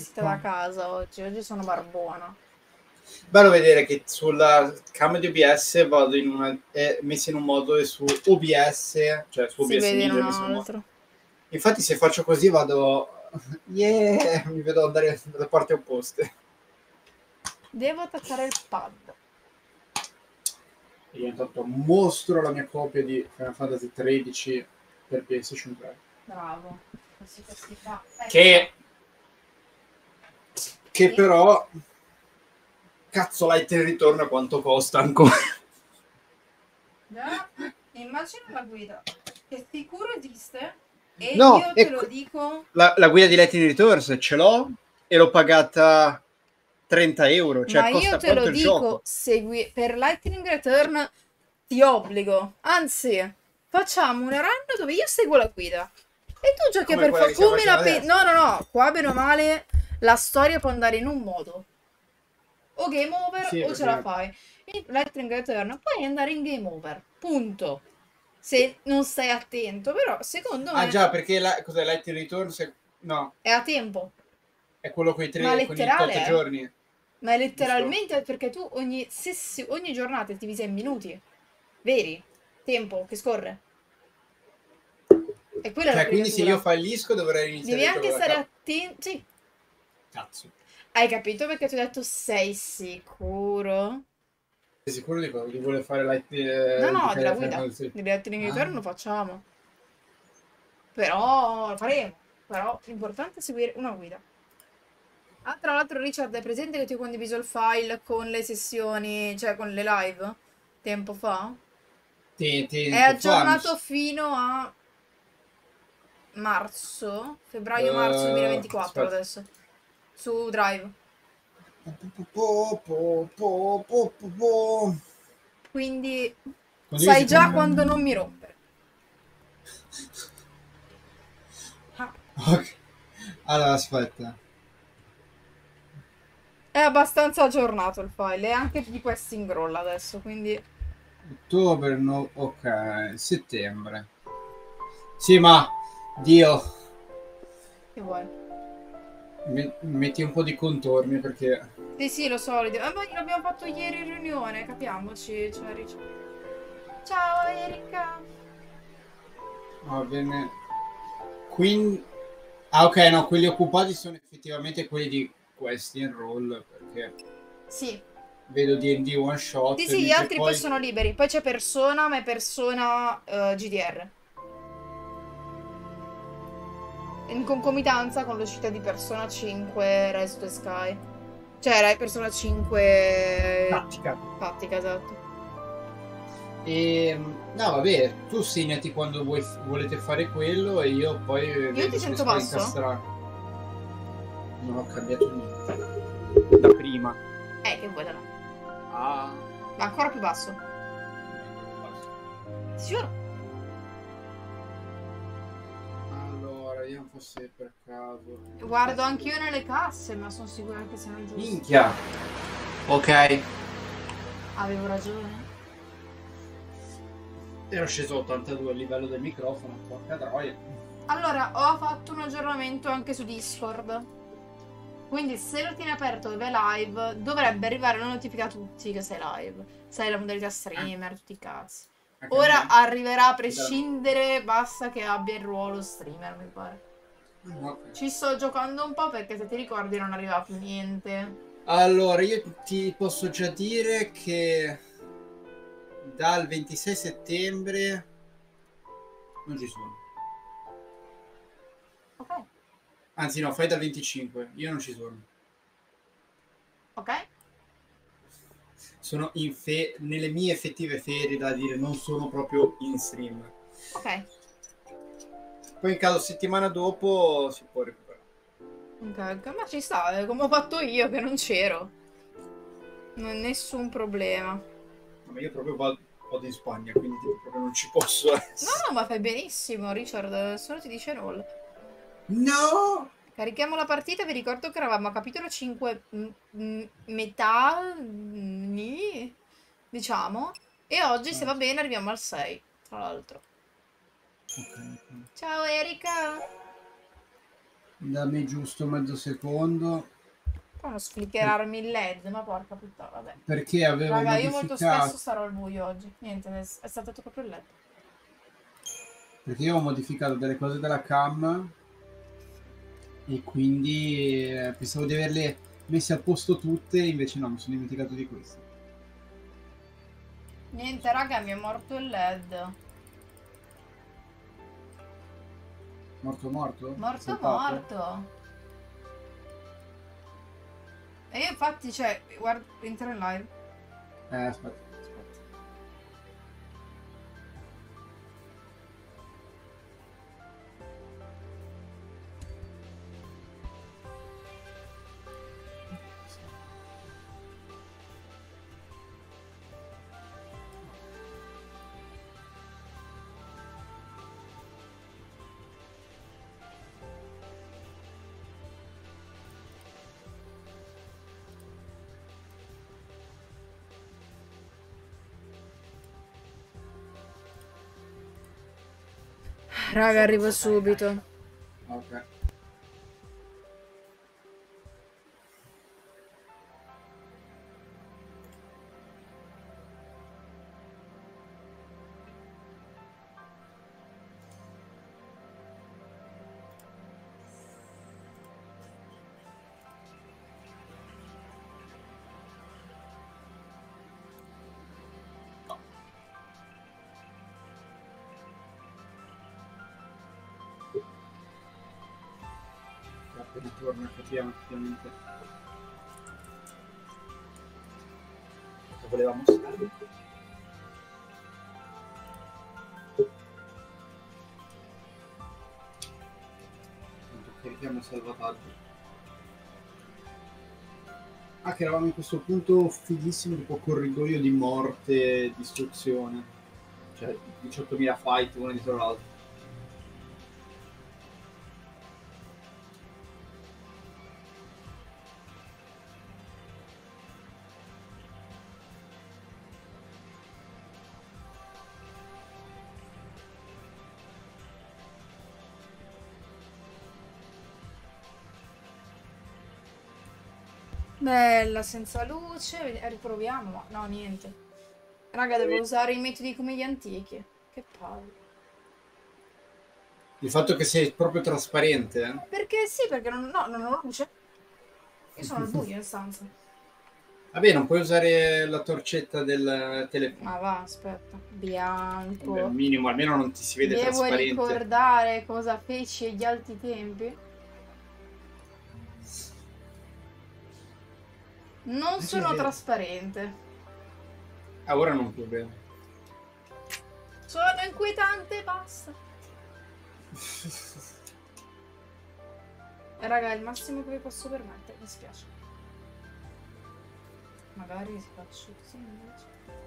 vestita da casa oggi. Oggi sono barbona. Bello vedere che sulla cam di OBS vado in una, è messa in un modo e su OBS, cioè su Si OBS vede in video un è messo in un modo. altro. Infatti se faccio così vado, yeah, mi vedo andare da parti opposte. Devo attaccare il pad. E io intanto mostro la mia copia di Final Fantasy XIII per PlayStation 3. Bravo. Così si fa. Che Sì. però cazzo Light ritorno a quanto costa ancora. Già, immagina la guida. Che sicuro esiste. E No, io te lo dico. La guida di Lightning Returns ce l'ho e l'ho pagata 30 euro. Cioè Ma costa io te lo quanto il gioco. dico, per Lightning Return ti obbligo. Anzi, facciamo una run dove io seguo la guida. E tu giochi Come per quella che stiamo come la facendo No, no, no. Qua bene o male la storia può andare in un modo. O game over Sì, o ce la fai. In Lightning Return puoi andare in game over. Punto. Se non stai attento. Però secondo me Ah già, perché cos'è Lightning Returns? No, è a tempo. è quello con i Ma con i 8 letterale, giorni. Ma è letteralmente perché tu ogni giornata è divisa in minuti. Veri. Tempo che scorre. E quella è la Cioè, quindi se fregatura. io fallisco dovrei iniziare Devi il anche gioco da stare capo. attento. Sì. Cazzo. Hai capito perché ti ho detto sei sicuro? Sei sicuro di cosa? Di voler fare No, di no, della Final guida. Fantasy? Di Lightning Return lo facciamo. Però lo faremo. Però l'importante è seguire una guida. Ah, tra l'altro Richard, è presente che ti ho condiviso il file con le sessioni, cioè con le live? Tempo fa? È aggiornato fino a marzo, febbraio-marzo 2024 Aspetta. adesso, su Drive. Quindi sai già quando non mi rompere. Ok. Allora, aspetta. È abbastanza aggiornato il file, è anche di questing roll adesso, quindi... Ottobre, no, ok, settembre. Sì, ma Dio, Che vuoi? metti un po' di contorni perché Sì, sì, lo so, ma l'abbiamo fatto ieri in riunione, capiamoci, cioè, Ciao Erika! va bene. Quindi ah, ok, no, quelli occupati sono effettivamente quelli di Question Roll perché Sì. vedo D&D one shot. Sì, sì, gli altri poi sono liberi. Poi c'è Persona, ma è Persona GDR. In concomitanza con l'uscita di Persona 5 Rise to the Sky. Cioè, era Persona 5... Tattica, esatto. E no, vabbè, tu segnati quando volete fare quello e io poi Io ti sento basso? Non ho cambiato niente da prima. Che vuoi da no? Ah, Ma ancora più basso. Sicuro? allora, io non fosse per caso. Guardo anch'io nelle casse, ma sono sicura che siano giusti. Minchia. Ok. Avevo ragione. Ero sceso a 82 a livello del microfono, porca troia. Allora, ho fatto un aggiornamento anche su Discord. Quindi se lo tieni aperto dove è live, dovrebbe arrivare una notifica a tutti che sei live. Sai la modalità streamer, tutti i cazzi. Ora arriverà a prescindere, basta che abbia il ruolo streamer, mi pare. Okay. Ci sto giocando un po' perché se ti ricordi non arriva più niente. Allora, io ti posso già dire che dal 26 settembre non ci sono. Ok. Anzi no, fai dal 25, io non ci sono. Ok. Sono nelle mie effettive ferie, da dire, non sono proprio in stream. Ok. Poi in caso settimana dopo si può recuperare. Ok, ma ci sta, come ho fatto io che non c'ero. Non nessun problema. Ma io proprio vado in Spagna, quindi proprio non ci posso essere. No, ma fai benissimo, Richard, nessuno ti dice nulla. No! Carichiamo la partita, vi ricordo che eravamo a capitolo 5 metà, diciamo, e oggi se va bene arriviamo al 6, tra l'altro. Okay. Ciao Erika! Dammi giusto mezzo secondo. Poi non sfliccherarmi il LED, ma porca puttana, vabbè. Perché avevo Raga, io molto modificato... spesso starò al buio oggi. Niente, è saltato proprio il LED. Perché io ho modificato delle cose della cam e quindi pensavo di averle messe a posto tutte, invece no, mi sono dimenticato di questo. Niente, raga, mi è morto il LED. Morto morto? Morto Saltato? morto. E io infatti, cioè, guarda, entro in live. Aspetta. Raga, arrivo subito. Ok. Appena torna capiamo effettivamente cosa voleva mostrare. Carichiamo il salvataggio. Ah, che eravamo in questo punto fighissimo, tipo corridoio di morte e distruzione. Cioè 18.000 fight uno dietro l'altro. Bella, senza luce. Riproviamo, ma no, niente. Raga, devo usare i metodi come gli antichi. Che palle. Il fatto che sei proprio trasparente, eh? Perché sì, perché non ho luce. Io sono al buio in stanza. Vabbè, non puoi usare la torcetta del telefono. Ma va, aspetta. Bianco. Vabbè, al minimo, almeno non ti si vede Devo trasparente. ricordare cosa feci agli alti tempi. Non sono trasparente. Ah, ora non più bene. Sono inquietante, basta. Raga, è il massimo che vi posso permettere, mi spiace. Magari faccio così invece.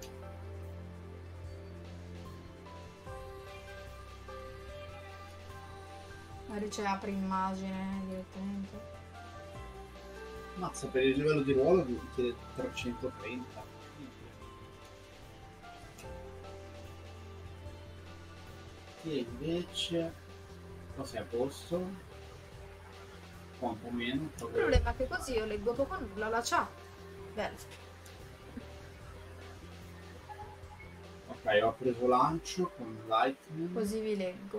Magari c'è apri immagine direttamente. Mazza, per il livello di ruolo vi chiede 330. E invece lo sei a posto. Qua un po' meno. Il problema è che così io leggo poco nulla la chat. Bello. Ok, ho preso lancio con Lightning. Così vi leggo.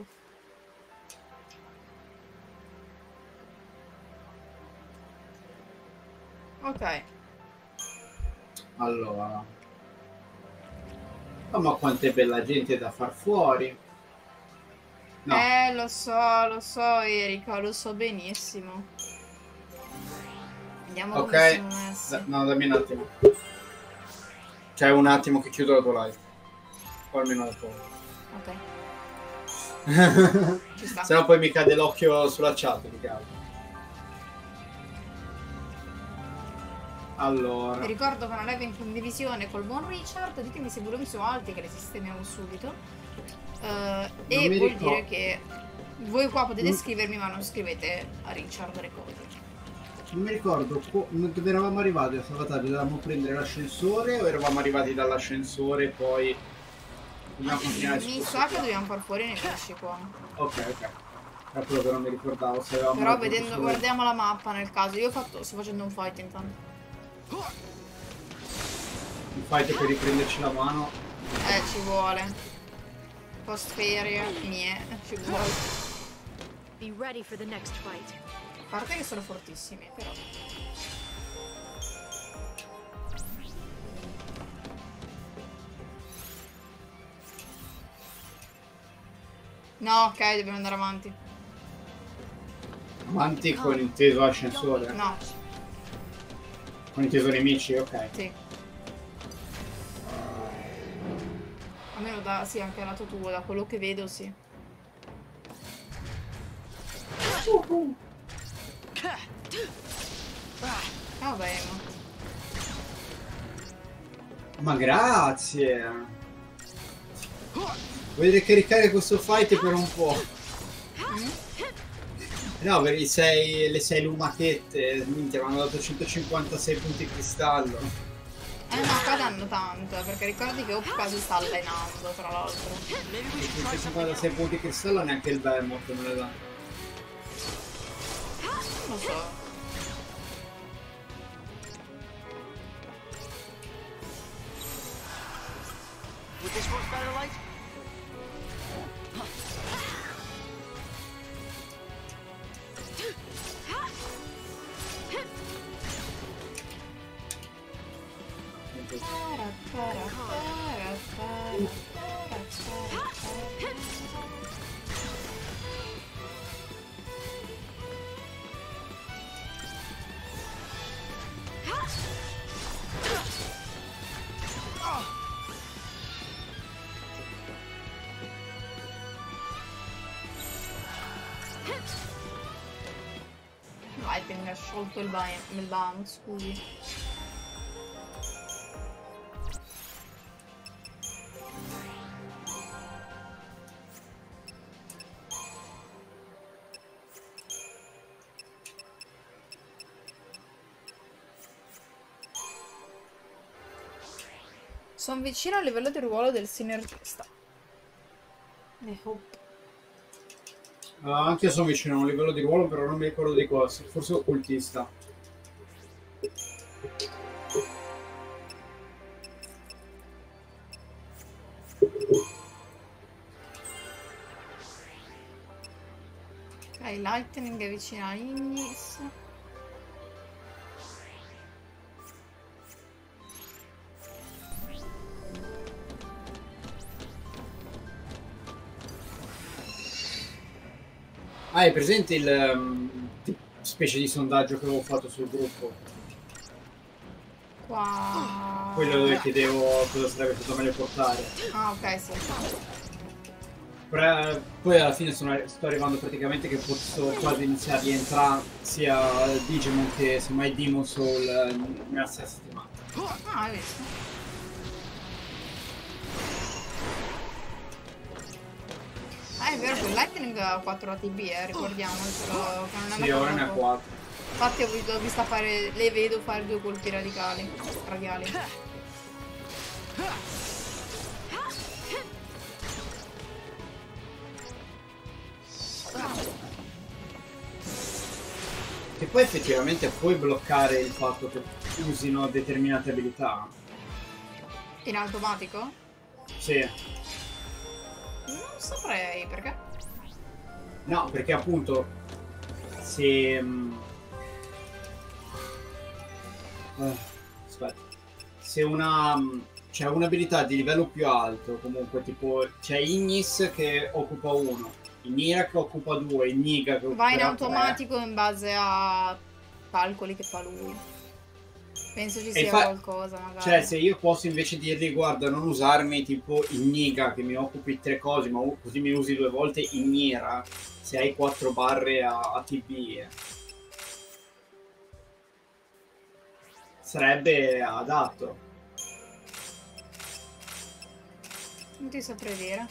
Ok. Allora. Oh, ma quanta è bella gente da far fuori. No. Lo so, Erika, lo so benissimo. Vediamo come siamo messi. No, dammi un attimo. C'è un attimo che chiudo la tua live. O almeno la tua. Ok. Ci sta. Se no poi mi cade l'occhio sulla chat di caso. Allora. Vi ricordo che una live in condivisione col buon Richard. Ditemi se volumi sono alti che le sistemiamo subito. E vuol dire che voi qua potete scrivermi, ma non scrivete a Richard le cose. Non mi ricordo dove eravamo arrivati a salvataggio. Dovevamo prendere l'ascensore o eravamo arrivati dall'ascensore e poi dobbiamo continuare? Mi sa che dobbiamo far fuori i nemici qua. Ok. Era quello che non mi ricordavo se avevamo... Però vedendo, guardiamo la mappa nel caso. Io sto facendo un fight intanto. Un fight per riprenderci la mano. Ci vuole. Post ferie, ci vuole. Be ready for the next fight. A parte che sono fortissimi, però. No, ok, dobbiamo andare avanti. Avanti con inteso ascensore? No, Con inteso nemici, ok. sì. Almeno sì, anche al lato tuo, da quello che vedo, sì. Vabbè, Ma grazie! Vuoi caricare questo fight per un po'? No, per le 6 lumachette, minchia, mi hanno dato 156 punti cristallo. no, qua danno tanto, perché ricordi che Oppa si sta allenando, tra l'altro. 156 punti cristallo neanche il Behemoth me ne dà. Non lo so. Would this work better, Light? Lightning ha sciolto il ban, scusi. Sono vicino al livello di ruolo del sinergista. Anche io sono vicino a un livello di ruolo, però non mi ricordo di cosa. Forse occultista. Ok, Lightning è vicino a Ignis. Hai presente il specie di sondaggio che avevo fatto sul gruppo? Qua. Quello dove chiedevo cosa sarebbe stato meglio portare. Ah, ok, sì. Poi alla fine sto arrivando praticamente che posso quasi iniziare a rientrare sia Digimon che semmai Demon Soul nella stessa settimana. Ah, hai visto? Ah, è vero che il Lightning ha 4 ATB, ricordiamocelo. Che non è Sì, ora ne ha 4. Infatti ho visto fare. Le vedo fare 2 colpi radiali. E poi effettivamente puoi bloccare il fatto che usino determinate abilità. In automatico? Sì. Non saprei, perché? No, perché appunto se... aspetta. Se c'è un'abilità di livello più alto, comunque tipo c'è Ignis che occupa 1, Nira che occupa 2, Niga che occupa 3. Va in automatico in base a calcoli che fa lui. Penso ci sia qualcosa magari. Cioè se io posso invece dirgli guarda non usarmi tipo il Niga che mi occupi 3 cose ma così mi usi 2 volte in Nira se hai 4 barre a TB sarebbe adatto. Non ti saprei dire.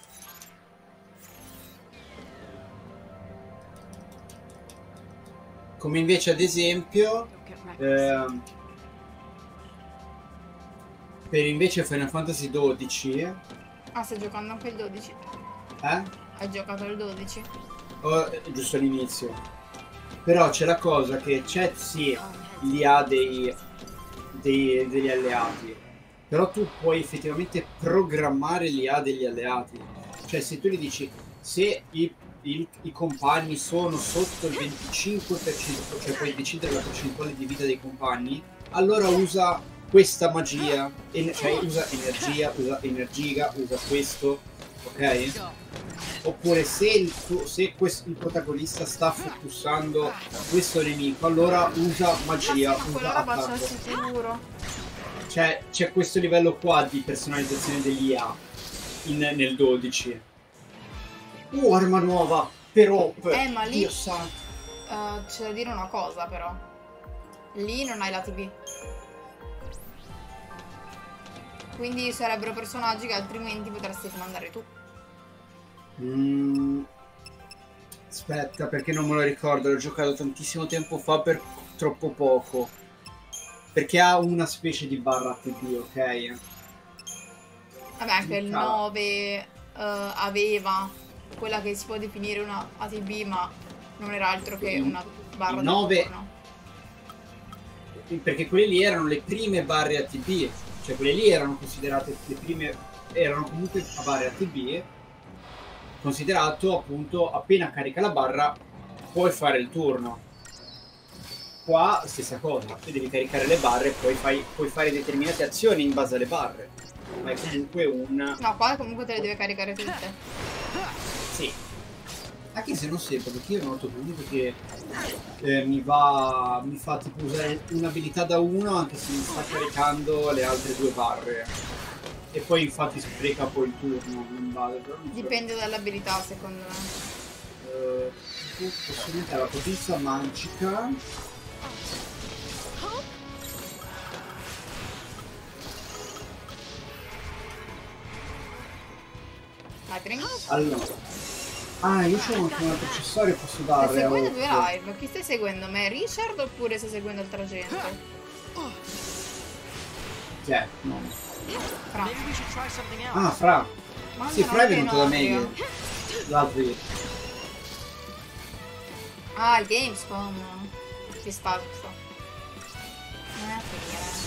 Come invece ad esempio per invece Final Fantasy XII. Ah, stai giocando anche il 12? Eh? Hai giocato il 12? giusto all'inizio. Però c'è la cosa che c'è sì l'IA degli alleati, però tu puoi effettivamente programmare l'IA degli alleati. Cioè se tu gli dici se i compagni sono sotto il 25%, cioè puoi decidere la percentuale di vita dei compagni, allora usa questa magia, cioè usa energia, usa questo, ok? Oppure se il protagonista sta focussando questo nemico, allora usa magia, Ma usa quella roba c'è attacco. sicuro. Cioè c'è questo livello qua di personalizzazione dell'IA nel 12. Arma nuova per Hope. Ma lì Dio santo. c'è da dire una cosa però. Lì non hai la TV. Quindi sarebbero personaggi che altrimenti potresti comandare tu. Aspetta, perché non me lo ricordo, l'ho giocato tantissimo tempo fa per troppo poco. Perché ha una specie di barra ATB, ok? Vabbè, anche il 9 aveva quella che si può definire una ATB, ma non era altro che una barra il 9 di turno. Perché quelle lì erano le prime barre ATB, cioè quelle lì erano considerate le prime, erano comunque a barre ATB, considerato appunto appena carica la barra puoi fare il turno. Qua stessa cosa, tu devi caricare le barre e poi puoi fare determinate azioni in base alle barre, ma è comunque un... No, qua comunque te le deve caricare tutte. Sì. Anche se non sempre, perché io noto comunque che mi fa tipo usare un'abilità da uno anche se mi sta caricando le altre due barre. E poi infatti spreca poi il turno, non vale, però non so. Dipende dall'abilità secondo me. Posso aumentare la potenza magica. Vai, prendi. Allora, io c'ho anche un altro accessorio che posso dare. Stai seguendo a due Hope. live? Chi stai seguendo? Me Richard oppure stai seguendo altra gente? Chi è? No. Fra. Maybe we should try something else. Ah, Fra. Ma Sì, non Fra è anche venuto da me. Notrio. L'altro ieri. Ah, il Gamescom. Ci sta, ci sta. Non è a finire.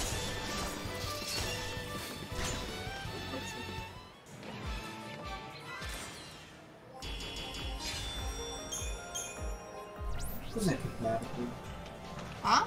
Cos'è che perdo? Ah?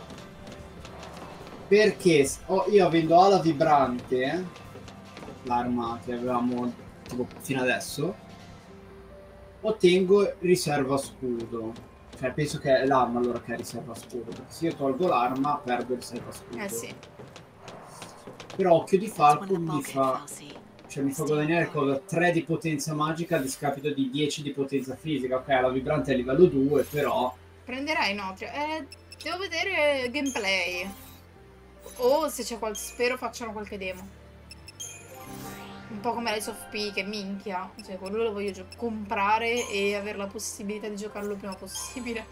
Perché io avendo ala vibrante, l'arma che avevamo tipo fino adesso, ottengo riserva scudo. Cioè penso che è l'arma allora che è riserva scudo, perché se io tolgo l'arma perdo riserva scudo. Eh sì. Però occhio di falco mi fa guadagnare cosa? 3 di potenza magica a discapito di 10 di potenza fisica. Ok, la vibrante è a livello 2, però... Prenderai Notrio. Devo vedere gameplay. O se c'è spero facciano qualche demo. Un po' come Lies of P, che minchia. Cioè, quello lo voglio comprare e avere la possibilità di giocarlo il prima possibile.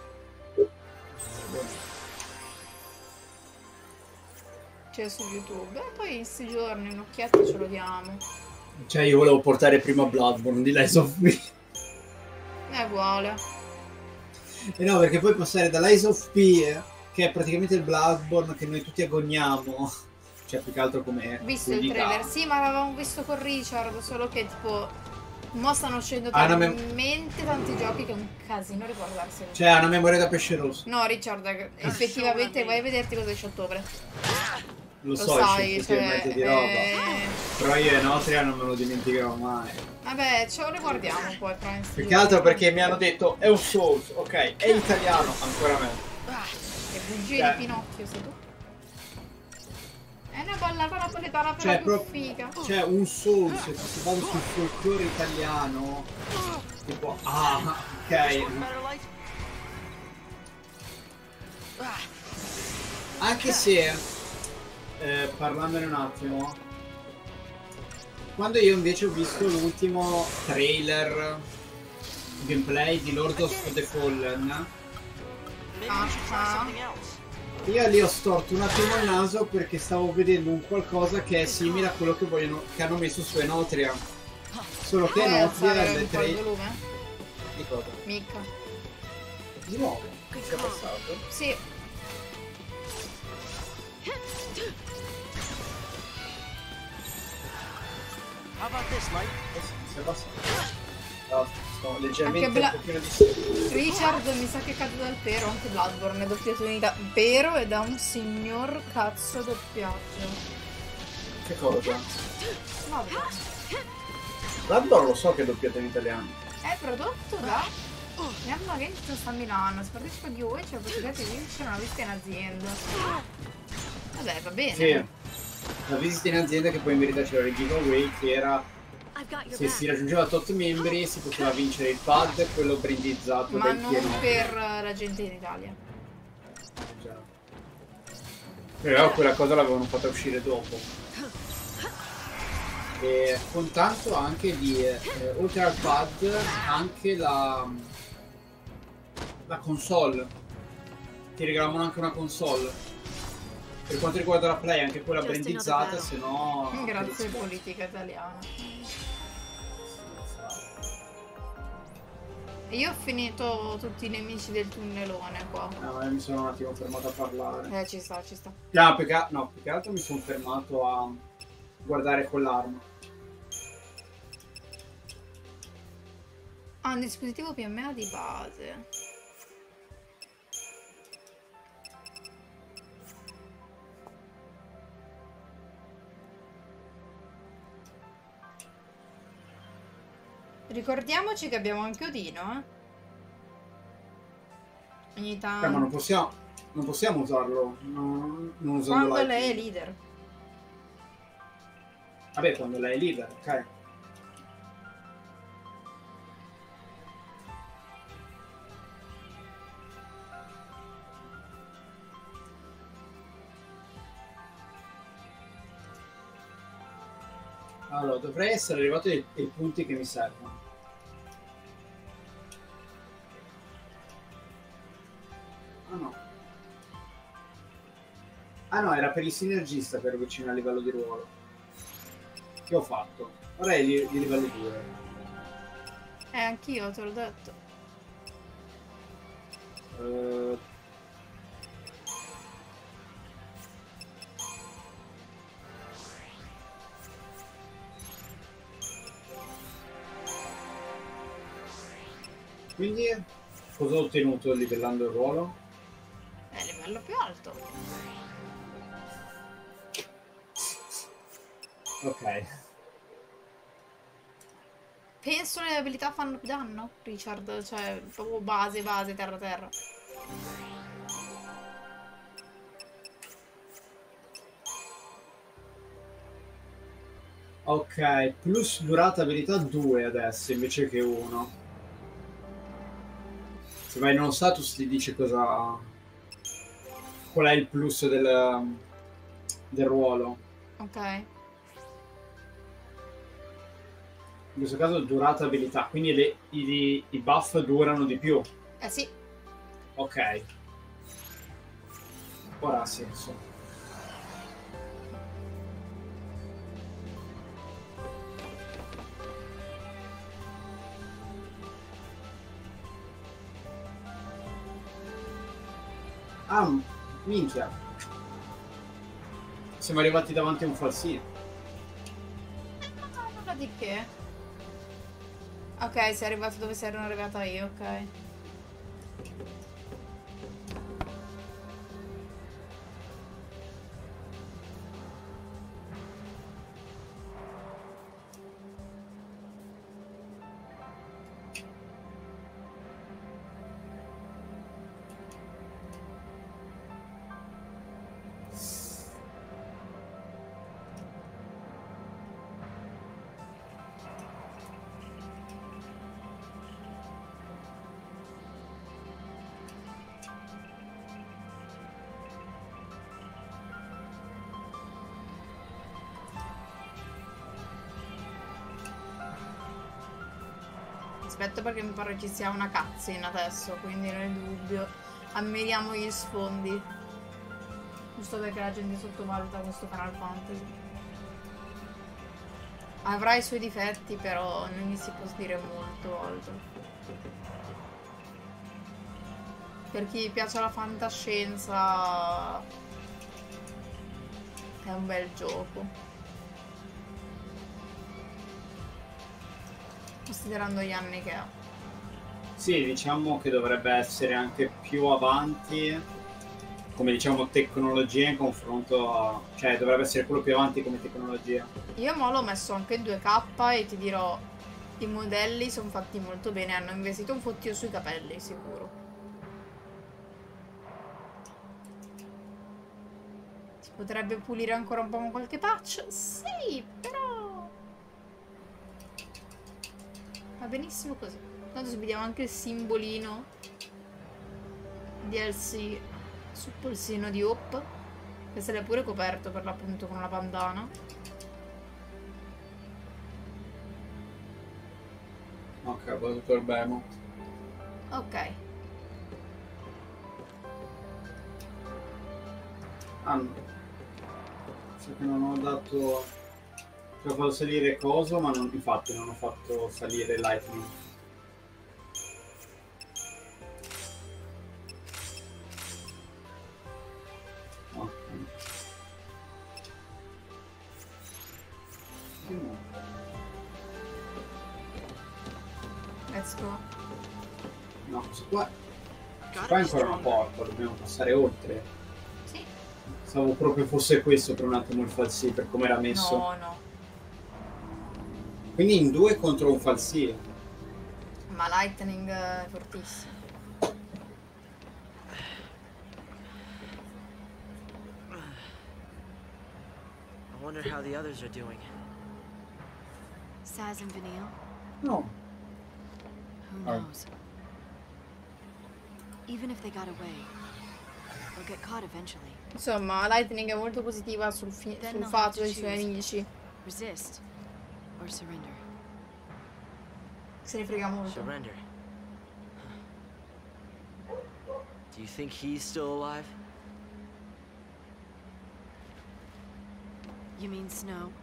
C'è su YouTube. E poi in questi giorni un'occhiata ce lo diamo. Cioè io volevo portare prima Bloodborne di Lies of P. È uguale. E no, perché poi passare da Lies of P, che è praticamente il Bloodborne che noi tutti agogniamo, cioè più che altro come... Ho visto il trailer, sì, ma l'avevamo visto con Richard, solo che tipo... Mo stanno uscendo talmente tanti giochi che è un casino ricordarsi. Cioè, ha una memoria da pesce rosso. No, Richard, effettivamente vai a vederti cosa esce a ottobre. Lo so, sai, esce effettivamente di roba. Però io e Notria non me lo dimenticherò mai. Vabbè, ce lo riguardiamo poi. Più che altro perché mi hanno detto è un Souls, ok, è italiano, ancora me. E bugie di Pinocchio, sei tu? È una ballata napoletana però più figa. Cioè, un Souls, se si basa sul folklore italiano, tipo, ok. Better light? Anche se, parlandone un attimo, quando io invece ho visto l'ultimo trailer gameplay di Lord of the Fallen, Maybe we should try something else. io lì ho storto un attimo il naso perché stavo vedendo un qualcosa che è simile a quello che hanno messo su Enotria. Solo che Puoi Enotria alzare nel un po' il trailer... volume? Di cosa? Mica. Di nuovo? Good Si è call. passato? Sì. How about this, Light? Sì, si è passato. No, sto leggermente Anche un pochino di... Richard mi sa che è caduto dal pero, anche Bloodborne è doppiato in pero ed ha un signor cazzo doppiaggio. Che cosa? Vabbè. Bloodborne lo so che è doppiato in italiano. È prodotto da Myanmar Games sta a Milano. Si partecipa di UE, c'è la possibilità di vincere una visita in azienda. Vabbè, va bene. Sì. La visita in azienda che poi in verità c'era il giveaway che era I've got your se si back. raggiungeva tot membri si poteva vincere il pad, quello brandizzato Ma dal non pieno. per la gente in Italia. Già. Però quella cosa l'avevano fatta uscire dopo. E con tanto anche di oltre al pad anche la console. Ti regalavano anche una console. Per quanto riguarda la Play, anche quella Just brandizzata, another se no. Grazie politica italiana. E io ho finito tutti i nemici del tunnelone qua. No, mi sono un attimo fermato a parlare. Ci sta, ci sta. No, più che altro mi sono fermato a guardare con l'arma. Ah, un dispositivo PMA di base. Ricordiamoci che abbiamo anche Odino, eh. Ogni Ma tanto. non possiamo usarlo. Non usando Quando l'IP. lei è leader. Vabbè, quando lei è leader, ok. Allora, dovrei essere arrivato ai punti che mi servono. Ah no. Ah no, era per il sinergista per vicino a livello di ruolo. Che ho fatto? Ora è di livello 2. Anch'io te l'ho detto. Quindi cosa ho ottenuto livellando il ruolo? È il livello più alto. Ok. Penso le abilità fanno più danno, Richard. Cioè, proprio base, terra, terra. Ok, plus durata abilità 2 adesso invece che 1. Se vai in uno status ti dice cosa... Qual è il plus del ruolo. Ok. In questo caso durata abilità, quindi i buff durano di più. Eh sì. Ok. Ora ha senso. Ah, minchia. Siamo arrivati davanti a un falsino. Nulla di che. Ok, sei arrivato dove ero arrivata io, ok. Aspetta perché mi pare ci sia una cutscene adesso, quindi nel dubbio ammiriamo gli sfondi. Giusto perché la gente sottovaluta questo Final Fantasy. Avrà i suoi difetti, però non gli si può dire molto altro. Per chi piace la fantascienza è un bel gioco. Considerando gli anni che ha. Sì, diciamo che dovrebbe essere anche più avanti, come diciamo tecnologia in confronto a... cioè dovrebbe essere quello più avanti come tecnologia. Io mo l'ho messo anche in 2K e ti dirò, i modelli sono fatti molto bene, hanno investito un fottio sui capelli, sicuro. Si potrebbe pulire ancora un po' con qualche patch? Sì, però... va benissimo così. Tanto se vediamo anche il simbolino DLC sul polsino di Hope, che se l'è pure coperto per l'appunto con una bandana. Ok, ho tutto il bemo. Ok. Ah, no. So che non ho dato... cioè ho fatto salire coso, ma non, infatti non ho fatto salire Lightning. Ok. Let's go. No, questo qua Gotta è be ancora una strong. porta, dobbiamo passare oltre. Sì. Pensavo proprio fosse questo per un attimo il falsì, per come era messo. No, no. Quindi in 2 contro un falsì. Ma Lightning è fortissimo. I wonder how the others are doing. Saz and Vanille? No. Who Oh. knows? Even if they got away, they'll get caught eventually. Insomma, Lightning è molto positiva sul fatto dei suoi amici. Resist or surrender. Se ne frega molto. Surrender. Do you think he's still alive? You mean Snow?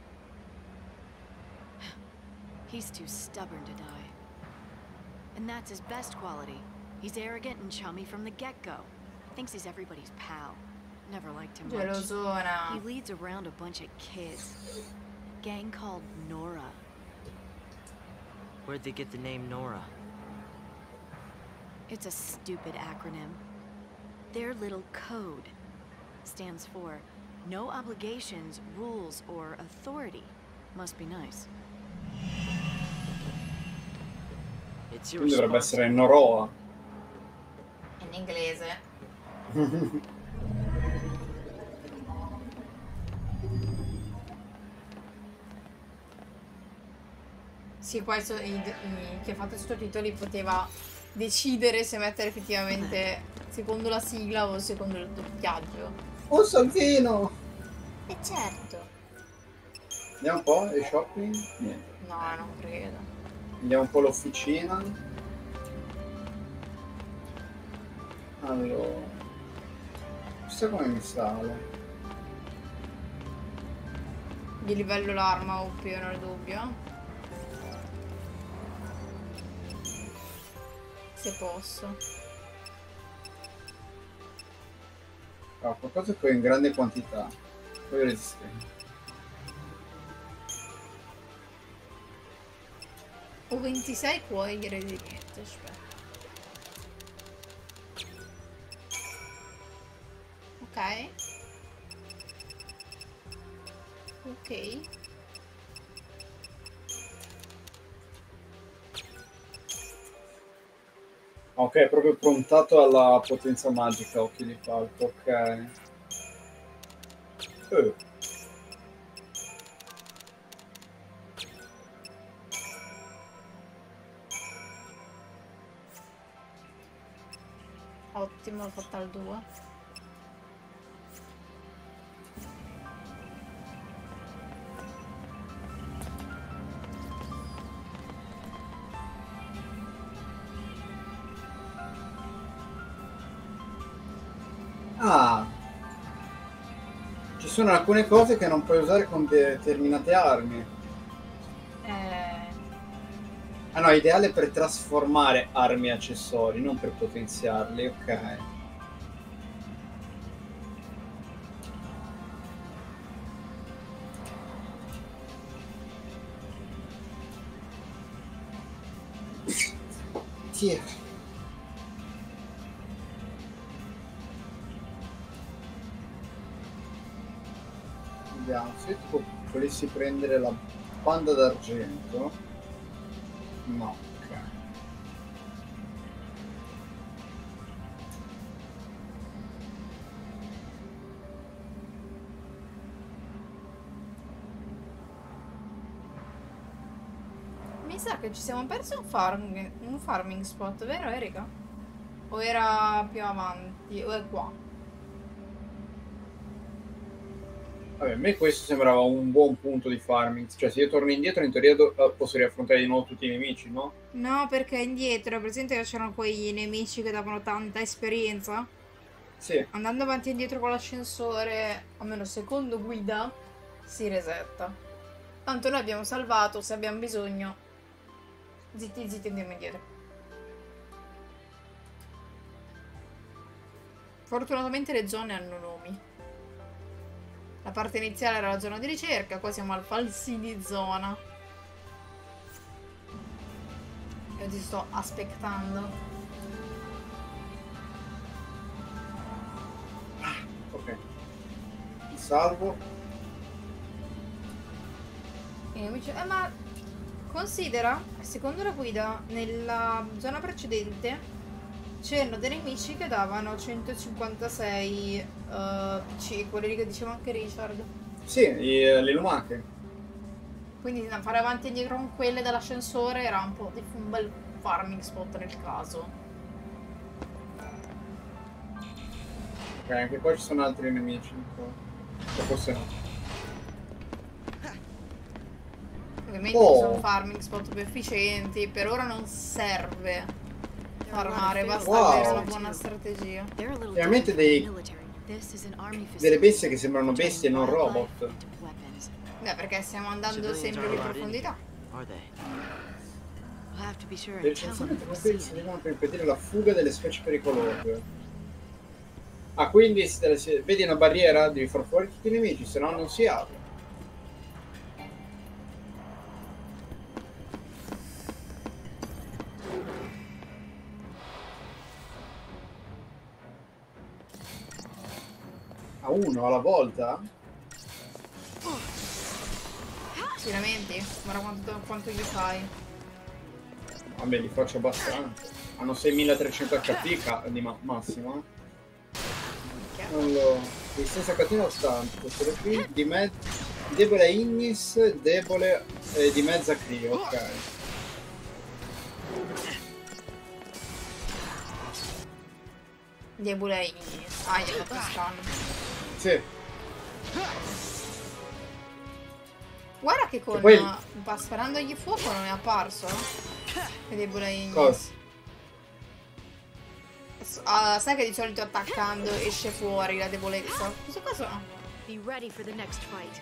He's too stubborn to die. And that's his best quality. He's arrogant and chummy from the get-go. Thinks he's everybody's pal. Never liked him much. Gelosona. He leads around a bunch of kids. A gang called Nora. Where'd they get the name Nora? It's a stupid acronym. Their little code stands for no obligations, rules, or authority. Must be nice. It's Quindi dovrebbe irresponsible. essere Noroa. In inglese. Sì, qua chi ha fatto i sottotitoli poteva decidere se mettere effettivamente secondo la sigla o secondo il doppiaggio. Oh, Salvino! E certo. Andiamo un po' e shopping? Niente. No, non credo. Andiamo un po' all'officina. Allora... chissà come mi sale. Di livello l'arma, ovvio, non è dubbio. Se posso. Ah, qualcosa che ho in grande quantità. Poi resistente. Ho 26 cuori, direi di niente, aspetta. Ok. Ok. Ok, è proprio prontato alla potenza magica, occhio di falco, ok. Ottimo, l'ho fatta al 2. Ah! Ci sono alcune cose che non puoi usare con determinate armi. Ah no, ideale per trasformare armi e accessori, non per potenziarli, ok. Sì. Vediamo, se io tipo volessi prendere la banda d'argento. No, ok. Mi sa che ci siamo persi un farming spot, vero Erika? O era più avanti? O è qua? Vabbè, a me questo sembrava un buon punto di farming. Cioè, se io torno indietro, in teoria posso riaffrontare di nuovo tutti i nemici, no? No, perché indietro, presente che c'erano quei nemici che davano tanta esperienza? Sì. Andando avanti e indietro con l'ascensore, almeno secondo guida, si resetta. Tanto noi abbiamo salvato, se abbiamo bisogno, zitti zitti andiamo indietro. Fortunatamente le zone hanno nomi. La parte iniziale era la zona di ricerca, qua siamo al falsini zona. Io ti sto aspettando. Ok. Mi salvo. Ma considera, secondo la guida, nella zona precedente c'erano dei nemici che davano 156 PC, quelli che diceva anche Richard. Sì, le lumache. Quindi fare avanti e indietro con quelle dall'ascensore era un po' un bel farming spot nel caso. Ok, anche qua ci sono altri nemici. O forse no. Ovviamente ci sono farming spot più efficienti, per ora non serve farmare, basta avere una buona strategia. Veramente delle bestie che sembrano bestie, non robot. Beh, perché stiamo andando sempre più in profondità. Le recensioni servivano per impedire la fuga delle specie pericolose. Ah, quindi se vedi una barriera devi far fuori tutti i nemici, se no non si apre. A uno alla volta? Ti lamenti? Guarda quanto gli fai. Vabbè, li faccio abbastanza. Hanno 6300 HP di massimo. Allora, resistenza catena 80. Questo qui di debole a Ignis, debole di mezza Crio, ok. Debole a Ignis. Ah, gli ha fatto strano. Sì. Guarda che con poi... sparandogli fuoco non è apparso. Che debole a Ignis. Cosa? Sai che di solito attaccando esce fuori la debolezza? Questo caso no. Be ready for the next fight.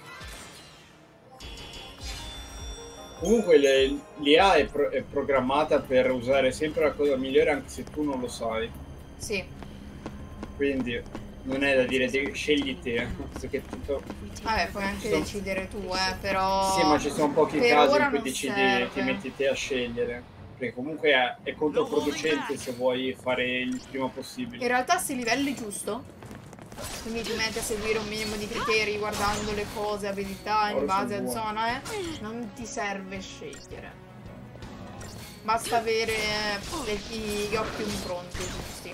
Comunque l'IA è programmata per usare sempre la cosa migliore anche se tu non lo sai. Sì. Quindi non è da dire scegli te, perché tutto... Vabbè, puoi anche decidere tu, però... Sì, ma ci sono pochi casi in cui decidi, serve. ti metti te a scegliere. Perché comunque è controproducente se vuoi fare il prima possibile. In realtà se livelli giusto, quindi ti metti a seguire un minimo di criteri guardando le cose, abilità in base a zona, non ti serve scegliere. Basta avere gli occhi impronti giusti.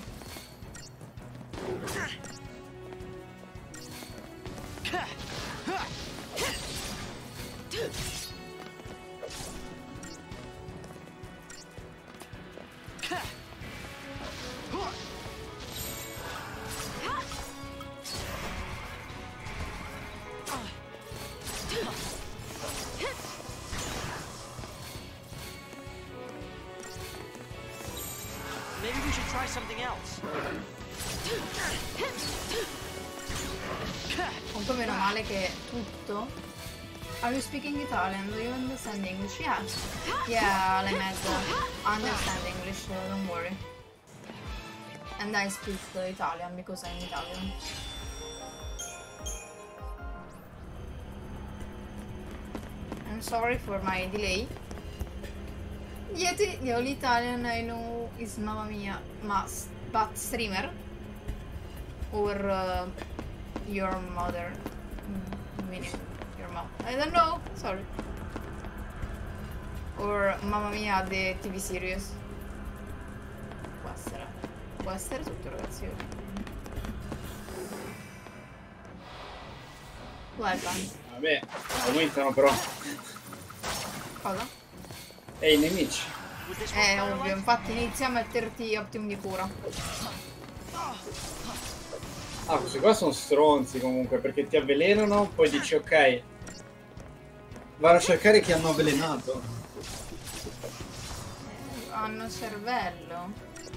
Maybe we should try something else. Comunque meno male che tutto Are you speaking Italian? Do you understand English? Yeah. Yeah, Lemed. I understand English, don't worry. And I speak Italian because I'm Italian. I'm sorry for my delay. The only Italian I know is Mamma Mia, but streamer or your mother, meaning your mom. I don't know. Sorry. Or Mamma Mia, the TV series. Può essere tutto, ragazzi. Welcome. Vabbè, aumentano però. Cosa? E i nemici. Was this one Ovvio, paralyzed? infatti iniziamo a metterti Optimum di cura. Ah, questi qua sono stronzi comunque, perché ti avvelenano, poi dici ok. Vanno a cercare chi hanno avvelenato. Hanno cervello.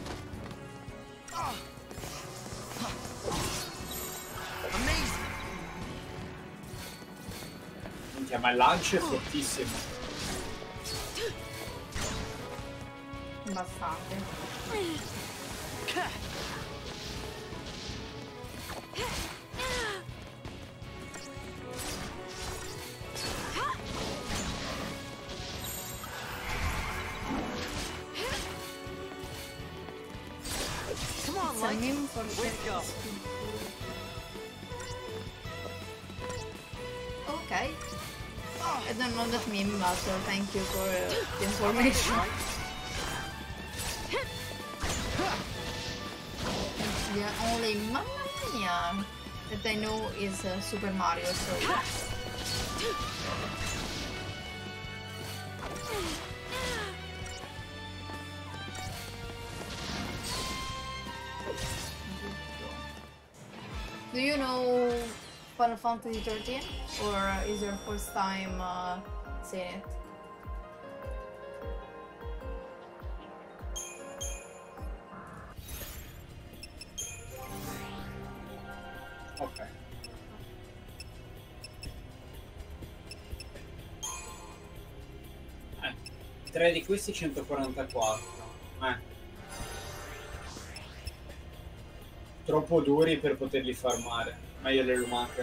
Amazing! Minchia, ma il lancio è fortissimo. Bastante. Come on, It's a Light. meme for Way to go. Okay. I don't know that meme, but thank you for the information. The only Mamma Mia that I know is Super Mario, so... Do you know Final Fantasy 13? Or is your first time seeing it? Ok. Tre di questi 144. Troppo duri per poterli farmare. Meglio le lumache.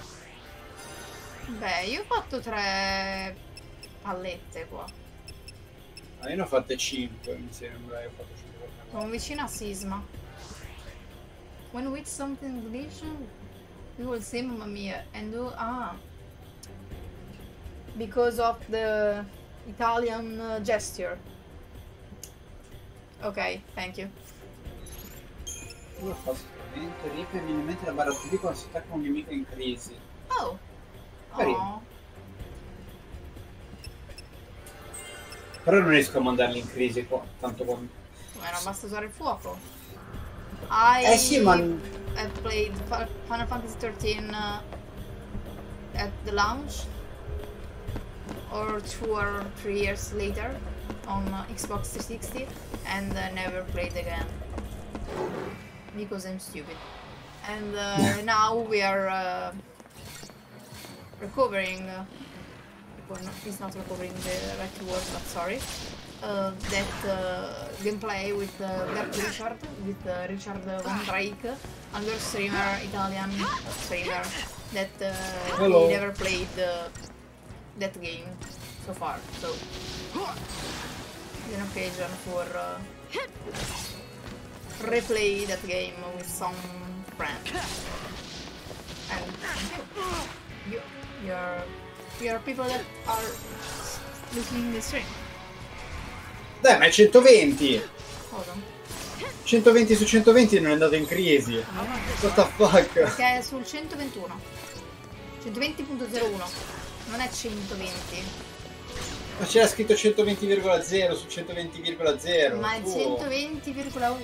Beh, io ho fatto 3 pallette qua. Ma io ne ho fatte 5, mi sembra. Io ho fatto 5. Sono vicino a Sisma. When with something deletion, we will say Mamma Mia and do because of the Italian gesture. Ok, thank you. Io faccio sicuramente riempie in mente la barra TV quando si attacca un nemico in crisi. Oh. Carino. Oh. Però non riesco a mandarli in crisi qua, tanto quanto. Bueno, basta usare il fuoco. Sì, ma I played Final Fantasy 13 at the launch, or 2 or 3 years later on Xbox 360, and never played again because I'm stupid. And now we are recovering. Well, it's not recovering the right word, but sorry. That gameplay with Dark Richard, with Richard Von Drake, another streamer, Italian streamer, that Hello. he never played that game so far. So, it's an occasion for replay that game with some friends. And you're people that are listening the stream. dai, ma è 120! Cosa? 120 su 120 non è andato in crisi. What the fuck? Perché è sul 121. 120.01. Non è 120. Ma c'era scritto 120,0 su 120,0. Ma è 120,1.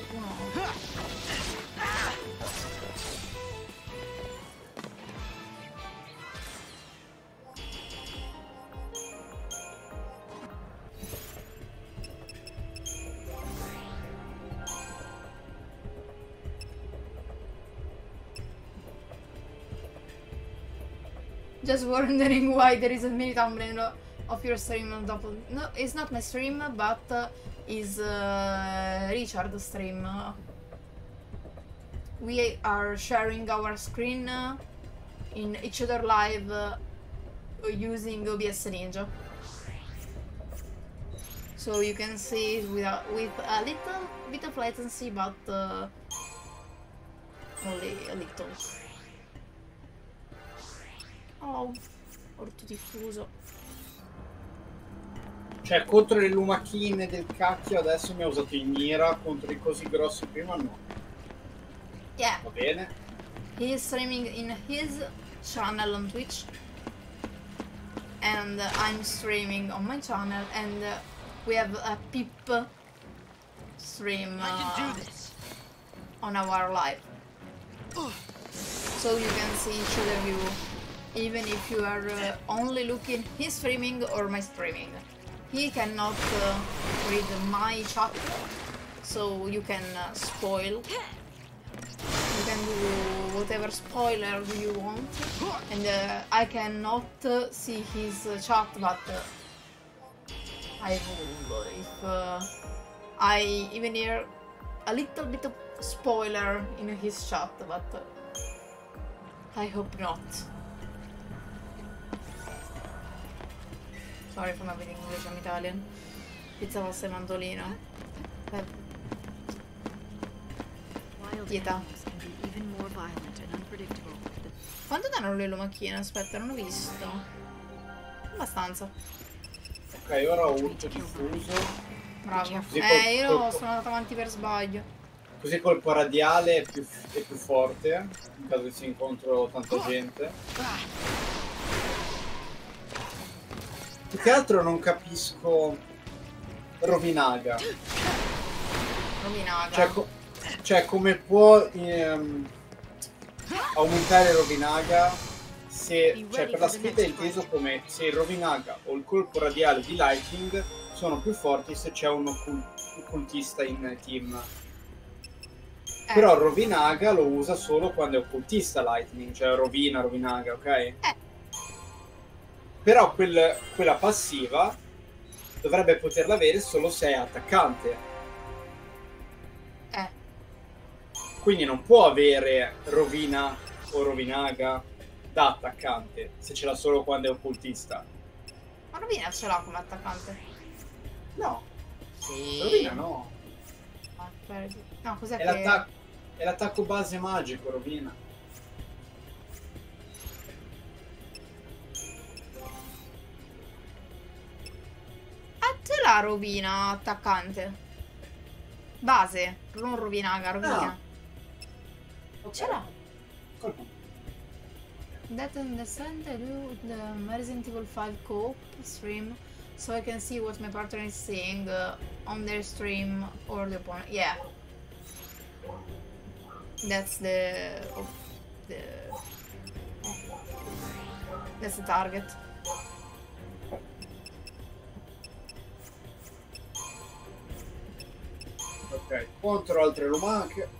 Just wondering why there is a mini thumbnail of your stream on top of... No, it's not my stream, but is Richard's stream. We are sharing our screen in each other live using OBS Ninja. So you can see it with a little bit of latency, but only a little. Oh, orto diffuso. Cioè, contro le lumachine del cacchio adesso mi ha usato in mira, contro i cosi grossi prima no. Yeah. Va bene. He is streaming in his channel on Twitch. And I'm streaming on my channel, and we have a Pip stream I can do this. on our live. So you can see each other view, even if you are only looking his streaming or my streaming. He cannot read my chat, so you can spoil. You can do whatever spoiler you want, and I cannot see his chat, but I will if I even hear a little bit of spoiler in his chat, but I hope not. Sorry for not reading English, I'm Italian. Pizza, pasta e mandolino. Wild Pietà. animals can be even more violent and unpredictable. Quanto danno le lumachine? Aspetta, non ho visto. Abbastanza. Ok, ora ho urto diffuso. Bravo. Così Io sono andata avanti per sbaglio. Così colpo radiale è più forte, in caso che si incontro tanta gente. Più che altro non capisco Rovinaga. Rovinaga. Cioè come può aumentare Rovinaga se, cioè per la sfida è inteso come se il Rovinaga o il colpo radiale di Lightning sono più forti se c'è un occultista in team. Però Rovinaga lo usa solo quando è occultista Lightning, cioè Rovinaga, ok? Però quella passiva dovrebbe poterla avere solo se è attaccante. Quindi non può avere Rovina o Rovinaga da attaccante se ce l'ha solo quando è occultista. Ma Rovina ce l'ha come attaccante? No. Sì. Rovina no. No, cos'è È l'attacco base magico, Rovina. Ah, ce l'ha Rovina attaccante. Base, non Rovinaga, Rovina. Okay. Ce l'ha. Colpo. That understand I do the Resident Evil 5 co-op stream, so I can see what my partner is saying on their stream or the opponent. Yeah. That's that's the target. Ok, contro altre lumache.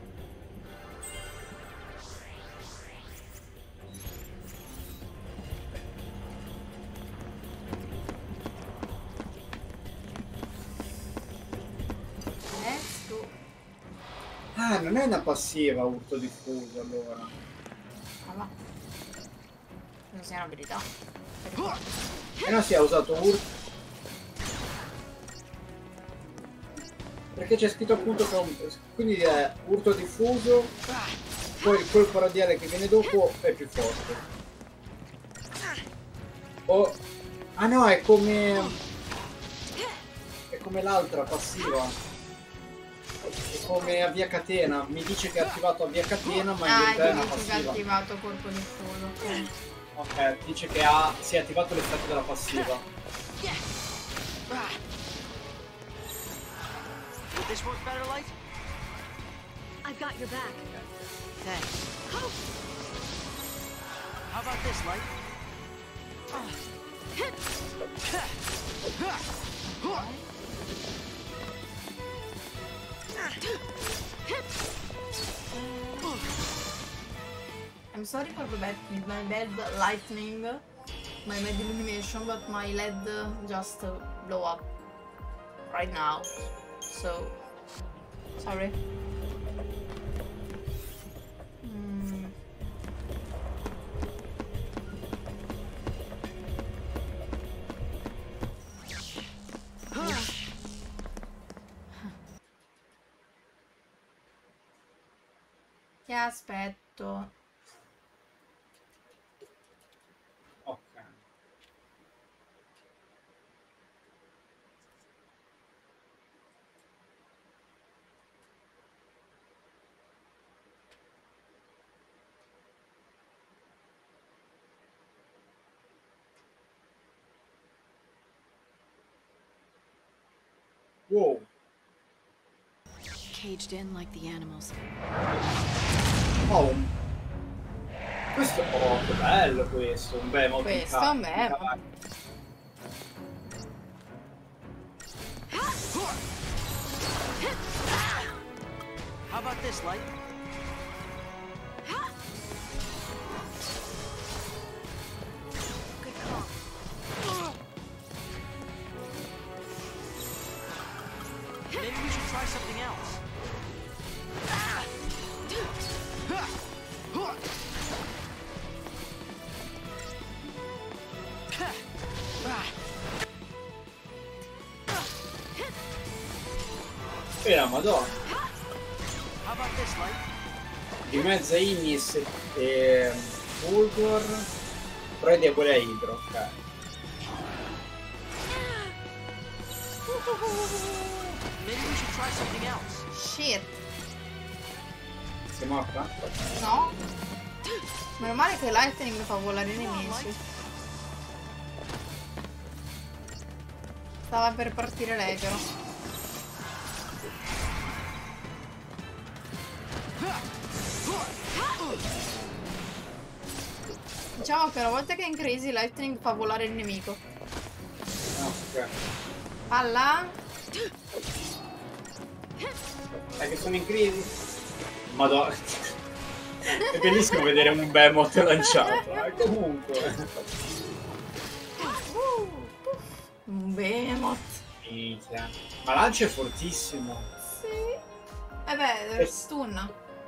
Let's go. Ah, non è una passiva urto diffuso allora. Ah, va. Non sia un'abilità. No, si è usato urto. Perché c'è scritto appunto che quindi è urto diffuso, poi il colpo radiale che viene dopo è più forte. Ah no, è come l'altra passiva. È come a via catena. Mi dice che è attivato a via catena, ma in realtà è una dice che ha passiva. attivato colpo diffuso. Ok, dice che si è attivato l'effetto della passiva. Would this work better, Light? I've got your back. Thanks. How about this, Light? I'm sorry for my bad lightning, my bad illumination, but my LED just blow up right now. So sorry. Che aspetto? Ok. Wow. Caged in like the animals. Oh. Questo, oh, che bello questo, un bel molto Questo è un bel. How about this, Light? Good call. Maybe we should try something else. La madonna. How about this, Light? Di mezzo a Ignis e Fulgor, però è quella Idro, ok. Maybe we should try something else. Shit. Sei morta? No? Meno male che Lightning fa volare i nemici. Stava per partire lei però. Diciamo che una volta che è in crisi Lightning fa volare il nemico. Ok. Palla. Sai che sono in crisi? Madonna. È bellissimo vedere un Behemoth lanciato. Comunque. Un Behemoth. Minchia. Ma lancia è fortissimo. Sì. E beh, stun.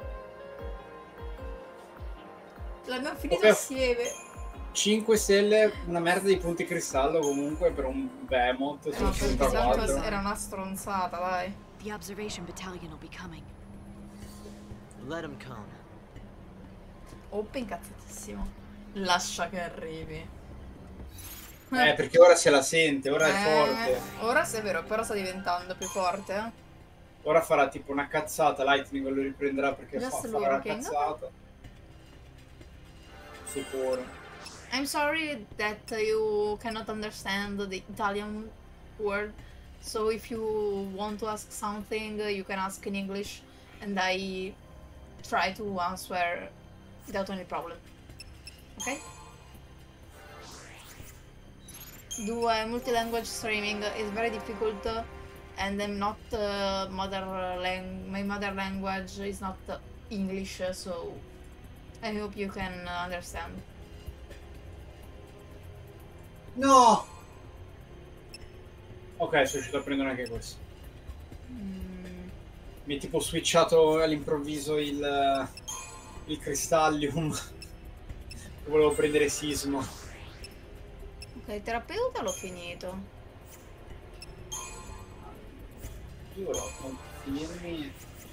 L'abbiamo finito Ok. assieme. 5 stelle, una merda di punti cristallo comunque per un Behemoth su No, perché tanto 64. era una stronzata, dai. The observation battalion will be coming. Let him come. Oppe incazzatissimo. Lascia che arrivi. Perché ora se la sente, ora è forte. Ora sì, è vero, però sta diventando più forte, eh. Ora farà tipo una cazzata, Lightning lo riprenderà perché Just farà una lurking. cazzata. Sicuro. I'm sorry that you cannot understand the Italian word. So if you want to ask something, you can ask in English and I try to answer without any problem. Ok? Do multi-language streaming is very difficult and I'm not my mother language is not English, so I hope you can understand. No! Ok, sono riuscito a prendere anche questo. Mi è tipo switchato all'improvviso il Cristallium. Volevo prendere Sismo. Ok, terapeuta l'ho finito. Io volevo finirmi.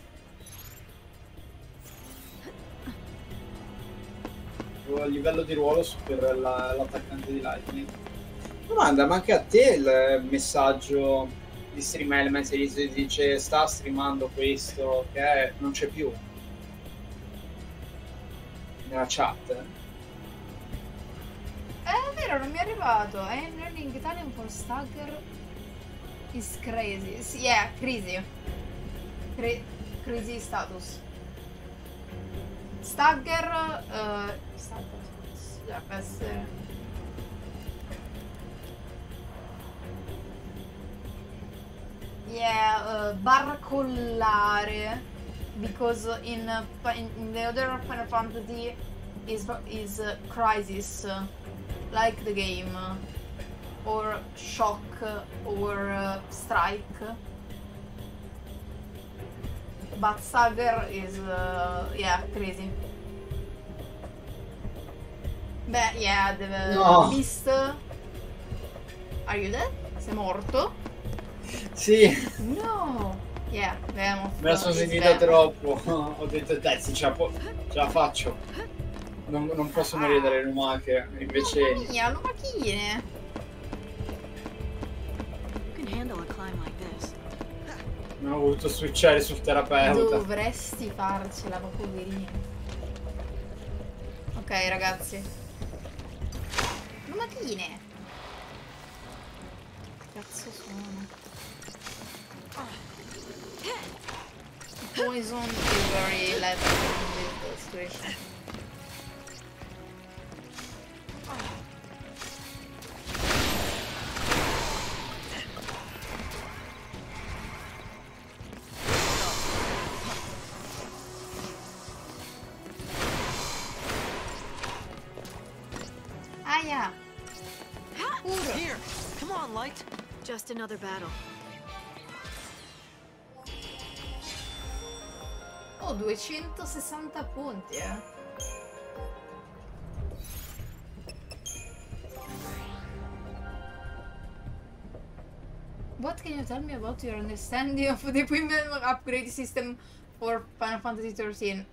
A livello di ruolo per l'attaccante di Lightning. Domanda, ma anche a te il messaggio di Stream Elements dice sta streamando questo che non c'è più nella chat? È vero, non mi è arrivato. I'm learning Italian for Stagger is crazy. Yeah, crisi. Crisi status. Stagger, dovrebbe essere. Yeah, barcollare. Because in the other Final Fantasy is crisis, like the game, or shock, or strike. But Sagar is, yeah, crazy. Beh, yeah, the No. Beast. Are you dead? Sei morto? Sì, No! Yeah, Behemoth. me la sono is sentita Behemoth. troppo. Ho detto, dai, sì, ce la faccio. Non posso morire dalle lumache, invece... Mamma mia, lumachine! You can handle a climb like this. Non ho voluto switchare sul terapeuta. Dovresti farcela, ma poverino. Ok, ragazzi. Lumachine! Che cazzo sono? Poison is very lethal in this situation. Aia! Here! Come on, Light! Just another battle. Oh, 260 punti, eh. What can you tell me about your understanding of the equipment upgrade system for Final Fantasy XIII?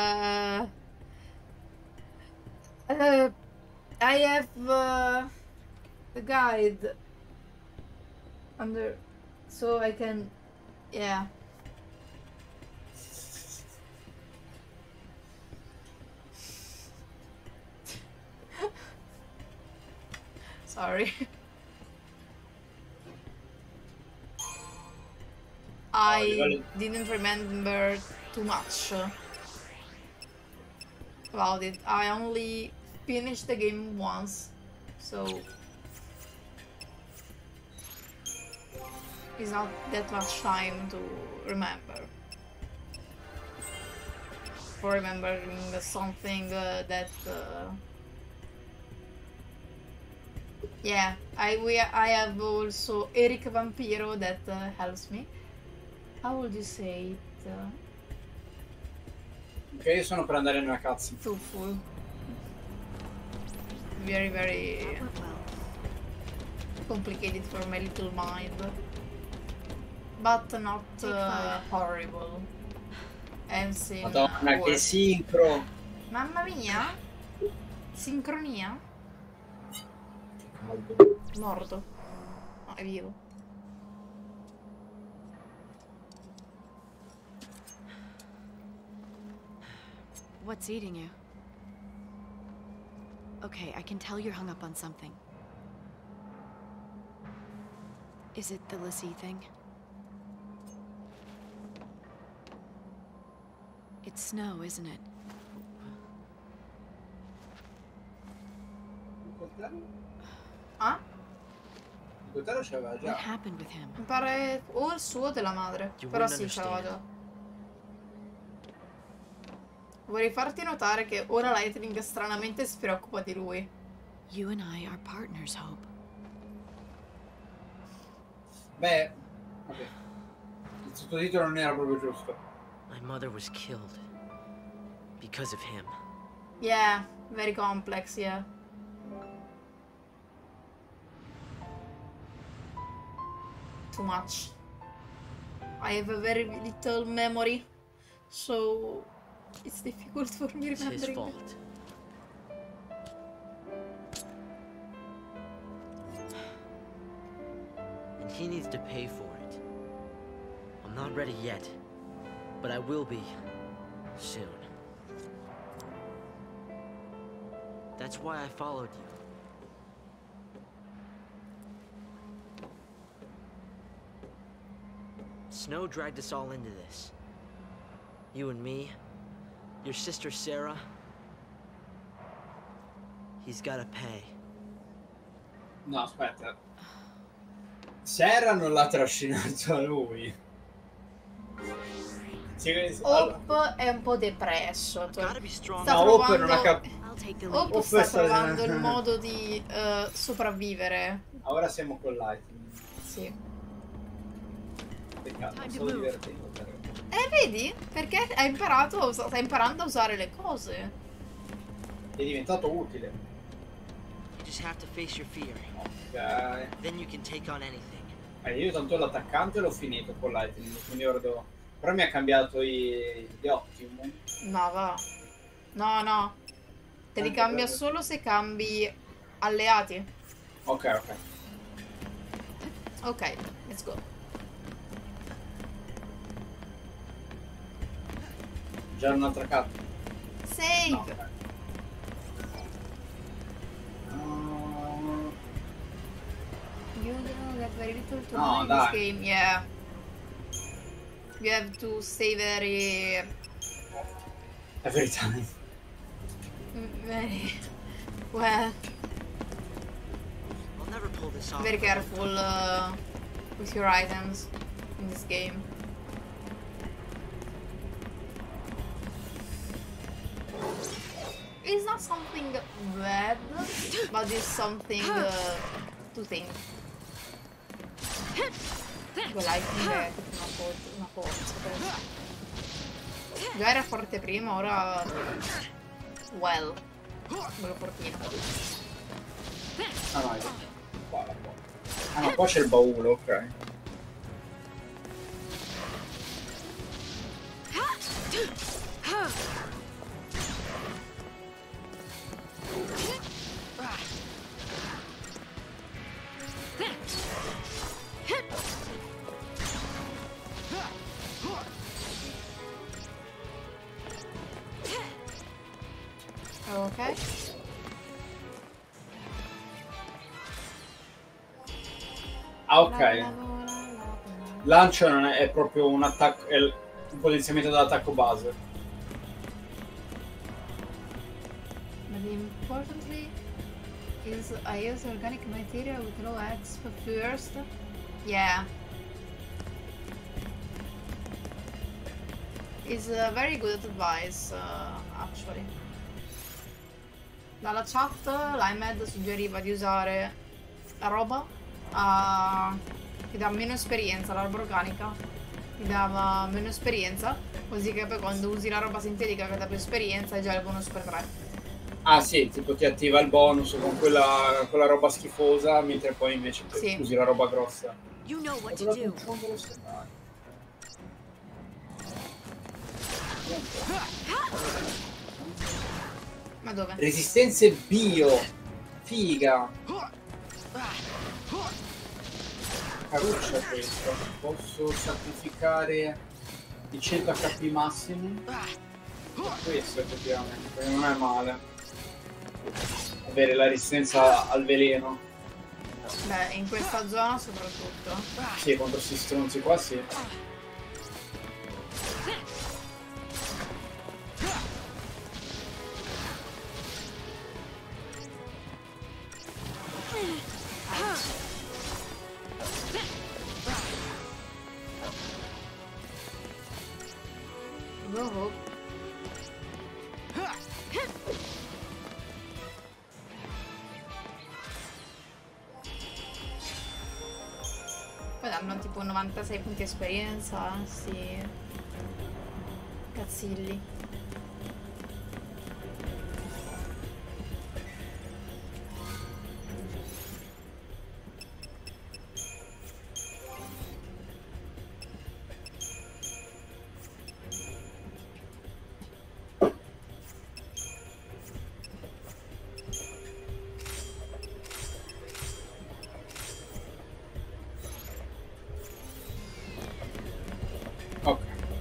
I have the guide under, so I can, yeah. Sorry. I didn't remember too much about it. I only finished the game once, so it's not that much time to remember. For remembering something that yeah, I have also Eric Vampiro that helps me. How would you say it? Ok, io sono per andare nella cazzo. Thoughtful. Very, very That went well. complicated for my little mind. But not Take five. horrible. And seen Madonna, che worse. sincro! Mamma mia! Sincronia? Morto. No, è vivo. What's eating you? Okay, I can tell you're hung up on something. Is it the Lassie thing? It's Snow, isn't it? Ah? Il coltello ce l'aveva What già. happened with him? Mi pare o il suo o della madre. You Però wouldn't sì, ce l'aveva già. understand. Vorrei farti notare che ora Lightning stranamente si preoccupa di lui. You and I are partners, Hope. Beh, vabbè. Il sottotitolo non era proprio giusto. My mother was killed because of him. Yeah, very complex, yeah. Too much. I have a very little memory, so it's difficult for me It's his remembering. fault. And he needs to pay for it. I'm not ready yet, but I will be soon. That's why I followed you. Snow dragged us all into this. You and me, your sister Sarah. He's gotta pay. No, aspetta. Sarah non l'ha trascinato a lui. Sì, allora. Hope è un po' depresso. Gotta be strong. Sta No, Hope non ha provando- take the Hope lead. sta Questa- trovando il modo di sopravvivere. Ora siamo con Lightning. Sì. Peccato, Time to stavo move. divertendo però. Vedi? Perché hai imparato, stai imparando a usare le cose. È diventato utile. You just have to face your fear. Ok. Then you can take on anything. Io tanto l'attaccante l'ho finito con Lightning, quindi ora devo... Però mi ha cambiato gli Optimum. No, va. No, no. Te li Anche cambia per- solo se cambi alleati. Ok. Ok, let's go. Già un'altra carta. Save! No, ok. You know that very little to No, know in dai. this game, yeah. You have to stay very... Every time. very... well, I'll never pull this off. very careful with your items in this game. It's not something bad, but it's something to think. Tipo Lightning è proprio una forza questo. Già era forte prima, ora... well. Bello fortino. Ah no, qua la porta. Ah no, qua c'è il baule, ok. Ok. Ah ok. Lancio non è proprio un attacco, è un potenziamento dell'attacco base. But importantly is I use organic material with low X first. Yeah. Is a very good advice, actually. Dalla chat l'Imed suggeriva di usare la roba che dà meno esperienza, la roba organica ti dava meno esperienza, così che poi quando usi la roba sintetica che dà più esperienza hai già il bonus per 3. Ah sì, tipo ti attiva il bonus con quella roba schifosa, mentre poi invece Sì. usi la roba grossa. You know what to do. Ma dove? Resistenze bio, figa. Caruccia questo. Posso sacrificare i 100 HP massimo. Questo effettivamente, perché non è male. Avere la resistenza al veleno. Beh, in questa zona soprattutto. Sì, contro questi stronzi qua sì. Oh. Poi danno tipo 96 punti esperienza, sì. Cazzilli. Ok.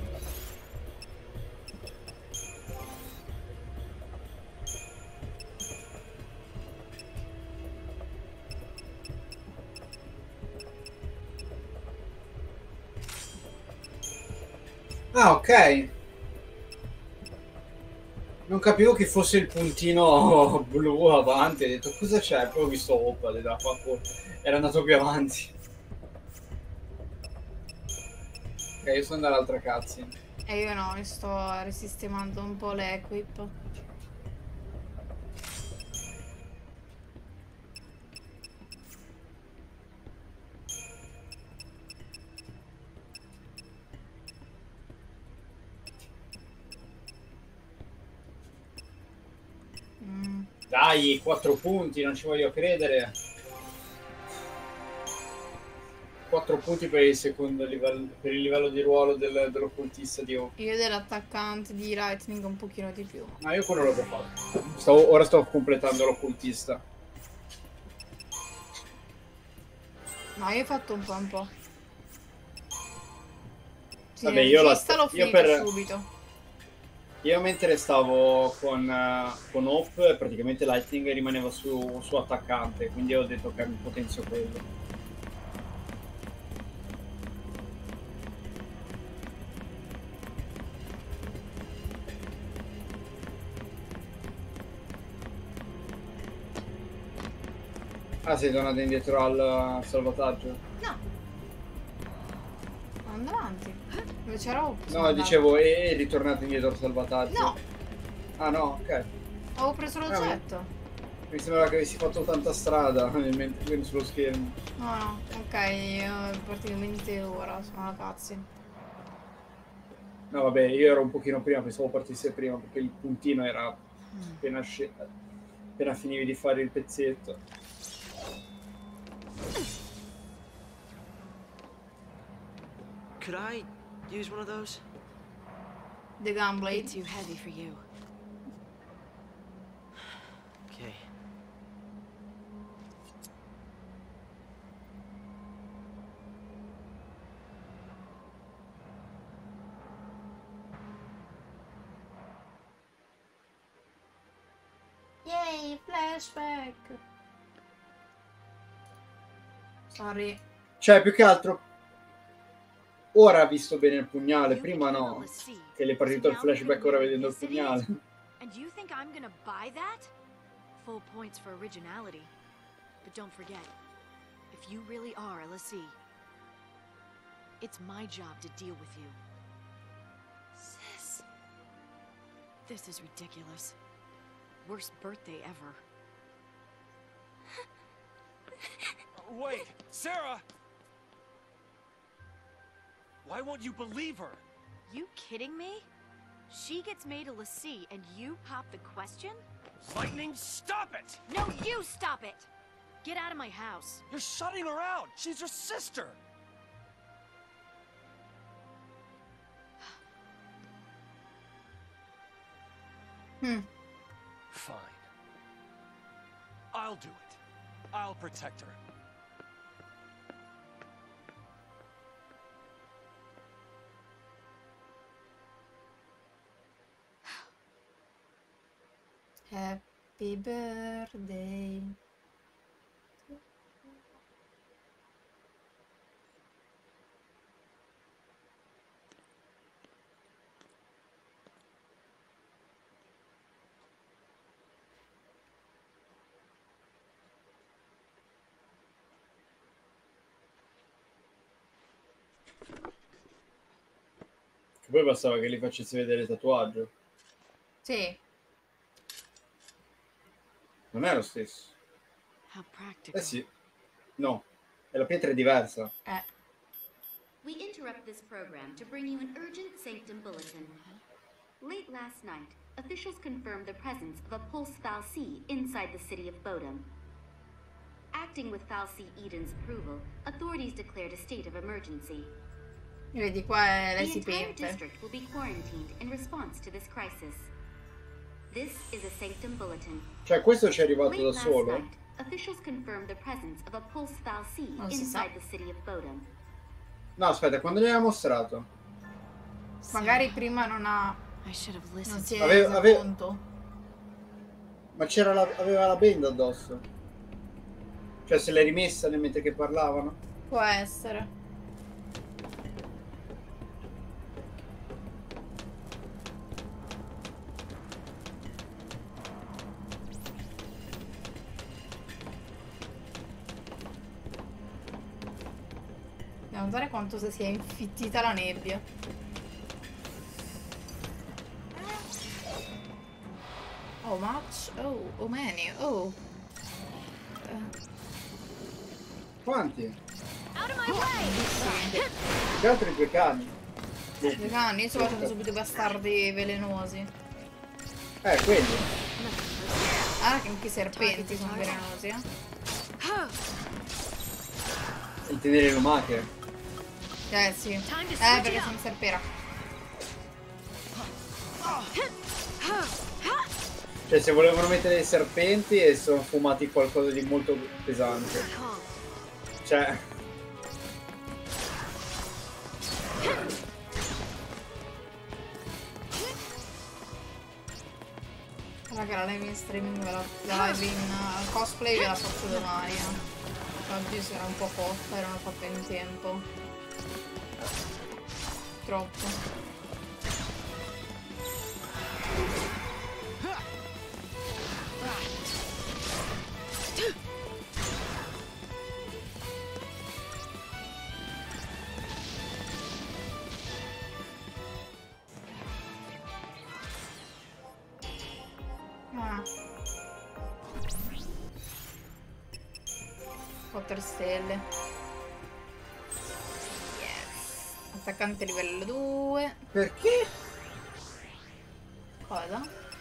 Ah, ok. Non capivo che fosse il puntino blu avanti. Ho detto cosa c'è? Poi ho visto Oppa. Era andato più avanti. Ok, io sono dall'altra cutscene. E io no, mi sto risistemando un po' le equip. Dai, 4 punti, non ci voglio credere. 4 punti per il secondo livello, per il livello di ruolo dell'occultista di O. Io dell'attaccante di Lightning un pochino di più. Ma io quello l'ho già fatto. Ora sto completando l'occultista. No, io ho fatto un po'. Sì, Vabbè, io l'ho finito subito. Io mentre stavo con Hope, praticamente Lightning rimaneva su attaccante, quindi ho detto che mi potenzio quello. Ah, sei tornato indietro al salvataggio? No. Ando avanti. Dove c'era Hope? No, dicevo, è ritornato indietro al salvataggio. No. Ah no, ok. Avevo preso l'oggetto. Mi sembrava che avessi fatto tanta strada mentre sullo schermo. No, ok, praticamente ora sono una cazzi. No, vabbè, io ero un pochino prima, pensavo partisse prima, perché il puntino era appena finivi di fare il pezzetto. Could I use one of those? The gunblade. It's too heavy for you. Okay. Yay, flashback. Sorry. Cioè, più che altro, ora ha visto bene il pugnale, prima no. Che le è partito il flashback ora vedendo il pugnale. And you think I'm gonna buy that? Full points for originality. But don't forget, if you really are a Lassie, it's my job to deal with you. Sis. This is ridiculous. Worst birthday ever. Wait, Sarah! Why won't you believe her? You kidding me? She gets made a Lassie and you pop the question? Lightning, stop it! No, you stop it! Get out of my house. You're shutting her out! She's your sister! Fine. I'll do it. I'll protect her. Happy birthday. Che poi bastava che gli facessi vedere il tatuaggio. Sì. Non è lo stesso. How practical. Eh sì. No. E la pietra è diversa. We interrupt this program to bring you an urgent Sanctum bulletin. Late last night, officials confirmed the presence of a Pulse Fal'Cie inside the city of Bodum. Acting with Fal'Cie Eden's approval, authorities declared a state of emergency. Vedi, qua lei The si entire pente. district will be quarantined in response to this crisis. This is a Sanctum bulletin. Cioè, questo ci è arrivato Late da last solo? night, officials confirmed the presence of a Pulse Fal'Cie Non si sa. inside the city of Bodum. No, aspetta, quando gliel'ha mostrato? Magari prima non I should have si listened. è reso conto. Ma aveva la benda addosso. Cioè, se l'è rimessa nel mentre che parlavano? Può essere. Andiamo a notare quanto si è infittita la nebbia. Oh, much? Oh, many. Oh. Quanti? Out of my way! Che altri due cani? Due cani, io sto facendo subito i bastardi velenosi. Quelli. Ah, che anche i serpenti sono velenosi, eh? Il tenere lumache. Sì. Perché sono serpera. Cioè, se volevano mettere dei serpenti e sono fumati qualcosa di molto pesante. Cioè... Raga, la live in streaming, la live in cosplay ve la faccio domani. Oggi sarà un po' cotta e non l'ho fatta in tempo. Troppo. Ah. 4 stelle. Yes. Attaccante livello 2. Perché? Cosa?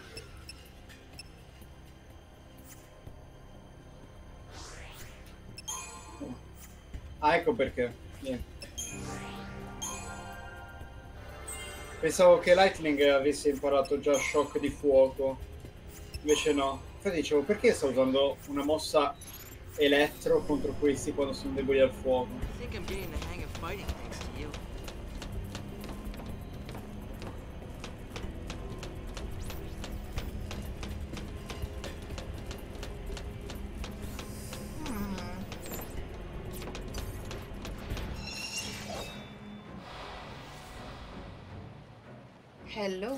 Ah, ecco perché. Niente. Pensavo che Lightning avesse imparato già shock di fuoco. Invece no. Infatti dicevo, perché sta usando una mossa elettro contro questi quando sono deboli al fuoco? I think I'm getting the hang of fighting thanks to you. Hello.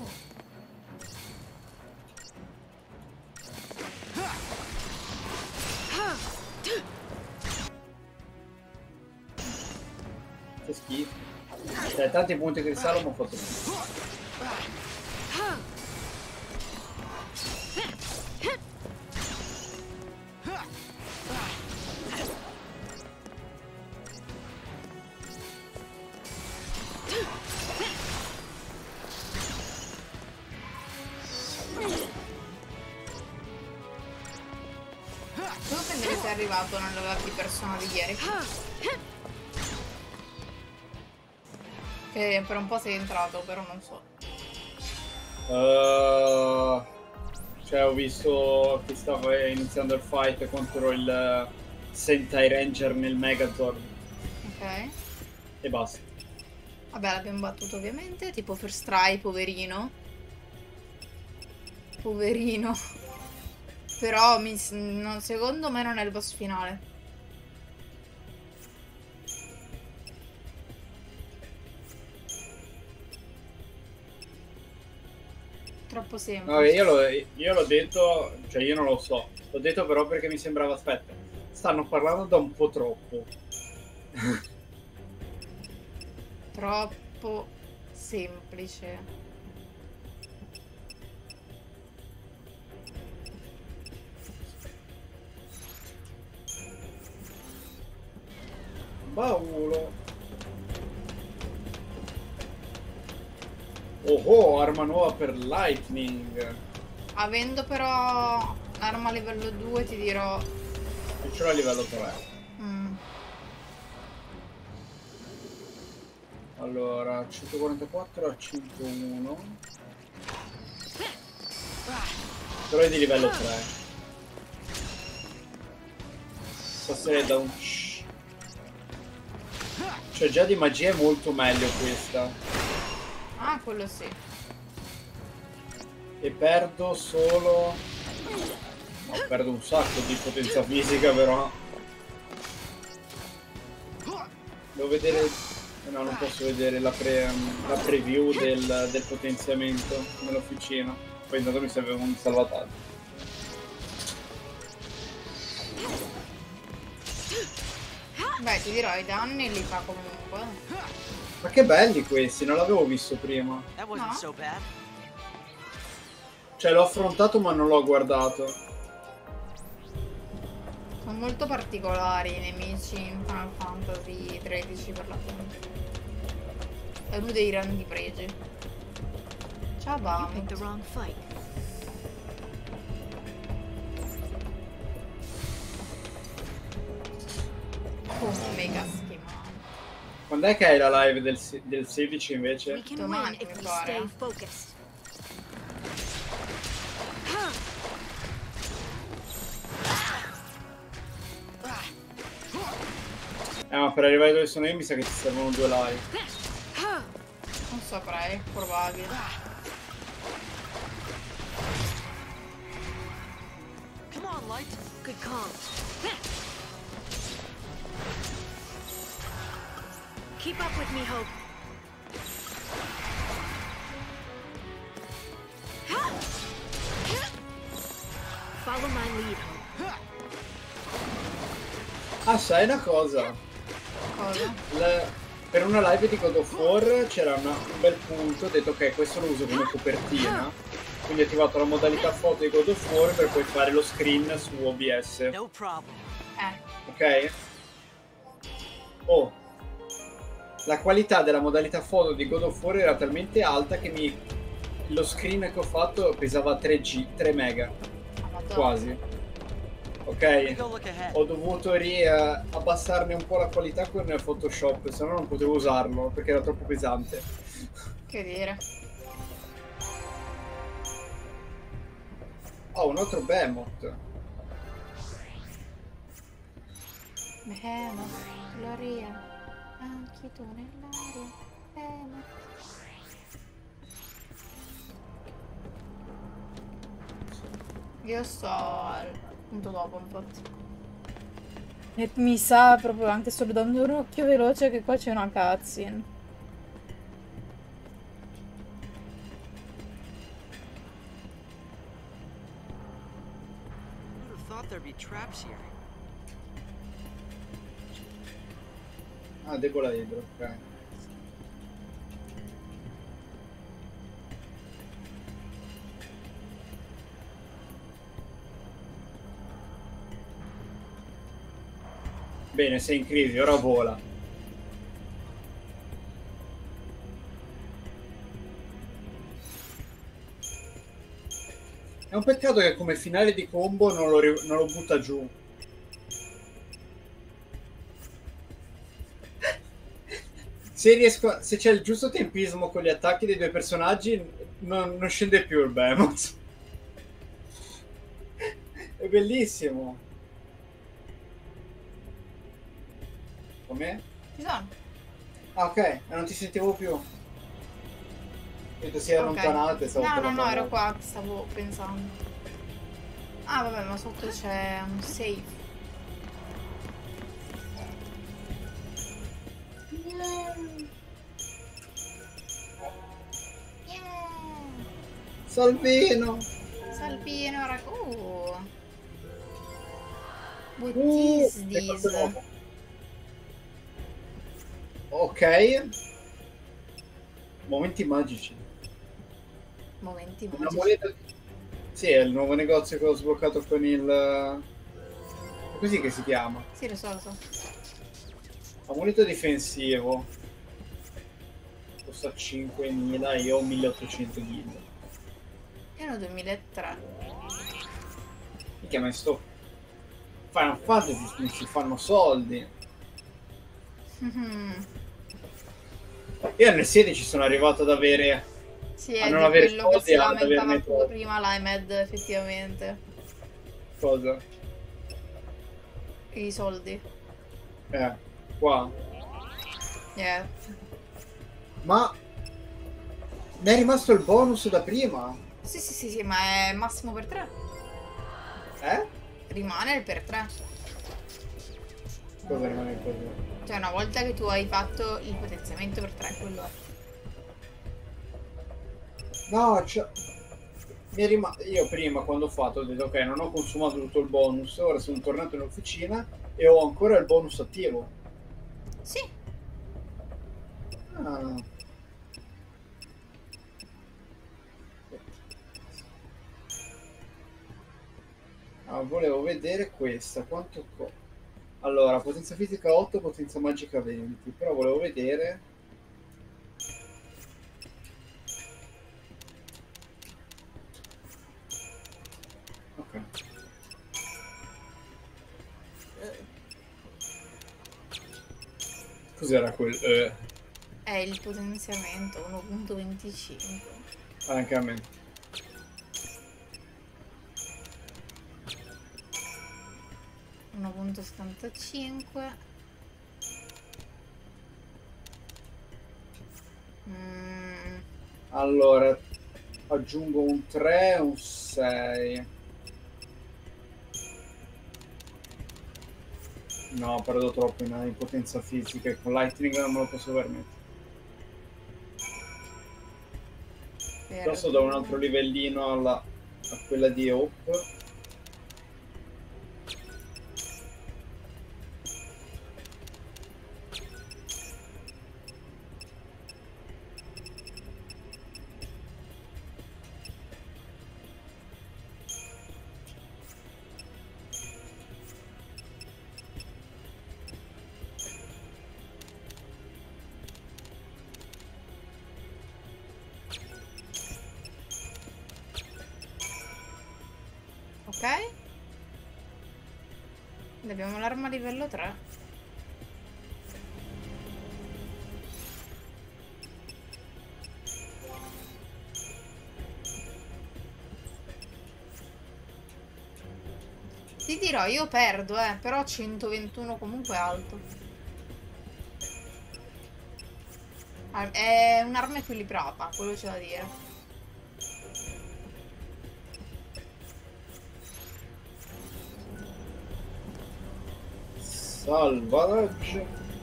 Che schifo. Cioè, tanti punti cristallo mi ho fatto schifo. Tu pensi che sei arrivato nella live di persona di ieri? Che per un po' sei entrato, però non so. Cioè, ho visto che stava iniziando il fight contro il Sentai Ranger nel Megazord. Ok. E basta. Vabbè, l'abbiamo battuto ovviamente. Tipo first try, poverino. Poverino. Però secondo me non è il boss finale. Troppo semplice. Vabbè, io l'ho detto, cioè io non lo so. L'ho detto però perché mi sembrava, aspetta, stanno parlando da un po' troppo. Troppo semplice. Baulo. Oh, arma nuova per Lightning. Avendo però l'arma livello 2 ti dirò... E ce l'ho a livello 3. Allora, 144 a 101. Però è di livello 3. Passerei da un... Cioè già di magia è molto meglio questa. Ah, quello sì. E perdo solo... No, perdo un sacco di potenza fisica però. Devo vedere... No, non posso vedere la preview del potenziamento nell'officina. Poi intanto mi serve un salvataggio. Beh, ti dirò, i danni li fa comunque. Ma che belli questi, non l'avevo visto prima. That wasn't No. so bad. Cioè l'ho affrontato ma non l'ho guardato. Sono molto particolari i nemici in Final Fantasy 13 per l'appunto. È uno dei grandi pregi. Ciao You Bam. picked the wrong fight. Quando è che hai la live del 16 We invece? can Domani, win if mi we pare. stay focused. Ma per arrivare dove sono io mi sa che ci servono 2 live. Non saprei, probabile. Come on, Light. Good call. Keep up with me, Hope. Follow my lead, Hope. Ah, sai una cosa? Cosa? Per una live di God of War c'era un bel punto, ho detto ok, questo lo uso come copertina, quindi ho attivato la modalità foto di God of War per poi fare lo screen su OBS, No problem. ok? Oh, la qualità della modalità foto di God of War era talmente alta che lo screen che ho fatto pesava 3 mega, quasi. Ok, Go look ahead. ho dovuto abbassarne un po' la qualità con Photoshop, se no non potevo usarlo perché era troppo pesante. Che dire? Oh, un altro Behemoth. Behemoth, Gloria, anche tu nell'aria. Behemoth. Io sto al punto dopo, infatti. E mi sa proprio anche solo dando un occhio veloce che qua c'è una cutscene. I would have thought there'd be traps here. Ah, debola idro, ok. Bene, sei in crisi, ora vola. È un peccato che come finale di combo non lo butta giù. Se c'è il giusto tempismo con gli attacchi dei due personaggi, non scende più il Behemoth. È bellissimo. Com'è? Ci sono. Ah, ok, non ti sentivo più. Credo sia allontanato e stavo No, parlando. ero qua, stavo pensando. Ah, vabbè, ma sotto c'è un safe. Salvino! Salvino, What is this? Ok. Momenti magici. Momenti Una magici. moneta... Sì, è il nuovo negozio che ho sbloccato con il... È così che si chiama. Sì, lo so. Amuleto difensivo. Costa 5.000 e io ho 1.800 ghild. Io ne ho 2003. Mica, ma sto... Final Fantasy non ci fanno soldi. Io nel 16 sono arrivato ad avere... Sì, è a di non avere quello che soldi si e ad lamentava averne pure troppi. prima l'IMED, effettivamente. Cosa? I soldi. Qua. Yeah. Ma... mi è rimasto il bonus da prima. Sì, ma è massimo per 3. Rimane il per 3. Cosa rimane così? Cioè, una volta che tu hai fatto il potenziamento per 3, quello è. No, cioè... Io prima quando ho fatto ho detto ok, non ho consumato tutto il bonus, ora sono tornato in officina e ho ancora il bonus attivo. Sì. Ah. Volevo vedere questa, quanto allora, potenza fisica 8, potenza magica 20, però volevo vedere... Ok. Cos'era quel... È il potenziamento 1.25. Anche a me. .75. Allora, aggiungo un 3 e un 6. No, perdo troppo in potenza fisica e con Lightning non me lo posso permettere. Piuttosto do un altro livellino a quella di Hope. Ok. Abbiamo l'arma livello 3. Ti dirò, io perdo, però 121 comunque è alto. È un'arma equilibrata, quello c'è da dire. Salvataggio.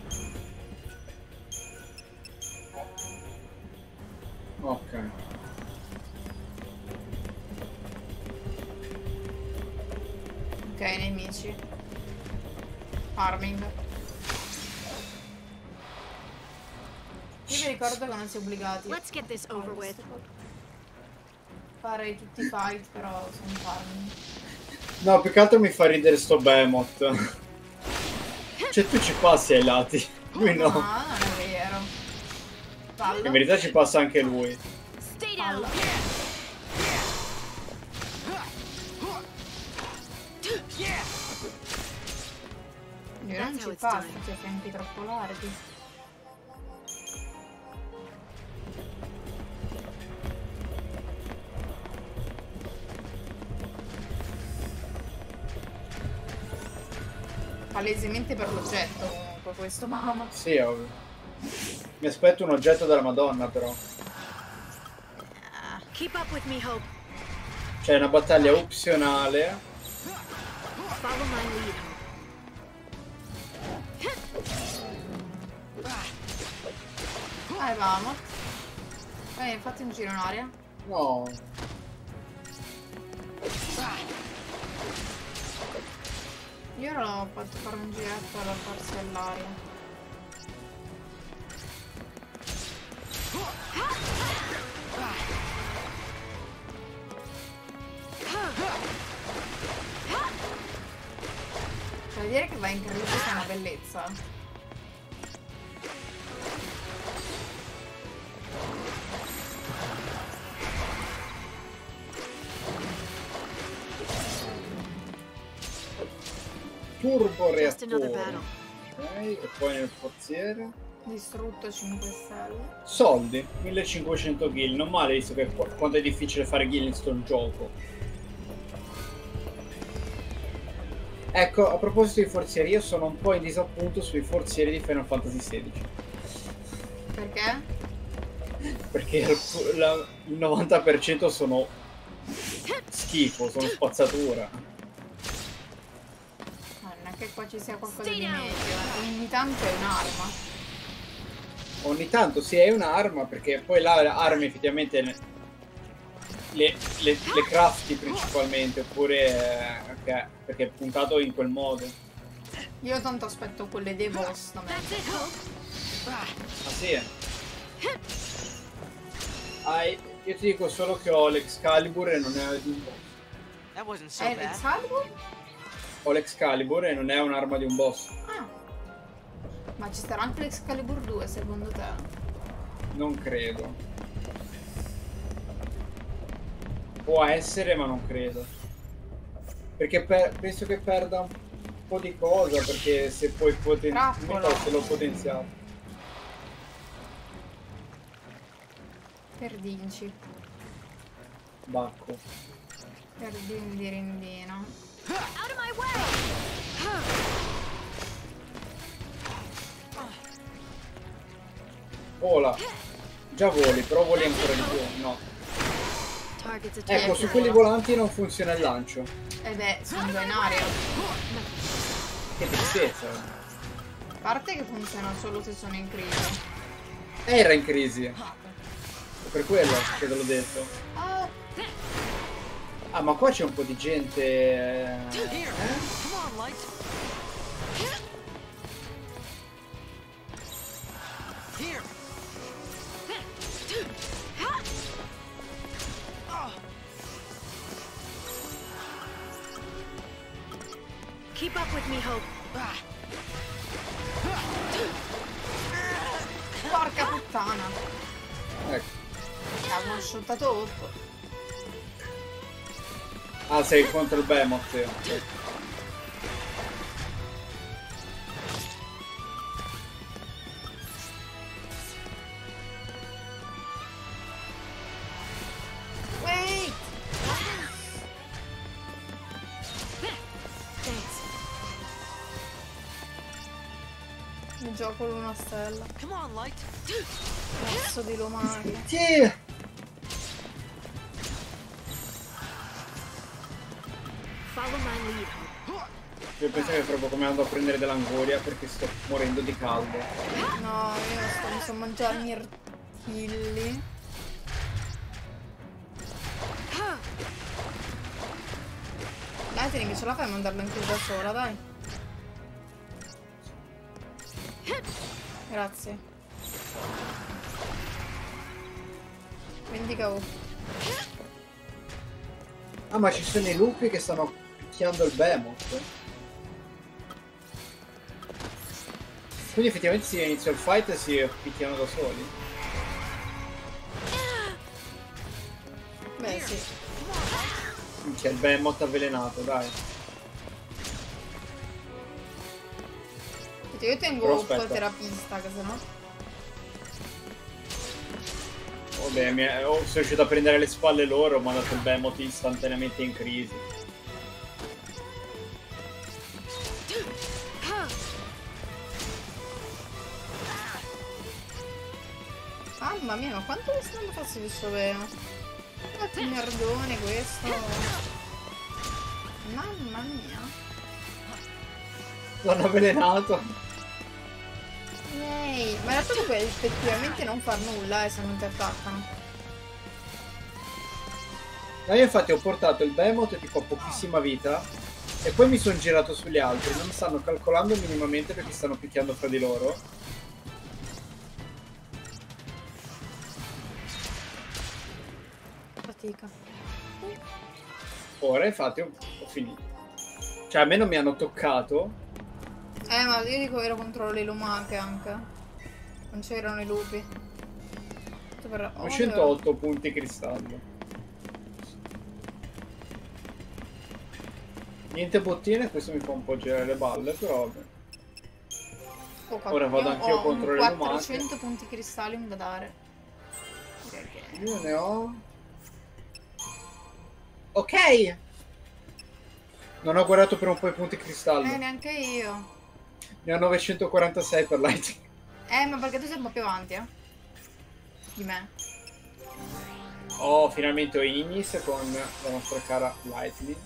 Ok. Ok, nemici. Farming. Io vi ricordo che non si è obbligati Let's get this over with. fare tutti i fight, però sono farming. No, più che altro mi fa ridere sto Behemoth. Cioè tu ci passi ai lati, lui no. No, non è vero. Fallo. In verità ci passa anche lui. Stay down. Io non ci passo, c'è fianchi troppo larghi. Palesemente per l'oggetto comunque questo, mamma. Sì, ovvio. Mi aspetto un oggetto della Madonna però. Keep up with me, Hope. C'è una battaglia opzionale. Follow my lead, Hope. Vamo. Fatti un giro in aria. No. Io l'ho fatto fare un giretto alla forza dell'aria. Cioè, dire che va in credo è una bellezza. Turbo Just another reattore. battle. Ok, e poi nel forziere. Distrutto 5 stelle. Soldi, 1500 kill. Non male visto che quanto è difficile fare kill in sto gioco. Ecco, a proposito di forzieri, io sono un po' in disappunto sui forzieri di Final Fantasy XVI. Perché? Perché il 90% sono schifo, sono spazzatura. Non è che qua ci sia qualcosa di meglio. Ogni tanto è un'arma. Ogni tanto sì, è un'arma, perché poi là le armi effettivamente le crafti principalmente, oppure perché è puntato in quel modo. Io tanto aspetto quelle dei boss da me. That's it, Hope. Ah sì. Io ti dico solo che ho l'Excalibur e non è di un boss. That wasn't so È bad. l'Excalibur? Ho l'Excalibur e non è un'arma di un boss. Ah. Ma ci sarà anche l'Excalibur 2 secondo te? Non credo. Può essere, ma non credo. Perché penso che perda un po' di cosa, perché se poi Trappolo. se l'ho potenziato. Perdinci. Bacco. Perdindi rindino. Out of my way! Vola. Già voli, però voli ancora di più. No. Target's Ecco, attack. su quelli volanti non funziona il lancio. Ed è, sono già in aria. Che tristezza. A parte che funziona solo se sono in crisi. Era in crisi. Per quello che te l'ho detto. Ah, Ah, ma qua c'è un po' di gente. Here. Come on, Light. Here. Keep up with me, Hope. porca puttana. Ecco. Abbiamo asciuttato Hope. Ah, sei contro il Behemoth. Sì. Wait! Thanks. Mi gioco l'una stella. Come on, Light. Cazzo di Lomari. Sì. Follow my lead, Hope. Io penso che proprio come andò a prendere dell'angoria perché sto morendo di caldo. No, io mi sto mangiando i mirtilli. Lightning, ce la fai a mandarlo in chiesa da sola, dai. Grazie. Vendica Hope. Ah, ma ci sono i lupi che stanno picchiando il Behemoth. Quindi effettivamente si inizia il fight e si picchiano da soli. Beh, sì. C'è il Behemoth avvelenato, dai. Io tengo Però Hope aspetta. terapista, che sennò. Vabbè, sono riuscito a prendere le spalle loro, ho mandato il Behemoth istantaneamente in crisi. Mamma mia, ma quanto mi stanno fastidio questo vero? Che merdone questo. Mamma mia. L'hanno avvelenato. Yay. Ma in realtà puoi effettivamente non far nulla se non ti attaccano. Ma io infatti ho portato il Behemoth tipo a pochissima vita e poi mi sono girato sugli altri. Non mi stanno calcolando minimamente perché stanno picchiando fra di loro. Fatica. Ora infatti ho finito. Cioè a me non mi hanno toccato. Ma io dico ero contro le lumache anche. Non c'erano i lupi. Ho 108 punti cristallo. Niente bottine, questo mi fa un po' girare le balle, però vabbè. Ora vado anch'io contro le lumache. 400 punti cristalli da dare. Direi che... Io ne ho... Ok! Non ho guardato per un po' i punti cristallo. neanche io. Ne ho 946 per Lightning. Ma perché tu sei un po' più avanti, di me. Oh, finalmente ho Ignis con la nostra cara Lightning.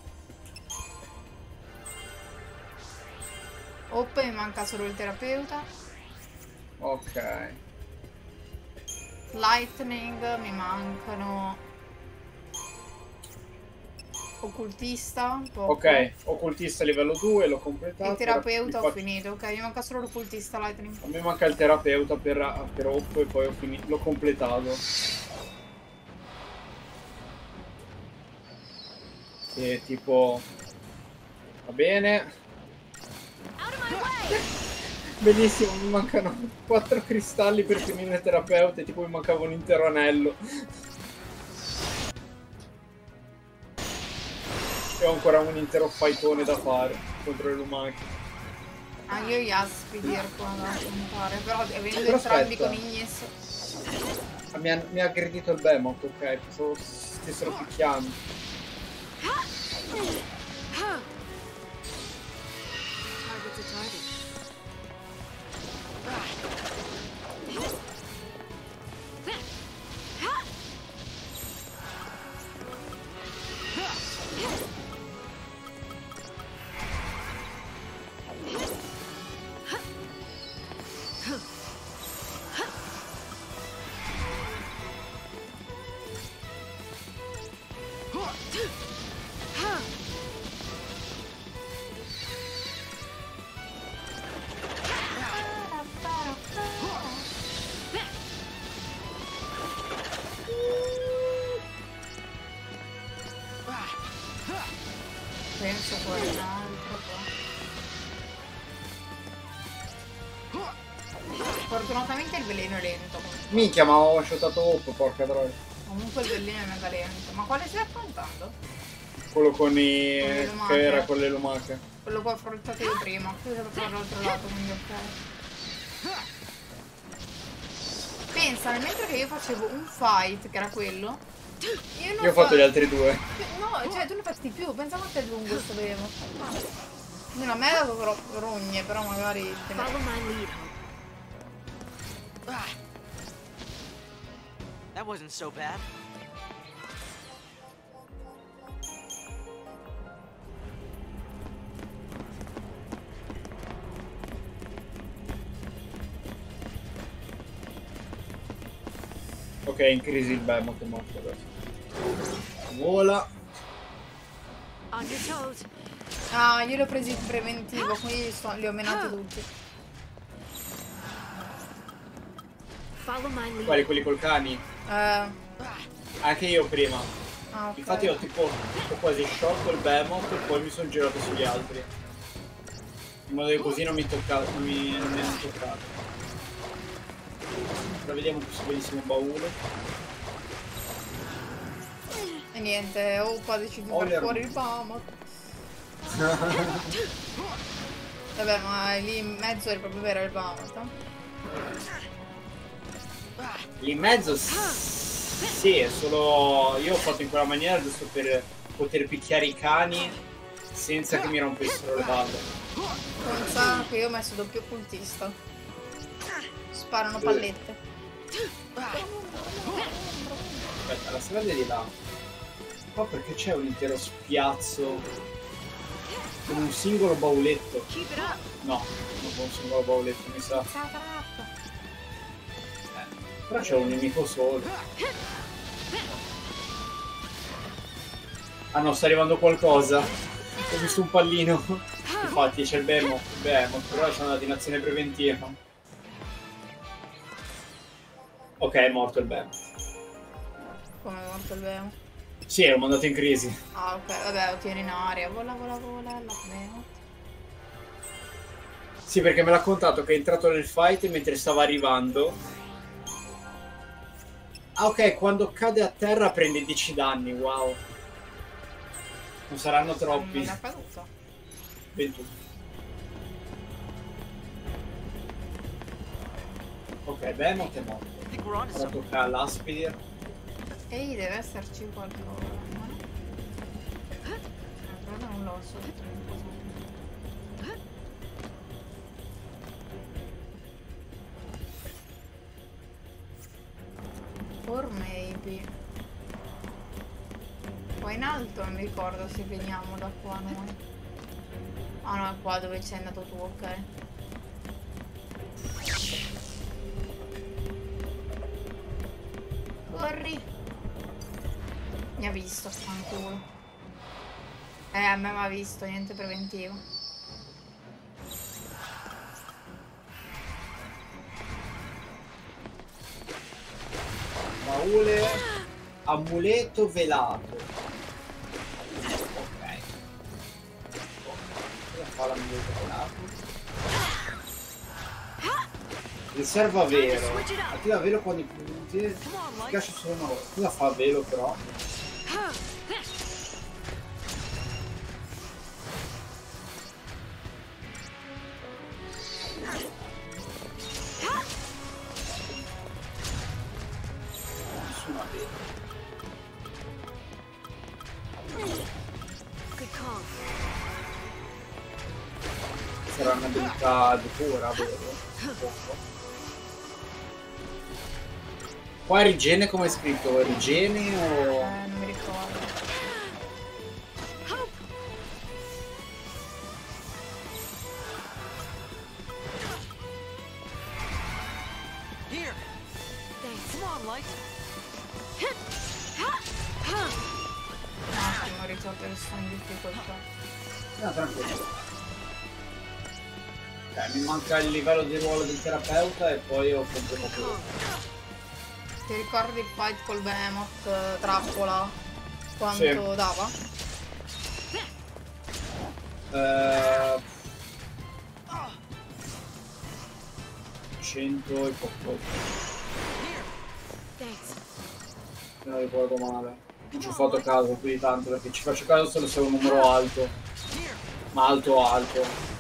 Hope mi manca solo il terapeuta. Ok. Lightning mi mancano. Occultista. Poco. Ok, occultista livello 2, l'ho completato. Il terapeuta ho Infatti, finito. Ok, mi manca solo l'occultista Lightning. a me manca il terapeuta per Oppo e poi ho finito, l'ho completato. E tipo... Va bene. Benissimo, mi mancano 4 cristalli per finire il terapeuta e tipo mi mancava un intero anello. E ho ancora un intero fightone da fare contro le lumache. Io gli Aspidir qua da contare, però avendo Però entrambi aspetta. con Ignis. Mi ha aggredito il Behemoth, ok, pensavo stessero picchiando. Target's a target. Penso poi un altro qua. Fortunatamente il veleno è lento. Minchia, ma ho shotato Hope, porca troia. Comunque il veleno è mega lento. Ma quale stai affrontando? Quello con i... le lumache. che era con le lumache. Quello che ho affrontato io prima. Qui è stato dall'altro lato, quindi ok. Pensa, nel mentre che io facevo un fight, che era quello, Io ho fatto gli altri due. No, cioè tu ne fatti di più, pensavo a te lungo sapevo. Non a me ha dato rogne, però magari te ne... Follow my lead, Hope. That wasn't so bad. Ok, in crisi il Behemoth è morto adesso. Vola. On your toes. Ah, io li ho presi in preventivo, quindi li ho menati tutti. Follow my lead. Quali, quelli col cani? Anche io prima. Ah, ok. Infatti ho quasi sciolto il Behemoth e poi mi sono girato sugli altri. In modo che così non mi toccate, non mi hanno toccato. Ora vediamo questo bellissimo baule. E niente, Hope ha deciso di far fuori il Behemoth. Vabbè, ma lì in mezzo è proprio vero il Behemoth. Lì in mezzo sì, è solo... Io ho fatto in quella maniera giusto per poter picchiare i cani senza che mi rompessero le balle. Pensa che io ho messo doppio occultista. Sparano pallette. Aspetta, la strada è di là. Qua perché c'è un intero spiazzo con un singolo bauletto? Keep it up. No, non con un singolo bauletto, mi sa. Però c'è un nemico solo. Ah no, sta arrivando qualcosa. Ho visto un pallino. Infatti c'è il Behemoth, però c'è una dinazione preventiva. Ok, è morto il Behemoth. Come è morto il Behemoth? Sì, l'ho mandato in crisi. Ah, ok, vabbè, lo tieni in aria. Vola, vola, vola, la Behemoth. Sì, perché me l'ha contato che è entrato nel fight mentre stava arrivando. Ah, ok, quando cade a terra prende 10 danni, wow. Non saranno troppi. Non è caduto. 21. Ok, Behemoth è morto. I think we're onto Ora something. tocca all'Aspidir. Ehi, deve esserci qualcosa. Però non lo so. Or maybe. Qua in alto non mi ricordo se veniamo da qua noi. Ah no, è qua dove sei andato tu, ok. Corri. Mi ha visto, fanculo. A me mi ha visto, niente preventivo. Baule, amuleto velato. Ok. Cosa fa l'amuleto velato? Riserva velo. Attiva velo quando i punti. Si caccia solo una volta. Cosa fa velo però? sarà un'abilità di cura, vero? Qua Rigene come è scritto? Rigene o... non mi ricordo. Here. Thanks. Come on, Light. Un attimo, ricordo che sono in difficoltà. No, tranquillo. Mi manca il livello di ruolo del terapeuta e poi ho completato. Ti ricordi il fight col Behemoth trappola? Quanto Sì. dava? 100 e poco. Thanks. Se non ricordo male. Non ci ho fatto caso più di tanto perché ci faccio caso solo se è un numero alto. Ma alto alto.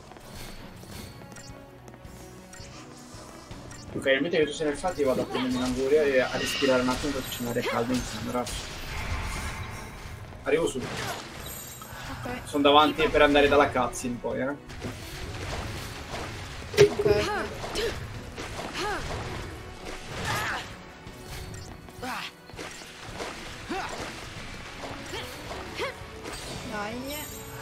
Ok, mentre che tu sei nel fatti vado a prendermi un'anguria e a respirare un attimo perché c'è un'aria calda in camera. Arrivo subito. Ok. Sono davanti per andare dalla cutscene poi, eh. Ok. Dai.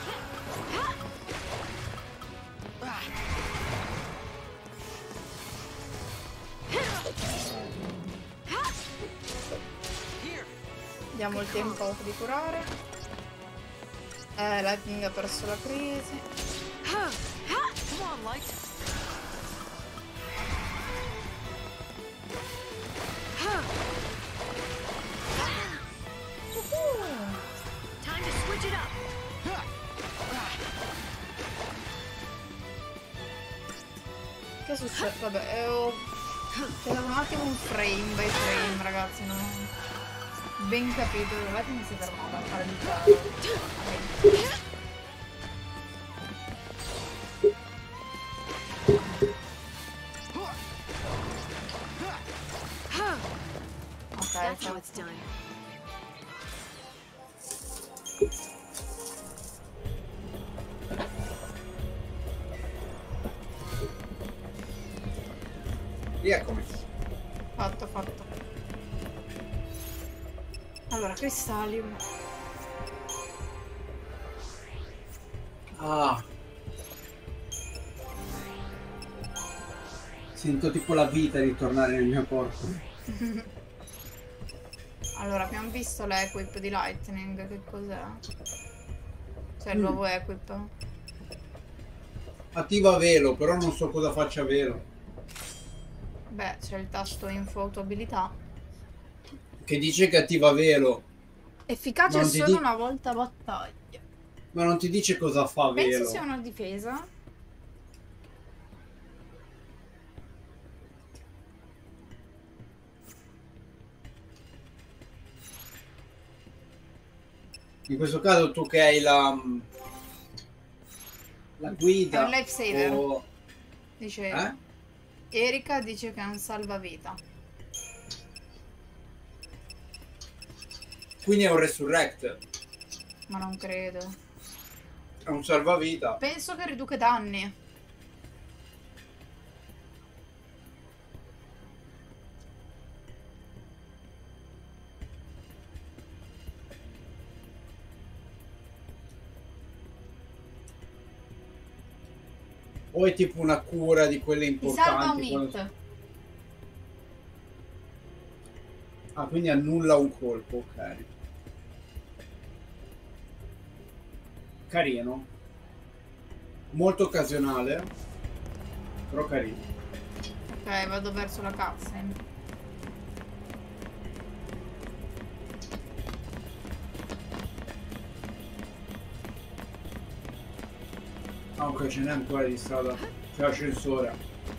Diamo il tempo di curare. Lightning ha perso la crisi. Come on, Light. Time to switch it up. Che è successo? Vabbè, c'è stato un attimo un frame by frame, ragazzi, non ho ben capito. Lightning si fermava a fare di chiaro. That's how it's done. Rieccomi. Fatto. Allora, Crystallium. Ah. Sento tipo la vita ritornare nel mio corpo. Allora, abbiamo visto l'equip di Lightning, che cos'è? Cioè il nuovo equip. Attiva velo, però non so cosa faccia velo. Beh, c'è il tasto info autoabilità. Che dice che attiva velo, Efficace Non ti solo di- una volta a battaglia. ma non ti dice cosa fa Penso velo. sia una difesa. In questo caso tu che hai la guida È un lifesaver. o... Dice Erika dice che è un salvavita. Quindi è un resurrect, Ma non credo. è un salvavita. Penso che riduca i danni. O è tipo una cura di quelle Ti salva un importanti. hit. Ah, quindi annulla un colpo, ok. Carino. Molto occasionale, però carino. Ok, vado verso la cutscene. Ah, ok, ce n'è ancora di strada. C'è l'ascensore.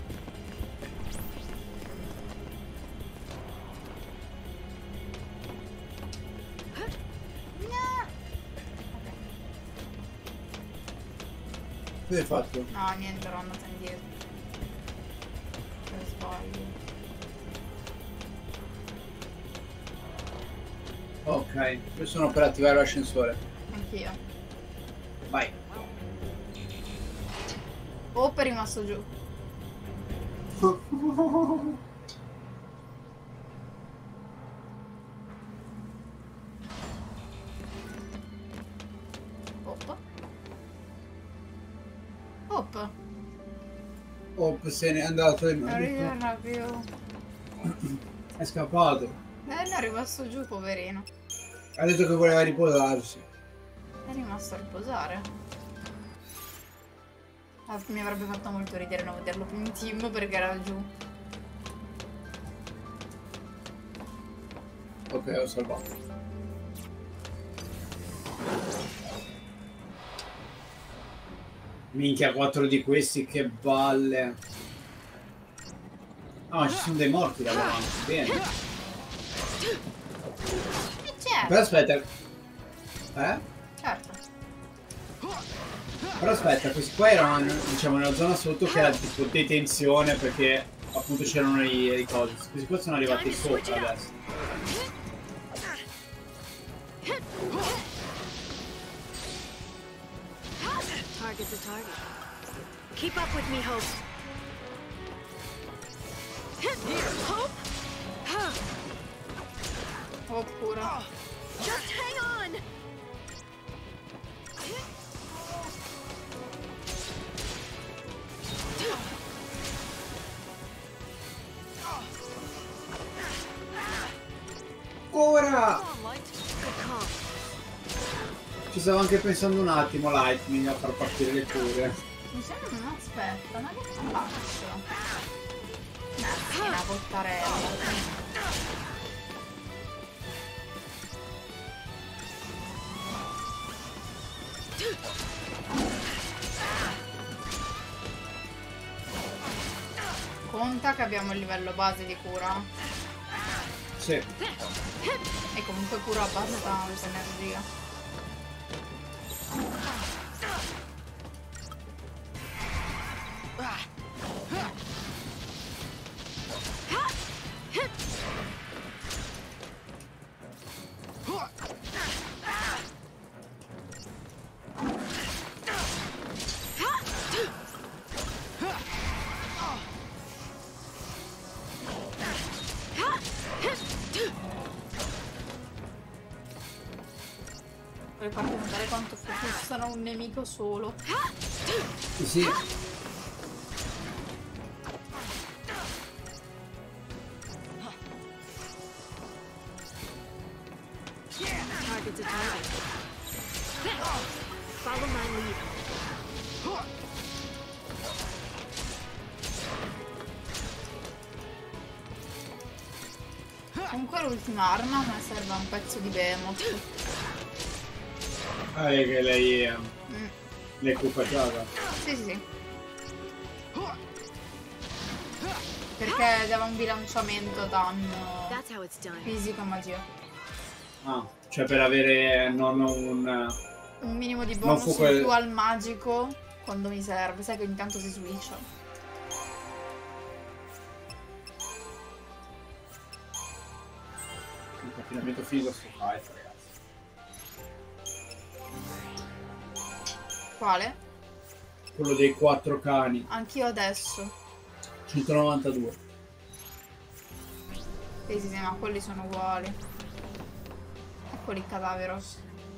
Cosa hai fatto? No, niente, ero andata indietro. Per sbaglio. Ok, io sono per attivare l'ascensore. Anch'io. Vai. Hope è rimasto giù. Hope. Hope. Hope se n'è andato in Non ritorna più. È scappato. È rimasto giù, poverino. Ha detto che voleva riposarsi. È rimasto a riposare. Mi avrebbe fatto molto ridere non vederlo più in team perché era giù. Ok, ho salvato. Minchia, 4 di questi, che balle. Ah, ci sono dei morti là davanti, bene. E certo. Però aspetta. Certo. Però aspetta, questi qua erano, diciamo, nella zona sotto che era tipo detenzione perché appunto c'erano i cosi. Questi qua sono arrivati sopra adesso. Target's a target. Keep up with me, Hope. Hope? Oppure. Just hang on! Ora! Come on, Light. Good call. Ci stavo anche pensando un attimo, Lightning, a far partire le cure. Mi sembra non aspetta, ma che faccio? Una bottarella. Conta che abbiamo il livello base di cura. Sì. E comunque cura abbastanza energia. Vorrei farti notare quanto focussano un nemico solo. Sì. Target's a target. Follow my lead. Comunque l'ultima arma a me serve un pezzo di behemoth. Ah, è che lei è equipaggiata. Sì, sì, sì. Perché dava un bilanciamento danno That's how it's done. fisico e magia. Ah, cioè per avere non un... Un minimo di Non bonus fu in quel- più al magico quando mi serve. Sai che ogni tanto si switcha. Il confinamento fisico sto fight, ragazzi. Quale? Quello dei 4 cani. Anch'io adesso. 192. Sì, sì, sì, ma quelli sono uguali. Eccoli i cadaveros.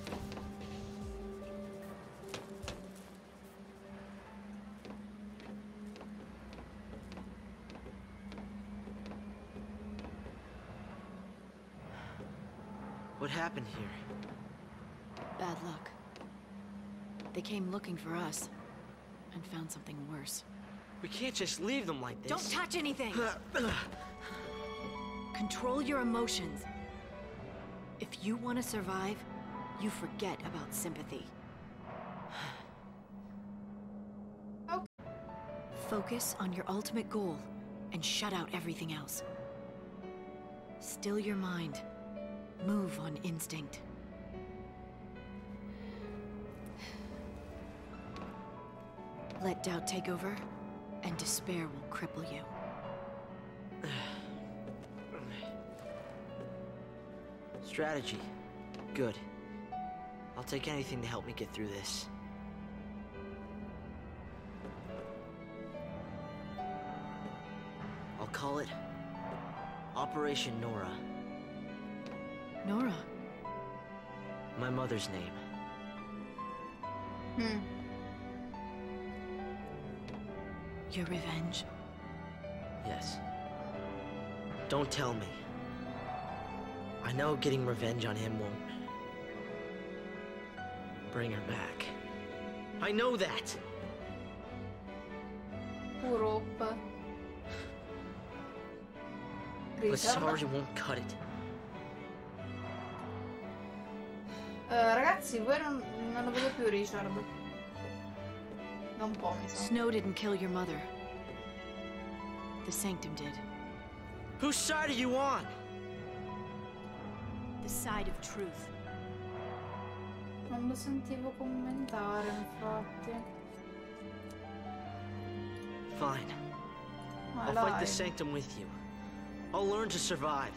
What happened here? Bad luck. They came looking for us and found something worse. We can't just leave them like this. Don't touch anything! Control your emotions. If you want to survive, you forget about sympathy. Okay. Focus on your ultimate goal and shut out everything else. Still your mind. Move on instinct. Let doubt take over, and despair will cripple you. Strategy. Good. I'll take anything to help me get through this. call it Operation Nora. Nora. My mother's name. Your revenge. Yes. Don't tell me. I know getting revenge on him won't bring her back. I know that! Puro. But Richard. sorry won't cut it. Ragazzi, voi non lo vedo più Richard. Da un po', mi sa. Snow didn't kill your mother. The Sanctum did. Whose side are you on? The side of truth. Non lo sentivo commentare, infatti. Fine. Ma I'll fight dai. the Sanctum with you. I'll learn to survive.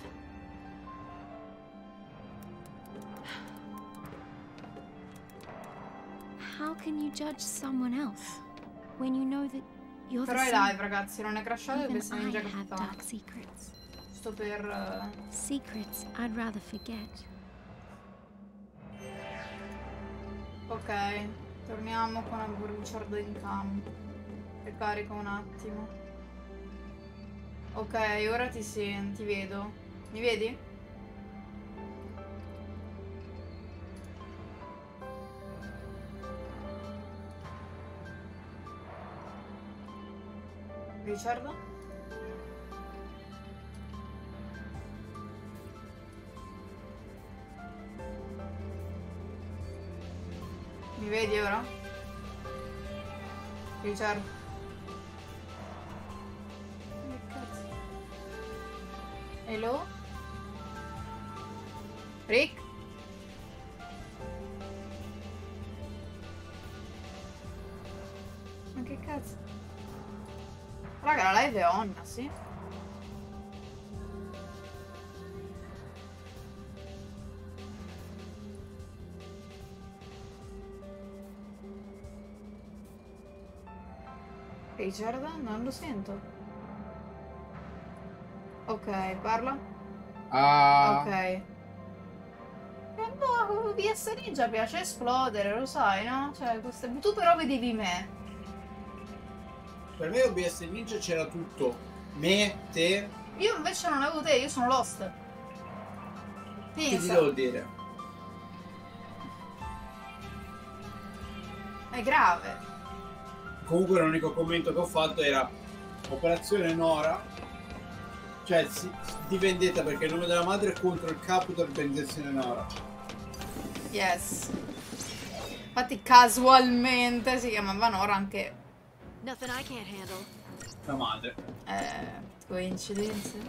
How can you judge someone else when you know that you're Però the è same? live, ragazzi, non è crashato e Even bestia ninja I have capitano. dark secrets. Sto per... Secrets I'd rather forget. Ok, torniamo con Abu Richard in campo. Che carico un attimo. Ok, ora ti senti, vedo. Mi vedi? Richard? Mi vedi ora? Richard? Che cazzo? Hello? Rick? Ma che cazzo? Raga, la live è on, sì? Richard? Non lo sento. Ok, parla. Ok. No, PS Ninja piace esplodere, lo sai, no? Cioè, tu però vedevi me. Per me OBS Ninja c'era tutto. Me, te. Io invece non avevo te, io sono Lost. Che ti Pensa, devo dire? è grave. Comunque l'unico commento che ho fatto era Operazione Nora. Cioè di vendetta, perché il nome della madre è contro il capo dell'organizzazione Nora. Yes. Infatti casualmente si chiamava Nora anche Nothing I can't handle. La madre. coincidenze.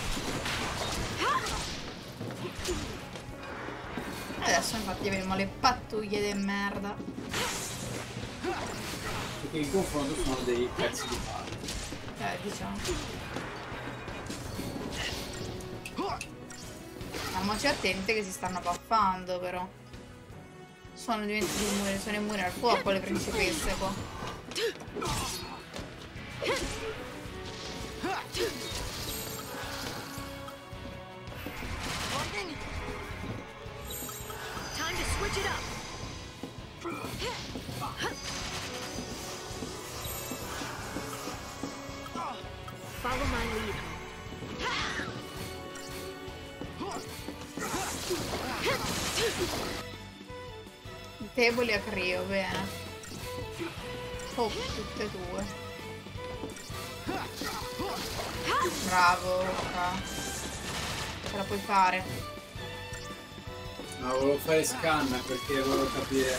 Adesso infatti avremo le pattuglie di merda. Perché in confronto sono dei pezzi di palla. Diciamo. Stiamoci attenti che si stanno buffando però. Sono diventati immuni, sono immuni al fuoco le principesse qua. Time to switch it up. Follow my lead. Deboli a Crio, bene. Oh, tutte e due. Bravo, Luca. Ce la puoi fare. No, volevo fare scan perché volevo capire.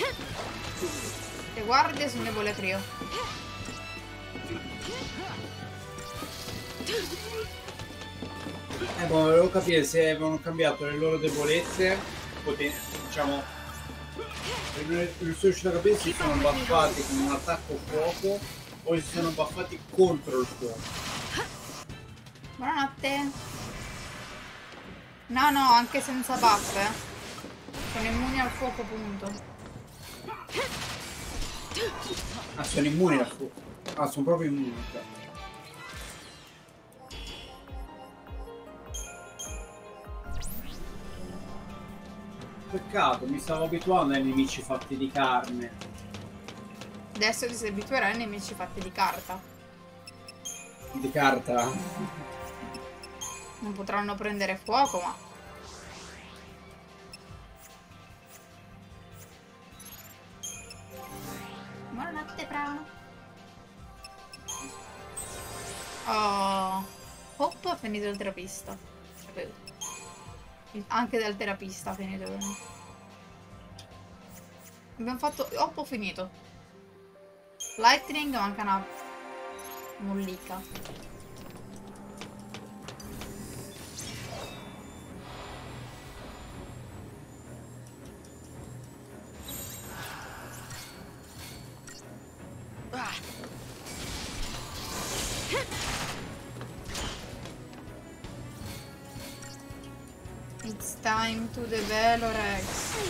Le guardie sono deboli a Crio. Volevo capire se avevano cambiato le loro debolezze, diciamo, non sono riuscito a capire se si sono buffati con un attacco fuoco o se si sono buffati contro il fuoco. Buonanotte. No, no, anche senza buff, Sono immuni al fuoco, punto. Ah, sono immuni al fuoco. Ah, sono proprio immuni. Peccato, mi stavo abituando ai nemici fatti di carne. Adesso ti si abituerai ai nemici fatti di carta. Di carta? Non potranno prendere fuoco, ma... Buonanotte, Prano. Oh... Hop ha finito il terapista. Sapevo. Anche dal terapista ha finito. Abbiamo fatto... Hop ho finito. Lightning manca una... mollica. It's time to the Velorex.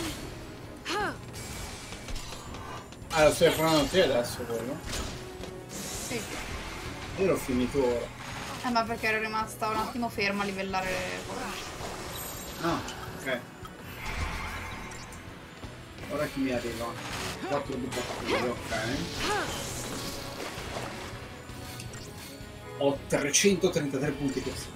Ah, lo stai facendo te adesso quello? Sì. Io l'ho finito ora. Ma perché ero rimasta un attimo ferma a livellare le cose. Ah, ok. Ora chi mi arriva? 4 di battaglia, ok. Ho 333 punti così.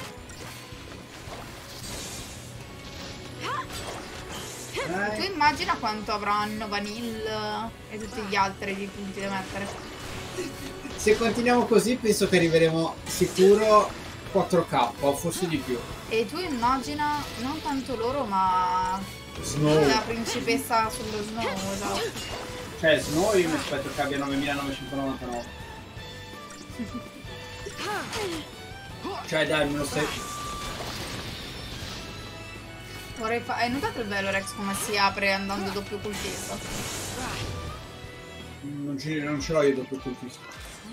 Tu immagina quanto avranno Vanille e tutti gli altri di punti da mettere. Se continuiamo così penso che arriveremo sicuro 4K o forse di più. E tu immagina non tanto loro ma Snow. la principessa sullo Snow, esatto. Cioè Snow io mi aspetto che abbia 9999. Cioè dai, me lo stai... Vorrei hai notato il Velorex come si apre andando doppio cultista? Non ce l'ho io doppio colpista.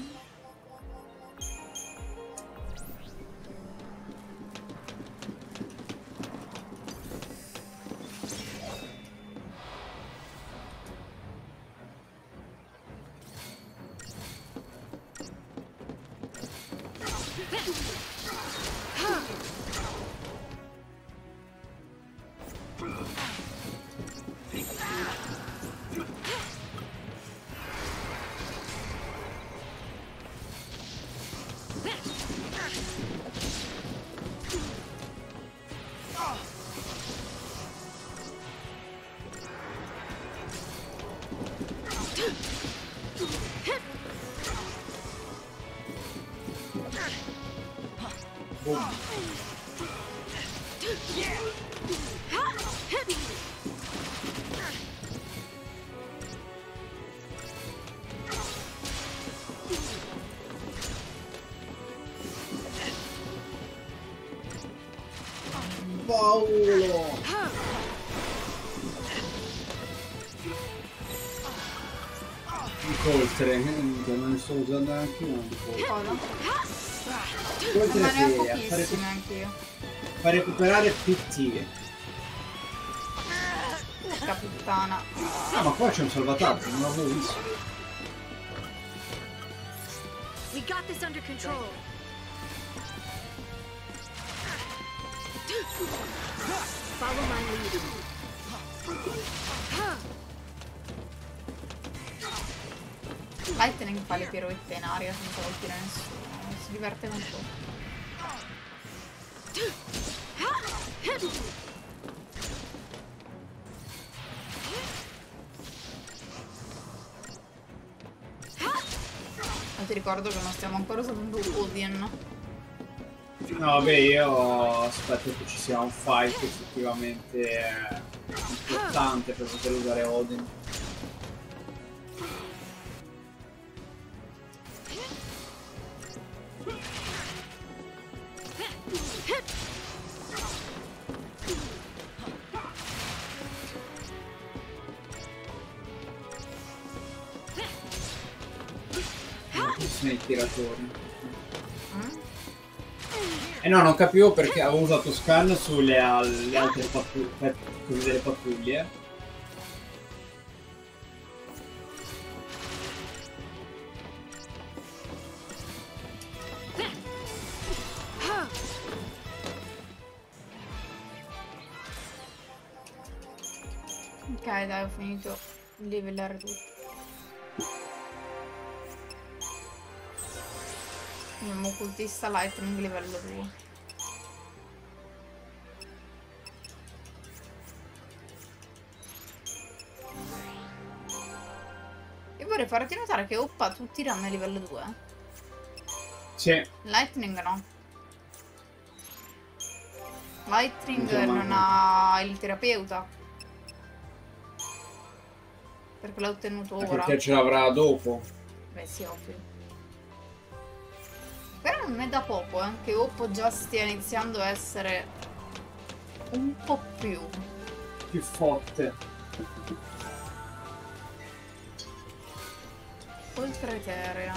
Paolo! Di coltere, non ne sto usando neanche uno di coltere. Ma ne ho Coltere pochissime anch'io. fa recuperare PT. Porca puttana. Ah, ma qua c'è un salvataggio, non l'avevo visto. We got this under control. Follow my lead. Lightning fa le piroette in aria senza colpire nessuno. Si diverte un po'. Ma ti ricordo che non stiamo ancora usando Odin. No, vabbè, io aspetto che ci sia un fight effettivamente importante per poter usare Odin. I tiratori. E no, non capivo perché avevo usato scan sulle altre delle pattuglie. dai, ho finito di livellare tutto. Abbiamo occultista lightning livello 2. Io vorrei farti notare che Oppa ha tutti i rami a livello 2. Sì. Lightning no. Lightning Andiamo non avanti. ha il terapeuta. Perché l'ha ottenuto ora. Perché ce l'avrà dopo. Beh sì, ovvio. Però non è da poco, che Oppo già stia iniziando a essere un po' più forte. oltre eterea.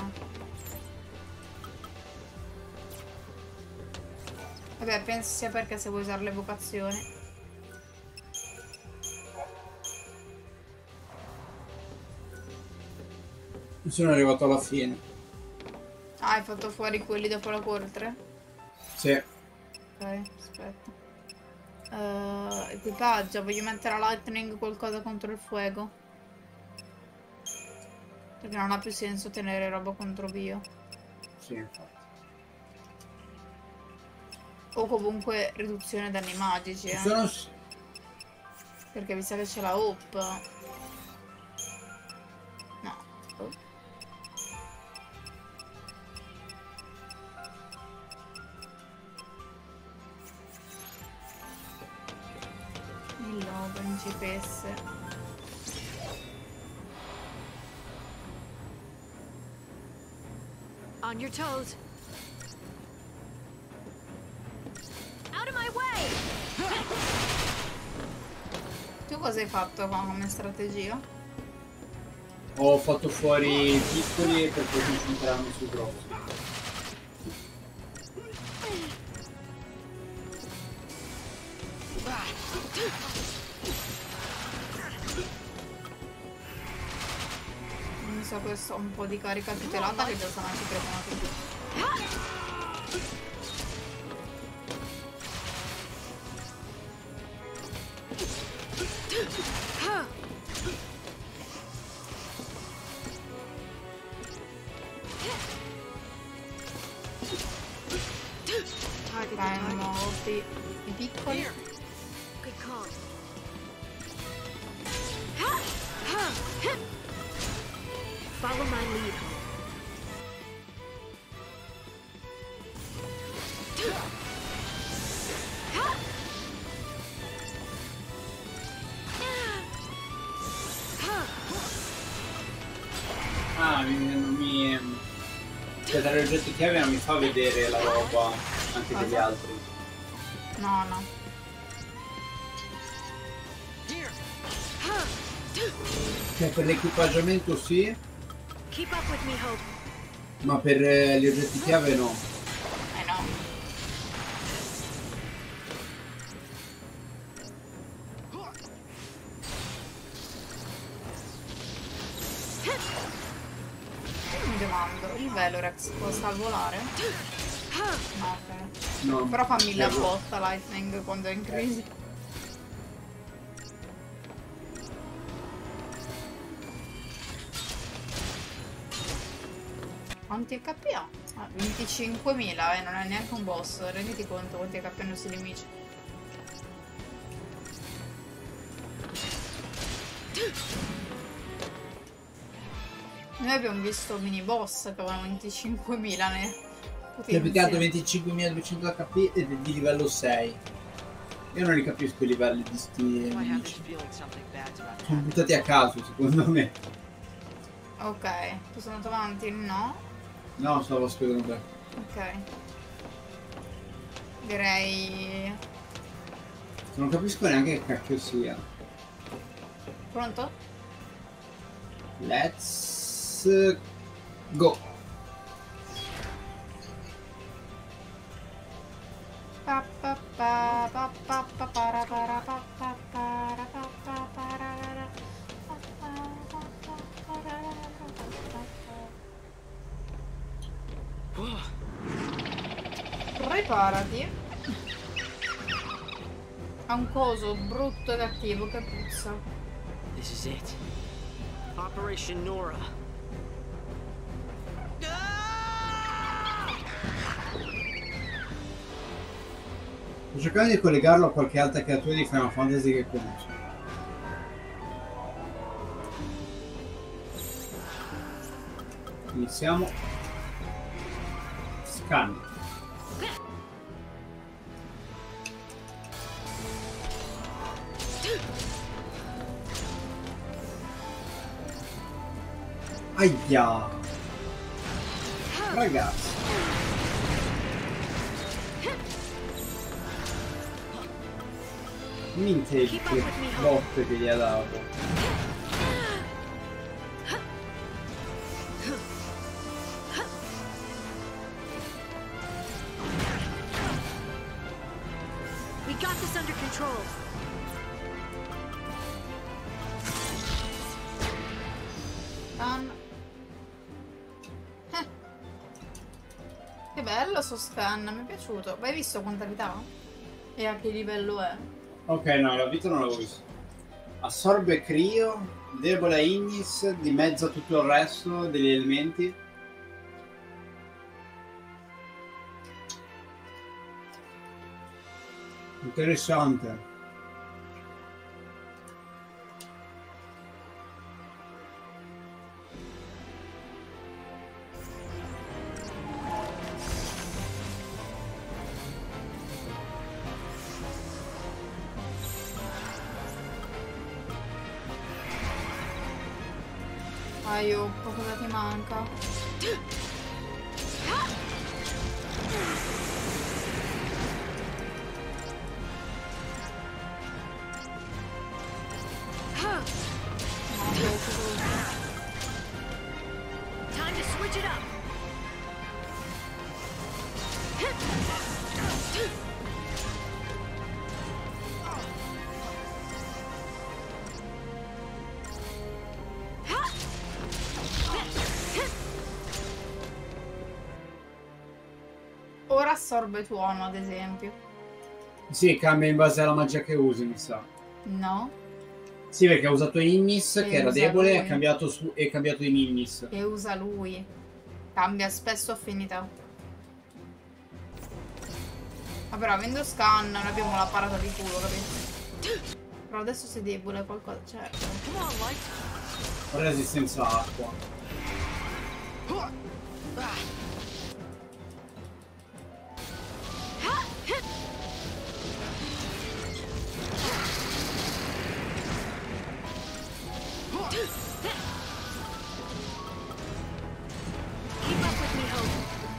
Vabbè, penso sia perché se vuoi usare le vocazioni. Sono arrivato alla fine. Ah, hai fatto fuori quelli dopo la corte? Sì. Ok, aspetta. Equipaggio, voglio mettere a lightning qualcosa contro il fuoco. Perché non ha più senso tenere roba contro bio. Sì, infatti. O comunque riduzione danni magici, Sono... Perché mi sa che c'è la Hope. No. Oh. Il logo in GPS. On your toes. Out of my way! Tu cosa hai fatto come strategia? Ho fatto fuori i piccoli per poi concentrarmi sui grossi. Mi sa questo un po' di carica tutelata che già sono anche crepati. I piccoli. Good call. Follow my lead. Cioè dare oggetti chiave non mi fa vedere la roba anche degli altri. No, no. Cioè per l'equipaggiamento sì, Keep up with me, Hope. ma per gli oggetti chiave no. No. Io mi domando, il Velorex può salvolare? No, ok. No. Però fa 1000 botta Lightning quando è in crisi. Quanti HP ha? Ah, 25.000, non è neanche un boss, renditi conto quanti HP hanno questi nemici. Noi abbiamo visto mini boss che avevano 25.000 ne Ti ha piccato 25.200 HP ed è di livello 6. Io non li capisco i livelli di sti nemici. Sono buttati a caso secondo me. Ok, tu sono andato avanti? No? No, stavo spiegando te. Ok. Direi... Non capisco neanche che cacchio sia. Pronto? Let's go. Preparati a un coso brutto e cattivo che puzza. This is it. Operation Nora. Sto cercando di collegarlo a qualche altra creatura di Final Fantasy che conosco. Iniziamo. Scan. Aia! Ragazzi. Minte che botte che gli ha dato. We got this under control. Che bello sto scan, mi è piaciuto. Ma hai visto quanta vita ha? E a che livello è? Ok, no, la vita non l'avevo vista. Assorbe Crio, debole Ignis, dimezza tutto il resto degli elementi. Interessante. Aiuto, cosa ti manca? Time to switch it up. Ora assorbe tuono, ad esempio. Sì, cambia in base alla magia che usi, mi sa. No? Sì, perché ha usato Ignis, E che era usa debole, lui. e è cambiato in Ignis. Che usa lui. Cambia spesso affinità. Ma però avendo scan non abbiamo la parata di culo, capito? Però adesso sei debole, qualcosa certo. Come on, Light. Resistenza acqua. Keep up with me, Hope.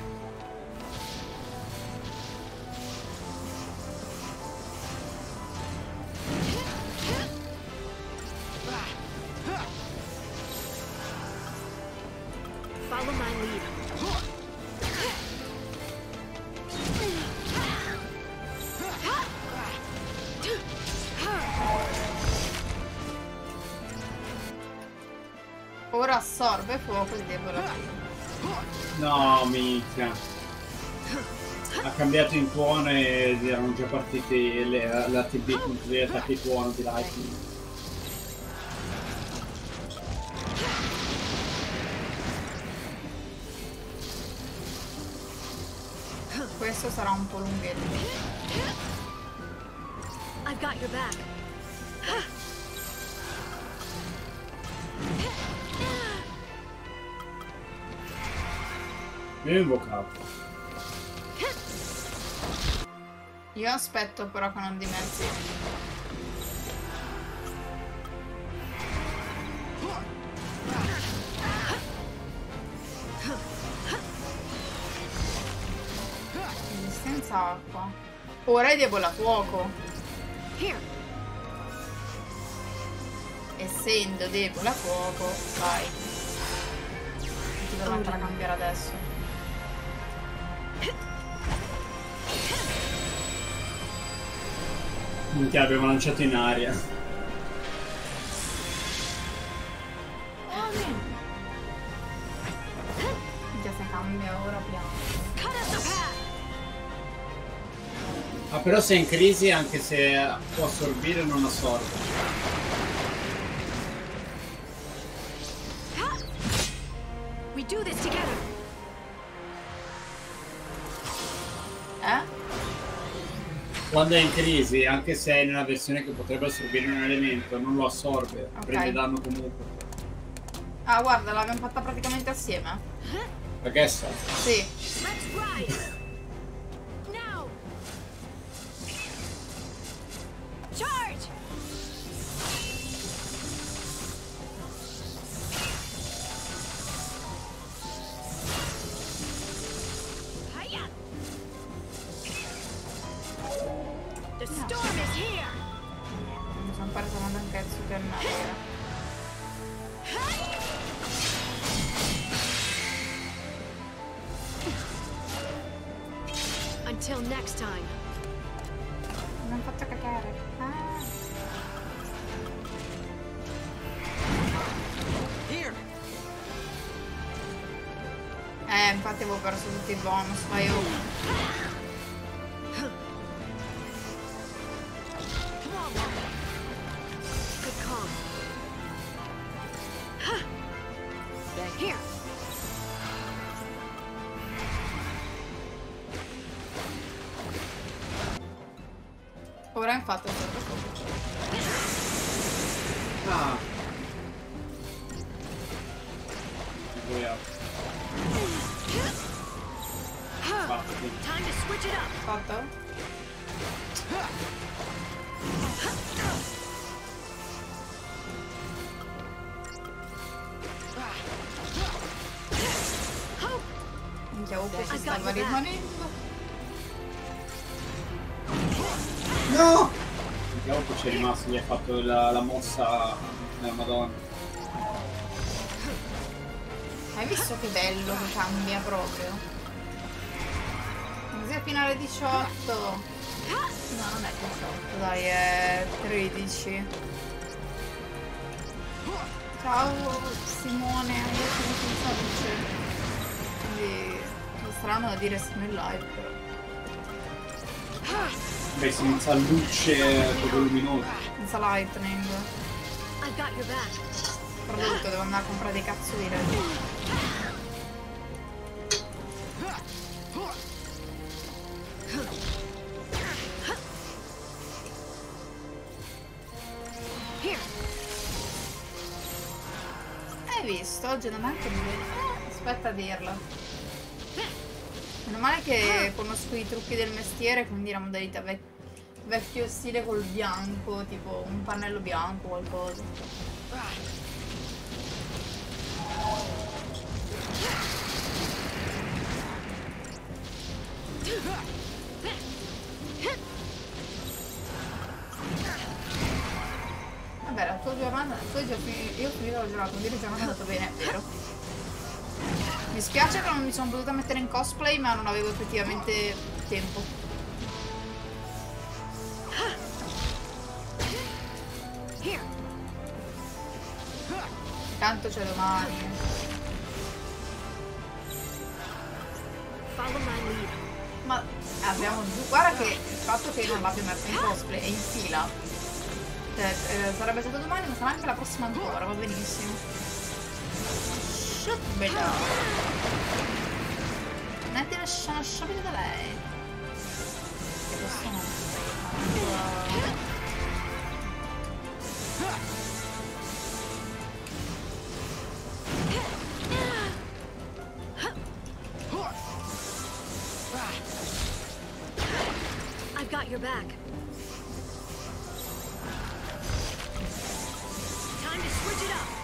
Follow my lead. Ora assorbe fuoco di debole. No, minchia. Ha cambiato in tuono ed erano già partiti la TB con gli attacchi tuono di Lightning. Questo sarà un po' lunghetto. I've got your back. Io ho invocato. Io aspetto però che non dimezzi. Resistenza acqua. Ora è debole a fuoco. Here. Essendo debole a fuoco, vai. Ti devo andare a cambiare adesso. Minchia, abbiamo lanciato in aria. Minchia, se cambia ora piano. Cut us a path. Ah, però se è in crisi, anche se può assorbire, non assorbe. We do this together. Quando è in crisi, anche se è nella versione che potrebbe assorbire un elemento, non lo assorbe, prende danno comunque. Ah, guarda, l'abbiamo fatta praticamente assieme. La Gessa? Sì. Let's ride. Now. Charge. Hiya. The storm is here. Mi sono persa anche il super naso. Until next time. Mi hanno fatto cagare. Here. Infatti avevo perso tutti i bonus, fai io. Come on, Mom. Good call. Here. Ora infatti Ah. Time to switch it up. fatto? Minchia, si stava rimanendo. No! Vediamo che c'è rimasto, gli ha fatto la mossa della Madonna. Hai visto che bello che cambia proprio? Così a finale 18. No, non è 18, dai, è 13. Ciao Simone, io sono senza luce. Quindi è strano da dire sono in live però. Beh, senza luce proprio luminosa. Senza lightning. I got your back. Prodotto, devo andare a comprare dei cazzo di LED. Hai visto? Oggi non è anche aspetta a dirla. Meno male che conosco i trucchi del mestiere, quindi la modalità vecchio stile col bianco, tipo un pannello bianco o qualcosa. Vabbè, la tua giornata, io ho finito la giornata, quindi la giornata è andata bene, è vero. Mi spiace che non mi sono potuta mettere in cosplay, ma non avevo effettivamente tempo. Tanto c'è domani. Ma abbiamo guarda che il fatto che non l'abbia messo in cosplay è in fila. Cioè, sarebbe stato domani, ma sarà anche la prossima ancora, va benissimo. Bella. Metti la sciabile da lei. Che questo non I've got your back. Time to switch it up.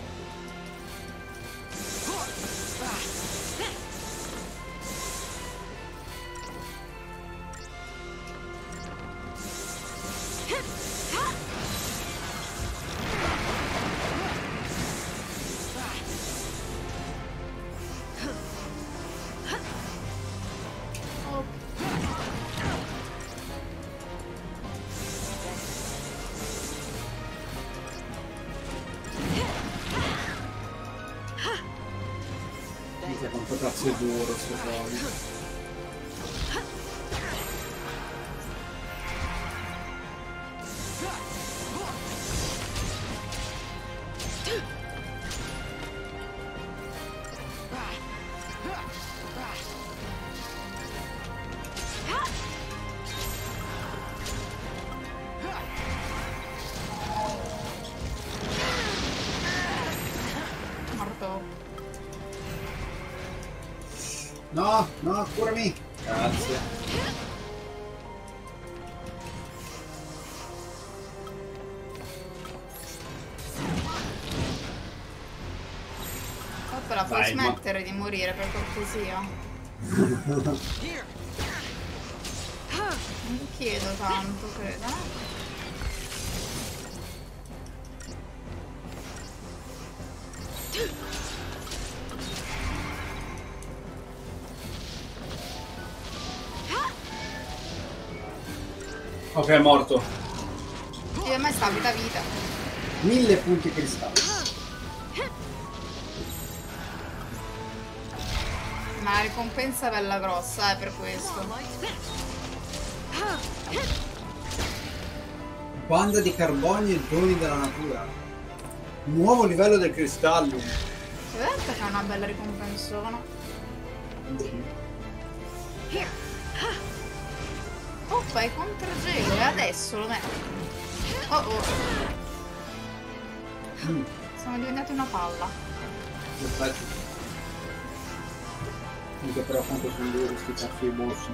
Quanto cazzo è duro sto gioco. No, no, curami. Grazie. Però puoi Dai, smettere di morire per cortesia. Non chiedo tanto, credo. Ok, è morto. Sì, a me sta vita. 1000 punti cristalli. Ma la ricompensa è bella grossa, per questo. Banda di carboni e doni della natura. Nuovo livello del cristallo. Vedete che è una bella ricompensona. Oh, fai controgelo e adesso lo metto. Oh oh. Siamo diventati una palla. Aspetta. Mica però quanto sono duri questi cazzo di boss.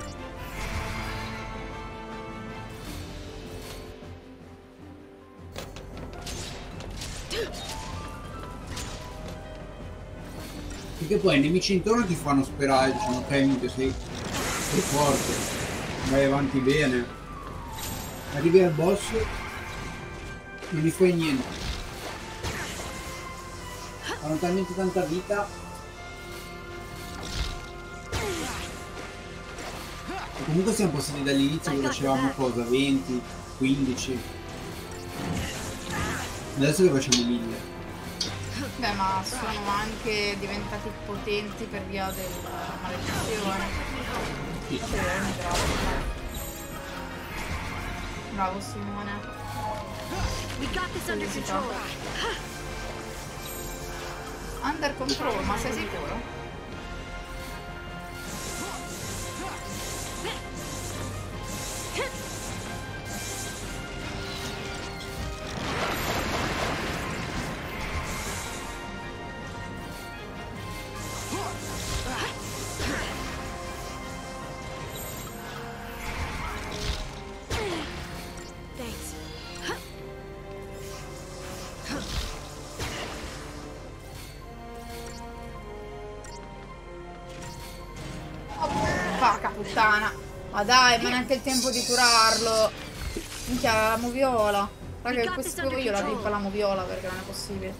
Perché poi i nemici intorno ti fanno sperare, diciamo, ok, minchia, sei forte, vai avanti bene, arrivi al boss, non gli fai niente, hanno talmente tanta vita, e comunque siamo passati dall'inizio dove facevamo cosa, 20, 15, adesso che facciamo 1000. Beh, ma sono anche diventati potenti per via della maledizione. Sì. Bravo Simone. Felicità. Under control, ma sei sicuro? Ma dai, ma neanche il tempo di curarlo. Minchia, la moviola. Raga, questo io la rippa la moviola perché non è possibile.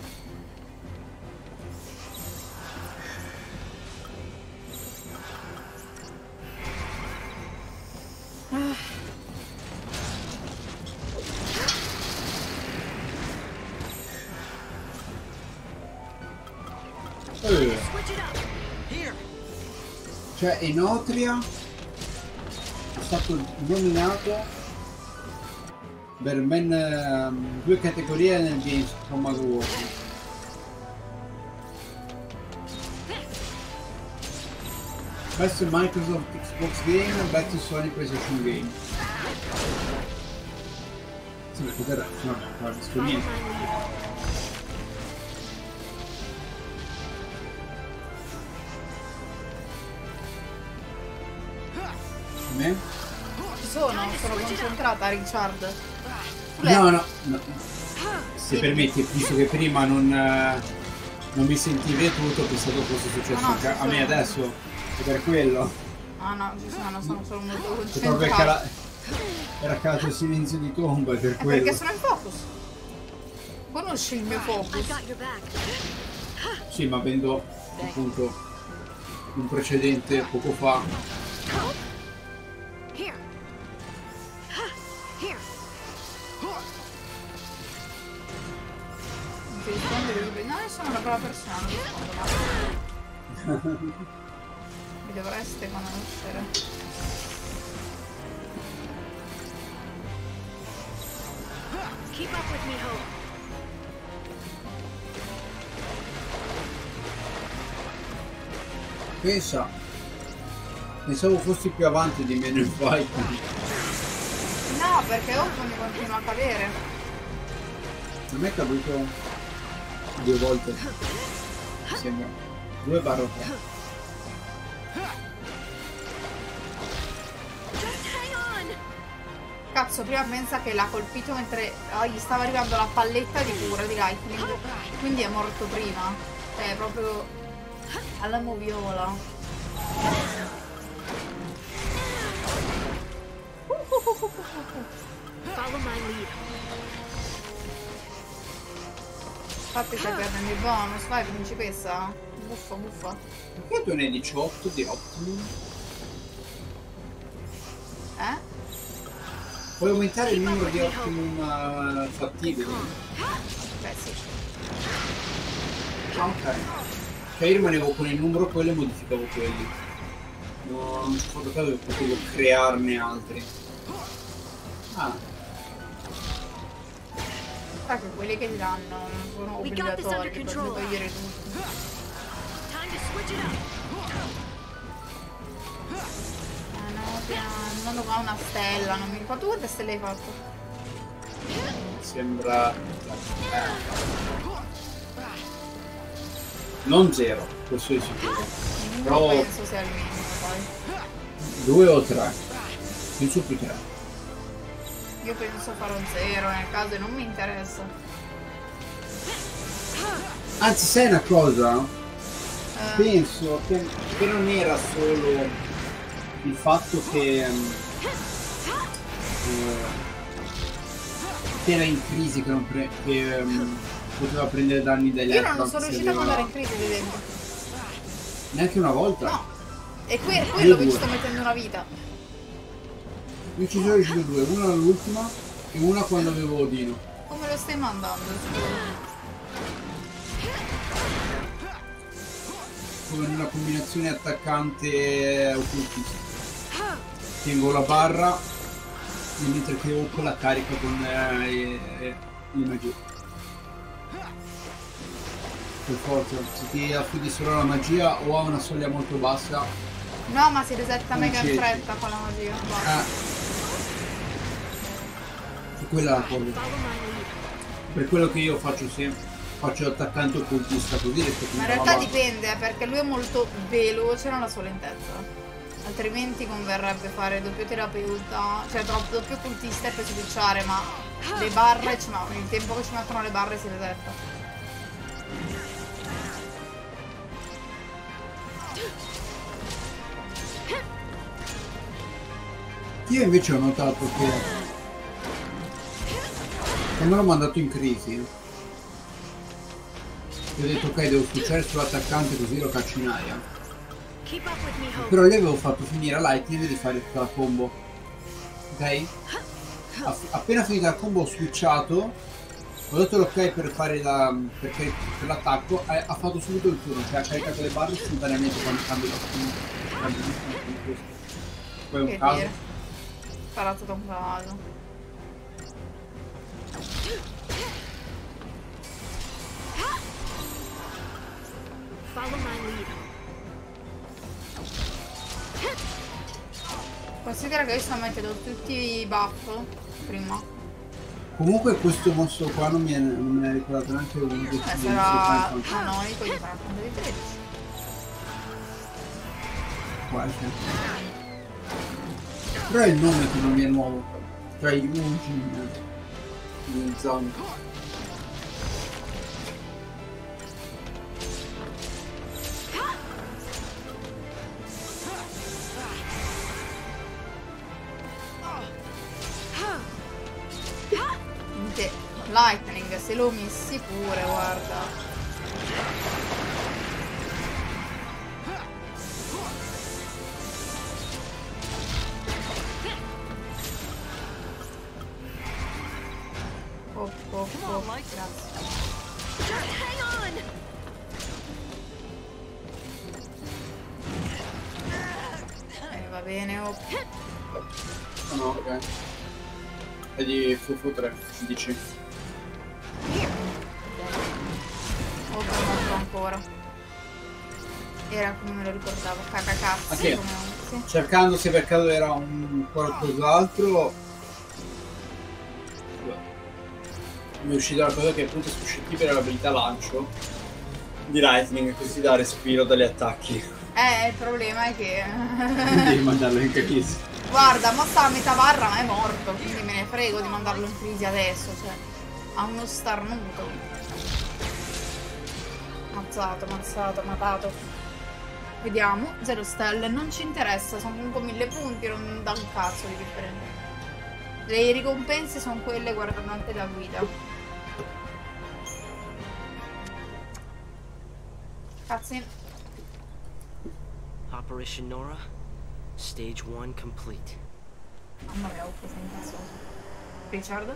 Cioè Enotria è stato nominato per ben 2 categorie nel Games Combat Award. Best Microsoft Xbox Game e Best Sony PlayStation Game. Sì, ma poter... no, guarda, sto niente. Sono concentrata, Richard. No. Se permetti, visto che prima non mi sentivi tutto, ho pensato fosse successo anche a me adesso, è per quello. Ah no, sono solo molto Proprio concentrata. era calato il silenzio di tomba, è per quello. Perché sono in focus. Conosci il mio focus? Sì, ma avendo appunto un precedente poco fa. No, io sono una brava persona, non rispondo, ma mi dovreste conoscere. Keep up with me, Hope. Pensavo fossi più avanti di me nel fight. No, perché Hope mi continua a cadere. A me è caduto 2 volte, mi sembra 2/3. Cazzo, prima pensa che l'ha colpito mentre gli stava arrivando la palletta di cura di Lightning. Quindi è morto prima. Cioè, proprio alla moviola. Follow my lead. Infatti stai perdendo il bonus, vai principessa. Buffa, buffa. Perché tu ne hai 18 di Optimum? Puoi aumentare il numero di Optimum fattibili? Beh sì. Ok. Cioè io rimanevo con il numero quello e modificavo quelli. No, non ci ho fatto caso che potevo crearne altri. Ah. Sa che quelli che ti danno non sono obbligatori per togliere tutto. Time to switch it up. No, piano, ha una stella, non mi ricordo quante stelle hai fatto. Sembra... Non 0, questo è sicuro. Non penso sia il minimo poi. 2 o 3. Penso più 3. Io penso farò 0 nel caso e non mi interessa. Anzi, sai una cosa? Penso che non era solo il fatto che era in crisi, che poteva prendere danni dagli altri. Io non sono riuscita a mandare in crisi di dentro. Neanche una volta? No. E quello che ci sto mettendo una vita. Io ci sono riuscito 2, una all'ultima e una quando avevo Odino. Come lo stai mandando? Come in una combinazione attaccante occultista. Tengo la barra mentre che ho quella carica con le magie. Per forza, se ti affidi solo alla magia o a una soglia molto bassa. No, ma si resetta mega in fretta con la magia. Quella è la cosa. Per quello che io faccio sempre, faccio attaccante occultista così riesco a. Ma in realtà dipende, perché lui è molto veloce nella sua lentezza. Altrimenti converrebbe fare doppio terapeuta, cioè doppio occultista e poi switchare, ma le barre, il tempo che ci mettono le barre si resetta. Io invece ho notato che quando l'ho mandato in crisi ho detto ok, devo switchare sull'attaccante così lo caccio in aria. Però gli avevo fatto finire a Lightning di fare tutta la combo. Ok? Appena finita la combo ho switchato, ho dato l'ok per fare per l'attacco, ha fatto subito il turno, cioè ha caricato le barre istantaneamente quando cambia lo. Poi un caso. Sparato da un caso. Follow my lead. Considera che io sto mettendo tutti i buff prima. Comunque questo mostro qua non me ne ha ricordato neanche uno. Sarà canonico di Final Fantasy 13. Quasi. Però è il nome che non mi è nuovo. Cioè Yujin in zona. Lightning, se lo messi pure, guarda. Grazie. Va bene, No, ok. È di Fufu 3, dici. Morto ancora. Era come me lo ricordavo, cacacazzi. Okay. Sì. Cercando se per caso era un qualcos'altro. Mi è uscita la cosa che appunto è suscettibile all'abilità lancio di Lightning, così dà respiro dagli attacchi. Il problema è che devi mandarlo in cacchisi. Guarda, ma sta a metà barra ma è morto, quindi me ne frego di mandarlo in crisi adesso, cioè. Ha uno starnuto. Mazzato, matato. Vediamo, 0 stelle, non ci interessa, sono comunque 1000 punti, non dà un cazzo di differenza. Le ricompense sono quelle guardate la guida. Cazzo. Operation Nora, stage 1 complete. Mamma mia, ho preso in cazzo. Richard?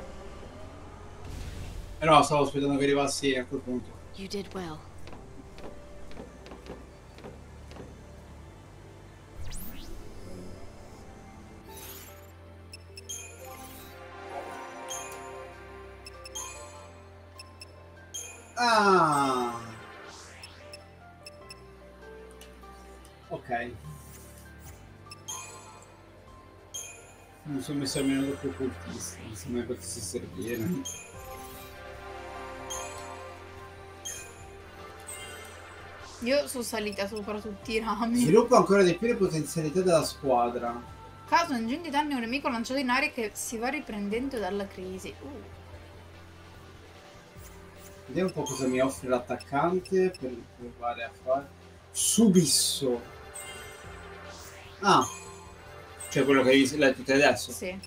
No, stavo aspettando che arrivassi a quel punto. You did well. Ah! Ok. Non sono messo almeno dopo cultista, non so mai potessi servire. Io sono salita sopra tutti i rami. Sviluppa ancora di più le potenzialità della squadra. Caso ingenti danni a un nemico lanciato in aria che si va riprendendo dalla crisi. Vediamo un po' cosa mi offre l'attaccante per provare a fare. Subisso. Ah. Cioè quello che hai letto te adesso? Sì.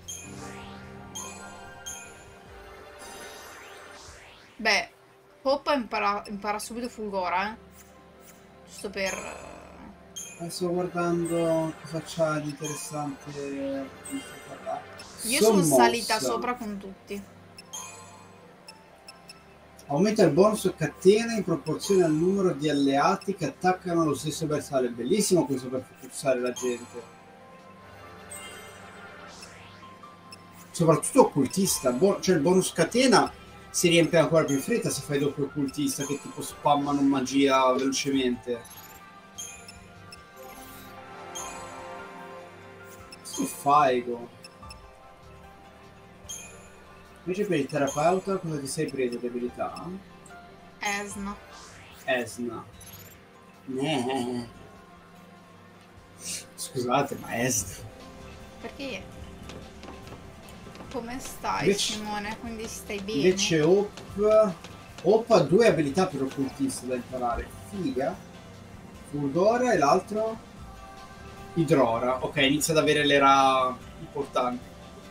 Beh, Poppa impara subito Fulgora, Giusto per... Sto guardando cosa c'ha di interessante. Io sono salita sopra con tutti. Aumenta il bonus catena in proporzione al numero di alleati che attaccano lo stesso bersaglio. È bellissimo questo per focussare la gente. Soprattutto occultista. Cioè il bonus catena si riempie ancora più in fretta se fai doppio occultista che tipo spammano magia velocemente. Sto faigo. Invece per il terapeuta cosa ti sei preso di abilità? Esna. Esna. Scusate, ma Esna. Perché? Come stai, Invece, Simone? Quindi stai bene? Invece Op ha 2 abilità per occultista da imparare. Figa. Fulgora e l'altro? Idrora. Ok, inizia ad avere l'era importante.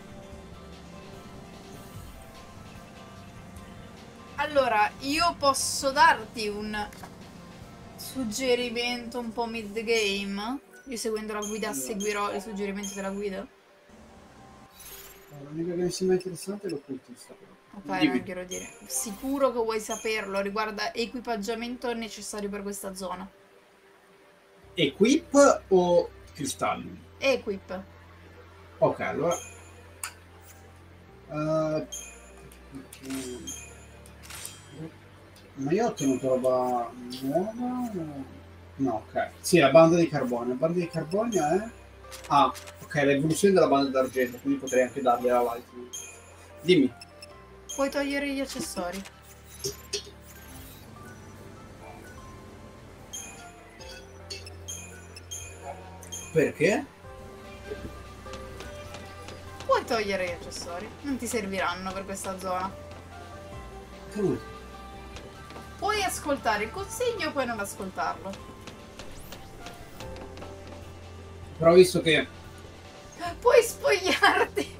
Allora, io posso darti un suggerimento un po' mid-game? Io seguendo la guida seguirò i suggerimenti della guida? L'unica che mi sembra interessante è l'occultista. Ok, non glielo dire. Sicuro che vuoi saperlo, riguarda equipaggiamento necessario per questa zona. Equip o cristalli? Equip. Ok, allora... Ma io ho ottenuto roba nuova? No, ok. Sì, la banda di carbonio. La banda di carbonio è... Ah, ok, l'evoluzione della banda d'argento, quindi potrei anche dargli la lightning. Dimmi. Puoi togliere gli accessori. Perché? Puoi togliere gli accessori. Non ti serviranno per questa zona. Che vuoi? Puoi ascoltare il consiglio o puoi non ascoltarlo. Però visto che... Puoi spogliarti.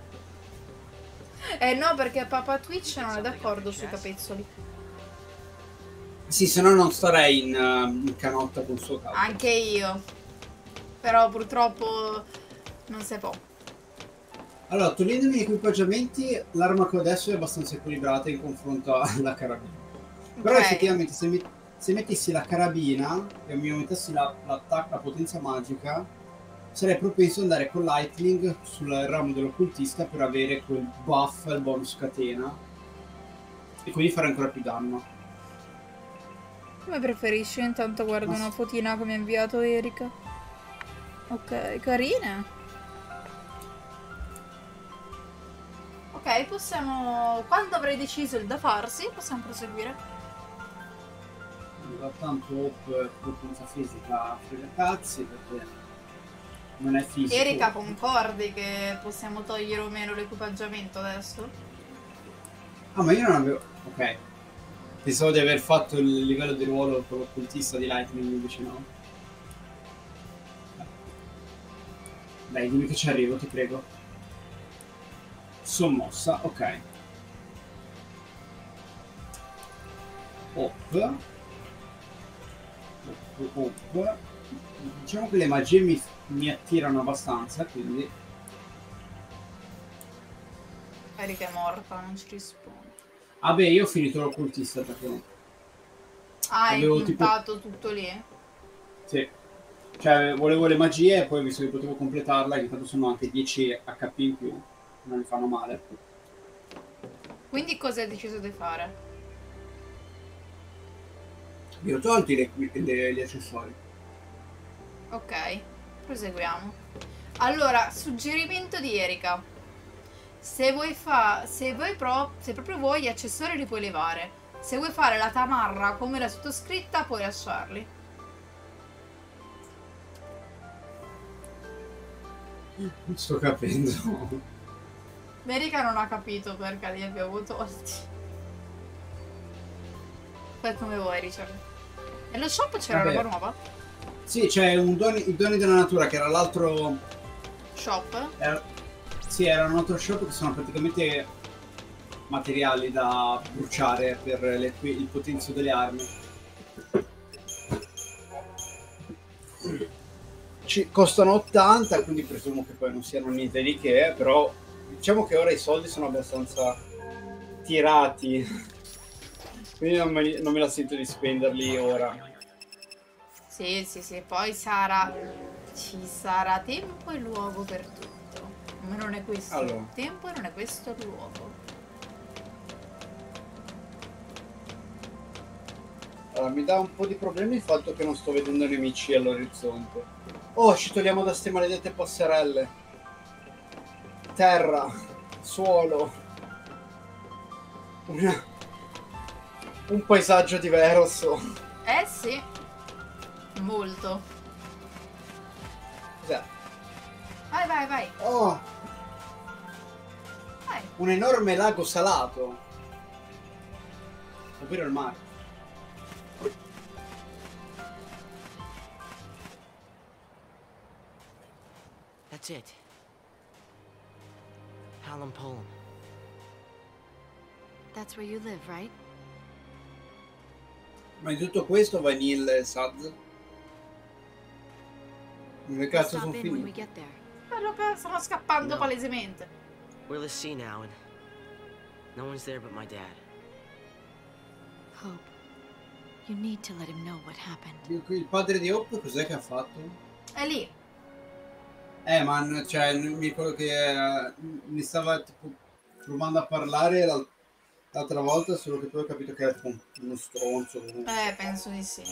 No, perché Papa Twitch non è d'accordo sui capezzoli. Sì, se no non starei in canotta con suo capo. Anche io. Però purtroppo non si può. Allora, togliendomi gli equipaggiamenti, l'arma che ho adesso è abbastanza equilibrata in confronto alla carabina. Però effettivamente se mettessi la carabina e mi aumentassi la potenza magica, sarei propenso ad andare con Lightning sul ramo dell'occultista per avere quel buff, il bonus catena, e quindi fare ancora più danno. Come preferisci? Intanto guardo una fotina che mi ha inviato Erika. Ok, carina. Ok, possiamo... Quando avrei deciso il da farsi, possiamo proseguire. Tanto potenza fisica frega cazzi perché non è fisico. Erika, concordi che possiamo togliere o meno l'equipaggiamento adesso? Ah, ma io non avevo... Ok. Pensavo di aver fatto il livello di ruolo con l'occultista di Lightning, invece no. Dai, dimmi che ci arrivo, ti prego. Sommossa, ok. Op. Op. Diciamo che le magie mi attirano abbastanza, quindi... Erika è morta, non ci risponde. Ah beh, io ho finito l'occultista perché... Hai avevo puntato tutto lì? Sì. Cioè, volevo le magie e poi visto che potevo completarla, che tanto sono anche 10 HP in più, non mi fanno male. Quindi cosa hai deciso di fare? Vi ho tolti gli accessori. Ok, proseguiamo. Allora, suggerimento di Erika. Se proprio vuoi gli accessori li puoi levare. Se vuoi fare la tamarra come la sottoscritta puoi lasciarli. Non sto capendo. Erika non ha capito perché li abbiamo tolti. Fai come vuoi, Richard. Nello shop c'era roba nuova? Sì, c'è i doni della natura che era l'altro Shop? Sì, era un altro shop che sono praticamente materiali da bruciare per il potenzio delle armi. Costano 80, quindi presumo che poi non siano niente di che, però diciamo che ora i soldi sono abbastanza tirati, quindi non me la sento di spenderli ora. Sì, poi ci sarà tempo e luogo per tutto. Ma non è questo il tempo e non è questo il luogo. Allora, mi dà un po' di problemi il fatto che non sto vedendo nemici all'orizzonte. Oh, ci togliamo da ste maledette passerelle. Terra, suolo. Un paesaggio diverso. Eh sì, molto. Cos'è? Vai. Oh! Vai. Un enorme lago salato. Ovvero il mare. That's it. Hallam Polum. That's where you live, right? Ma in tutto questo Vanille e Sad? Dove cazzo sono Stop in when we finiti? get there. Quello che stanno scappando No. palesemente. We're the sea now, and no one's there but my dad. Hope, you need to let him know what happened. Il padre di Hope cos'è che ha fatto? È lì. Man, cioè, mi ricordo che mi stava tipo provando a parlare l'altra volta, solo che poi ho capito che era tipo uno stronzo. Penso di sì.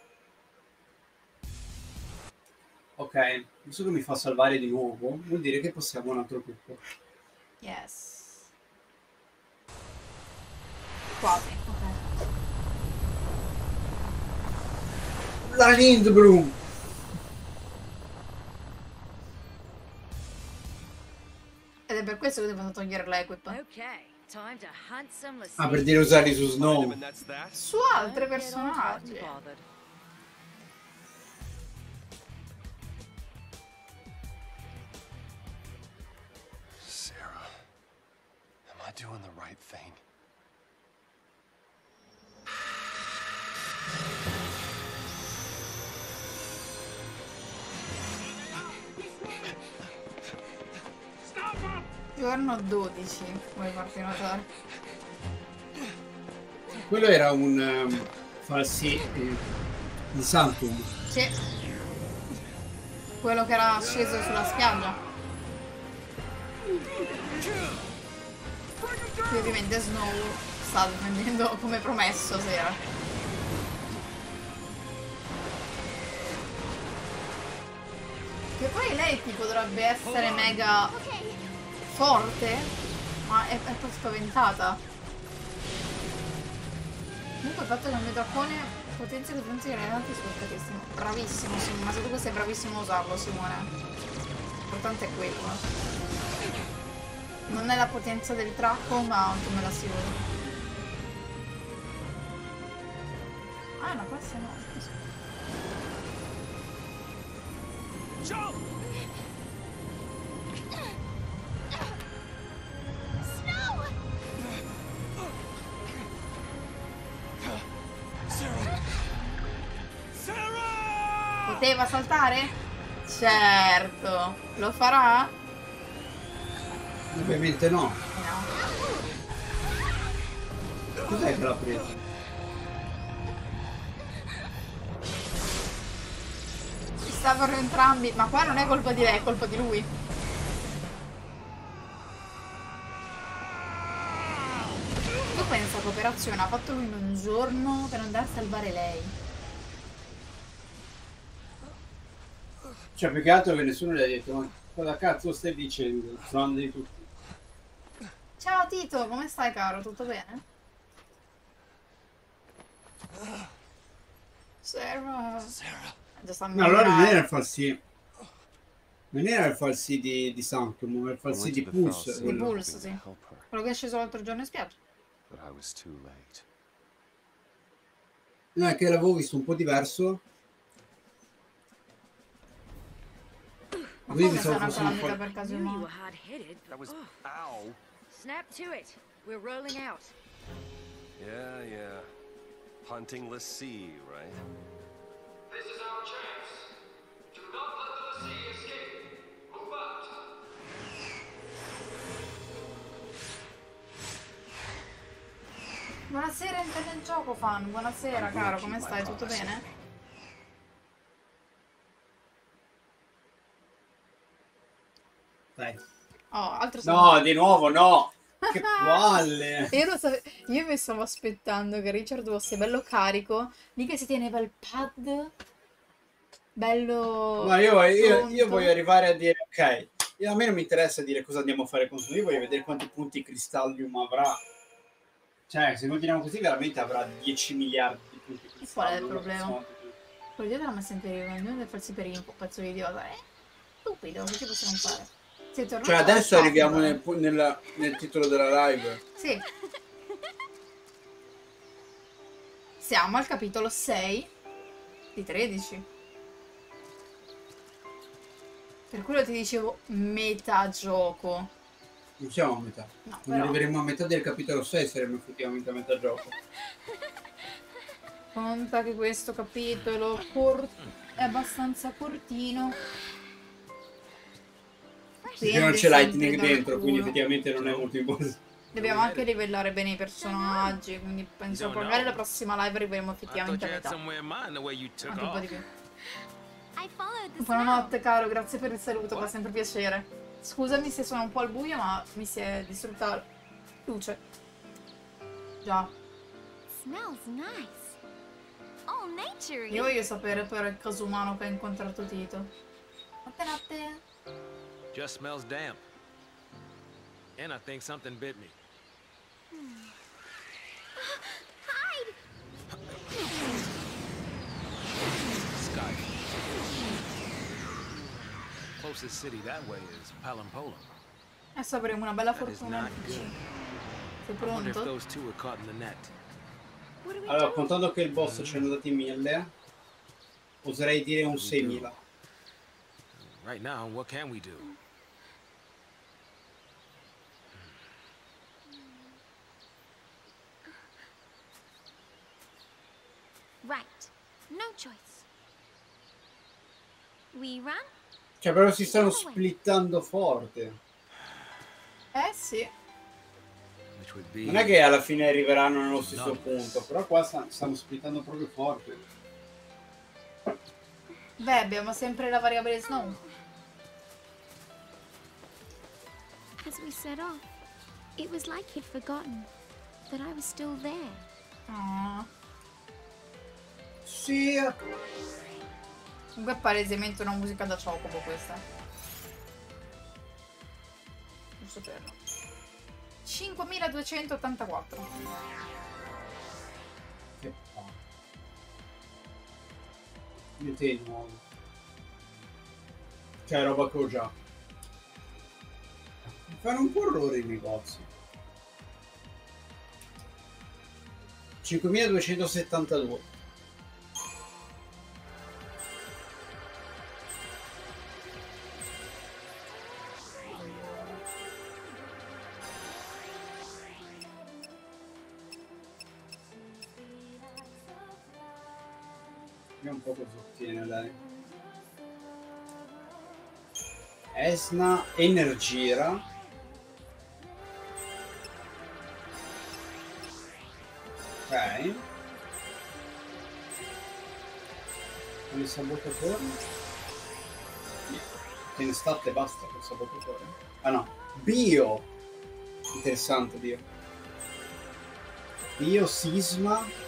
Ok, visto che mi fa salvare di nuovo, vuol dire che possiamo un altro gruppo. Yes. Quasi, ok. La Lindblum! Ed è per questo che devo togliere l'equip. Okay, time to hunt some Ah, per dire usarli su Snow. Su altri personaggi. Sarah, am I doing the right thing? Giorno 12, vuoi farti notare? Quello era un falsi di Santum. Sì. Quello che era sceso sulla spiaggia. Qui ovviamente Snow sta difendendo come promesso sera. Che poi lei tipo dovrebbe essere mega forte, ma è proprio spaventata. Comunque il fatto che il mio dracone potenzia che funziona in altri scoppiettissimo. Bravissimo Simone, ma secondo me sei bravissimo a usarlo, Simone. L'importante è quello. Non è la potenza del tracco, ma come la si usa. Ah, no, questa no. Jump! Poteva saltare? Certo. Lo farà? Ovviamente no. No. Cos'è che l'ha preso? Ci stavano entrambi. Ma qua non è colpa di lei, è colpa di lui. Tu pensa che operazione ha fatto lui in un giorno per andare a salvare lei? Cioè, più che altro che nessuno gli ha detto, ma cosa cazzo stai dicendo? Sono di tutti. Ciao Tito, come stai caro? Tutto bene? Sarah. Già sta No, allora non migliorando. era il falsì. Non era il falsì di Sanctum, ma il falsì di Pulse. Di quello. Pulse, sì. Quello che è sceso l'altro giorno in spiaggia. But I was too late. No, è che l'avevo visto un po' diverso. Ma Quindi come sei una fosse un calamita po'... per caso Knew you no? were hard-headed. That was... Ow! Snap to it. We're rolling out. Yeah, yeah. Hunting sea, right? This is our chance. Do not let the sea escape. Move out. Buonasera Internet Gioco Fan, buonasera caro, come stai? Tutto bene? Dai. Oh, altro No, di nuovo no! Che palle! Io mi stavo aspettando che Richard fosse bello carico, lì che si teneva il pad, bello... Ma io pronto. voglio arrivare a dire, ok, a me non mi interessa dire cosa andiamo a fare con lui, io voglio vedere quanti punti Cristallium avrà. Cioè, se continuiamo così veramente avrà 10 miliardi di punti Cristallium. Qual è il problema? Quello dietro l'ha messo in pericolo, ognuno deve farsi per un pezzo di idiota. Stupido, che ci possiamo fare? Sei tornato Cioè, adesso al arriviamo pad. nel titolo della live. Sì. Siamo al capitolo 6 di 13. Per quello ti dicevo metà gioco. Non siamo a metà. No, Quando però arriveremo a metà del capitolo 6 saremo effettivamente a metà gioco. conta che questo capitolo è abbastanza cortino. Perché non c'è Sempre Lightning dal dentro, quindi culo. effettivamente non è molto importante. Dobbiamo anche livellare bene i personaggi, quindi penso che magari la prossima live arriveremo effettivamente a metà. Anche un po' di più. I followed the Buonanotte caro, grazie per il saluto, fa sempre piacere. Scusami se sono un po' al buio, ma mi si è distrutta la luce. Già. Smells nice. All naturey. Io voglio sapere però il caso umano che ha incontrato Tito. Notte notte. Just smells damp. And I think something bit me. Hide. Sky. Closest city that way is Palampolam. Adesso avremo una bella That is fortuna. not good. Sei I wonder if pronto? those two are caught in the net. What do we Allora, do? contando che il boss ci hanno dati 1000, oserei dire un 6000. Right now, what can we do? Right. No choice. We run? Cioè, però si stanno splittando forte. Sì. Which would be Non è che alla fine arriveranno nello stesso punto, però qua stanno splittando proprio forte. Beh, abbiamo sempre la variabile Snow. As we set off, it was like he'd forgotten that I was still there. Ah. Sì. Comunque è palesemente una musica da Chocobo questa. Giusto per 5284. Che palle. Io te nuovo. Cioè, roba che ho già. Mi fanno un po' orrore i negozi. 5272. È un po' cosa ottiene lei. Esna Energira. Ok. Con il sabotatore. Tiene stat e basta col sabotatore. Ah no. Bio. Interessante bio. Bio sisma.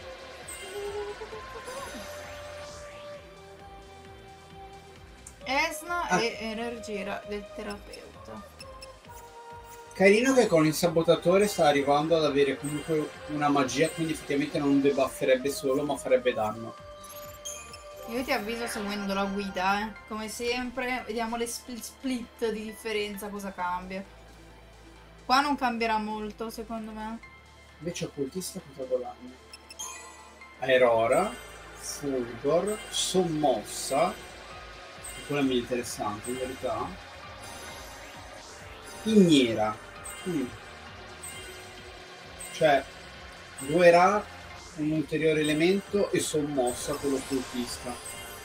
Esna e Energia del terapeuta. Carino che con il sabotatore sta arrivando ad avere comunque una magia, quindi effettivamente non debufferebbe solo, ma farebbe danno. Io ti avviso seguendo la guida, come sempre. Vediamo le split di differenza, cosa cambia. Qua non cambierà molto, secondo me. Invece occultista cosa guadagna? Aurora, Fulgor, Sommossa. Quella mi è interessante, in verità. Ignera. Cioè, duerà un ulteriore elemento e sommossa con l'occultista.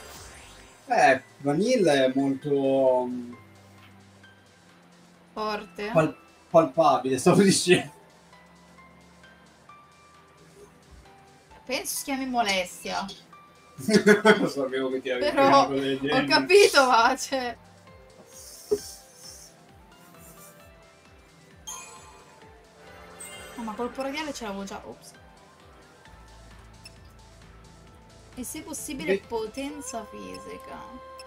Vanilla è molto... forte. Palpabile, stavo dicendo. Penso si chiami molestia. Lo sapevo che ti avevi però ho capito, ma cioè... Oh, ma colpo radiale ce l'avevo già. Ops. E se possibile potenza fisica.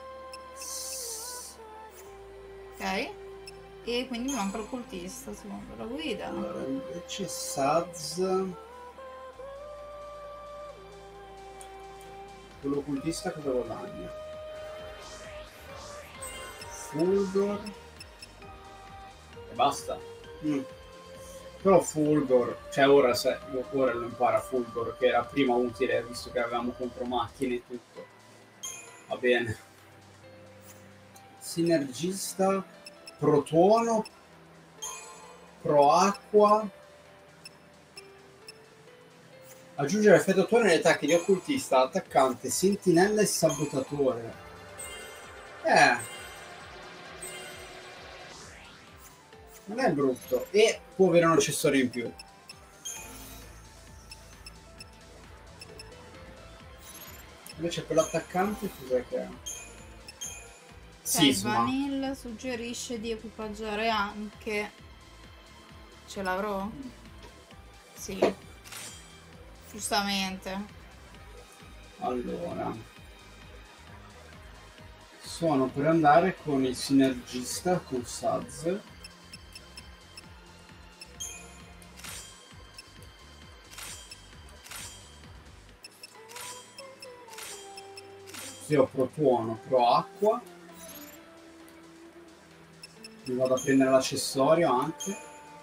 Ok. E quindi mi manca l'occultista, secondo la guida. Allora, invece Saz... L'occultista cosa guadagna? Fulgor e basta. Però Fulgor, cioè ora lo impara Fulgor, che era prima utile visto che avevamo contro macchine e tutto. Va bene. Sinergista, protuono, proacqua. Aggiungere effetto tuono negli attacchi di occultista, attaccante, sentinella e sabotatore. Non è brutto. E può avere un accessorio in più. Invece per l'attaccante cos'è che è? Sisma. Vanilla suggerisce di equipaggiare anche... Ce l'avrò? Sì. Giustamente. Allora, sono per andare con il sinergista con Saz. Se ho protuono, proacqua. Mi vado a prendere l'accessorio anche.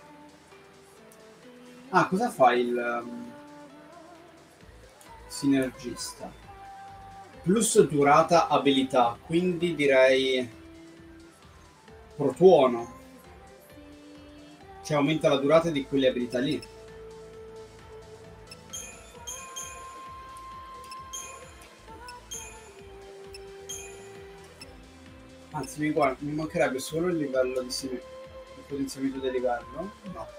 Ah, cosa fa il sinergista? Plus durata abilità, quindi direi protuono, cioè aumenta la durata di quelle abilità lì. Anzi, mi mancherebbe solo il livello di il potenziamento del livello. No,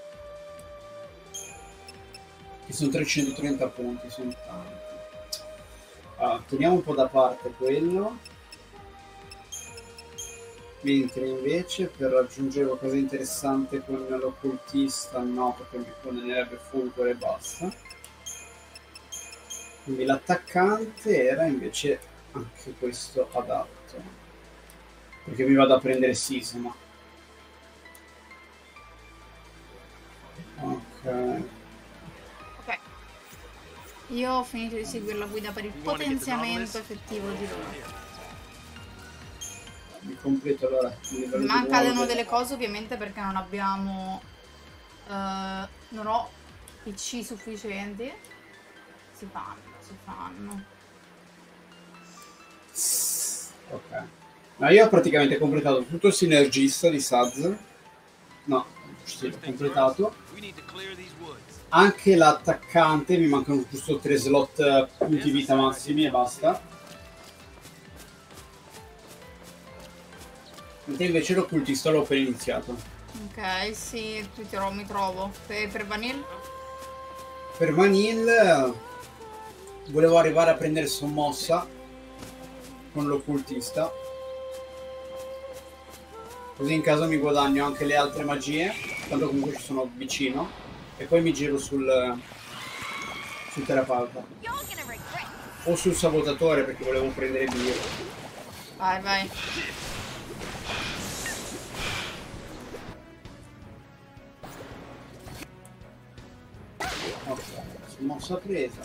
che sono 330 punti, sono tanti. Allora, teniamo un po' da parte quello, mentre invece per raggiungere qualcosa di interessante con l'occultista no, perché mi condannerebbe Fulgor e basta. Quindi l'attaccante era invece anche questo adatto, perché mi vado a prendere Sisma. Ok. Io ho finito di seguire la guida per il potenziamento effettivo di loro. completo allora il livello di Mancano ruolo delle cose ovviamente perché non abbiamo... non ho PC sufficienti. Si fanno. Ok. Ma io ho praticamente completato tutto il sinergista di Saz. No, sì, l'ho completato. Anche l'attaccante, mi mancano giusto 3 slot punti vita massimi e basta. Mentre invece l'occultista l'ho appena iniziato. Ok, sì, mi trovo. Per Vanille? Per Vanille volevo arrivare a prendere sommossa con l'occultista. Così in caso mi guadagno anche le altre magie, tanto comunque ci sono vicino. E poi mi giro sul terapeuta. O sul sabotatore perché volevo prendere Bio. Vai, vai. Ok, mossa presa.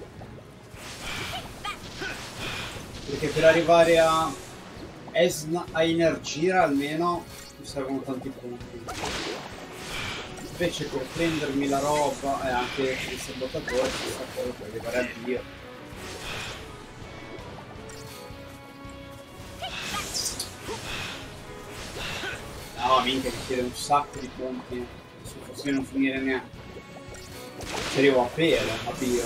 Perché per arrivare a energia almeno mi servono tanti punti. Invece per prendermi la roba e anche il sabotatore ci sta quello per arrivare a Dio. No, minchia, mi chiede un sacco di punti. Se fosse non finire neanche. Ci arrivo a pelo, a Dio.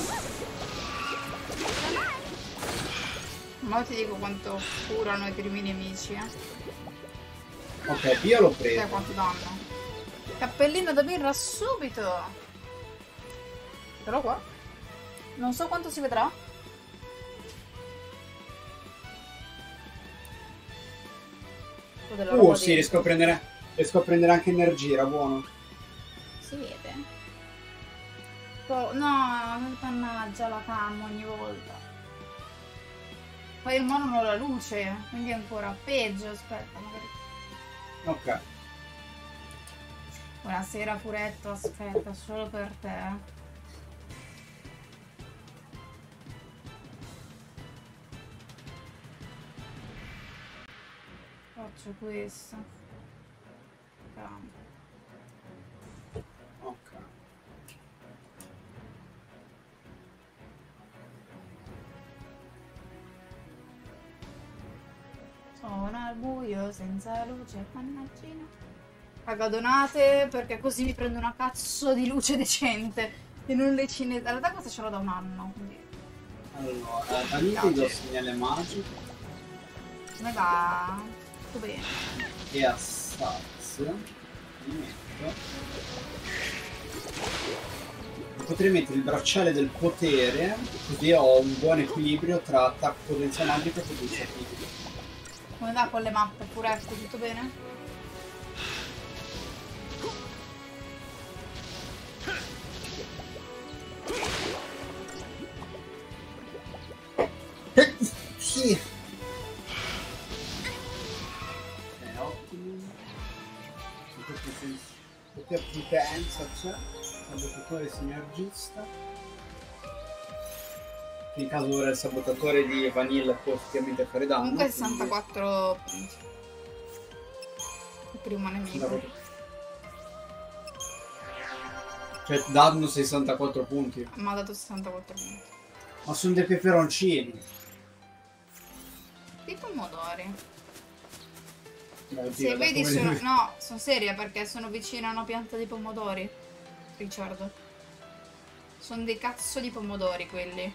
Ma ti dico quanto curano i primi nemici, eh. Ok, Dio l'ho preso. Sai quanto danno? Cappellino da birra subito! Però qua? Non so quanto si vedrà. Sì, riesco a prendere anche energia, buono. Si vede? Oh, no, mannaggia la cam ogni volta. Poi il mono non ha la luce, quindi è ancora peggio. Aspetta, magari. Ok. Buonasera Furetto, aspetta, solo per te. Faccio questo. Ok. Sono al buio senza luce, mannaggina. Raga, donate perché così mi prendo una cazzo di luce decente e non le cine. In realtà questa ce l'ho da un anno, quindi. Allora, da lì ti do segnale magico. Come va? Tutto bene. E a Saz mi metto. Potrei mettere il bracciale del potere, così ho un buon equilibrio tra attacco potenza magica e potenza fisica. Come va con le mappe, Furetto? Tutto bene? Sì. Ottimo. Poter potenza c'è. Sabotatore sinergista. In caso ora il sabotatore di Vanilla può effettivamente fare danno. Comunque 64 punti. Il primo nemico. Cioè danno 64 punti. Mi ha dato 64 punti. Ma sono dei peperoncini. Dei pomodori. Dai, Se vedi sono... No, sono seria perché sono vicino a una pianta di pomodori. Richard. Sono dei cazzo di pomodori quelli.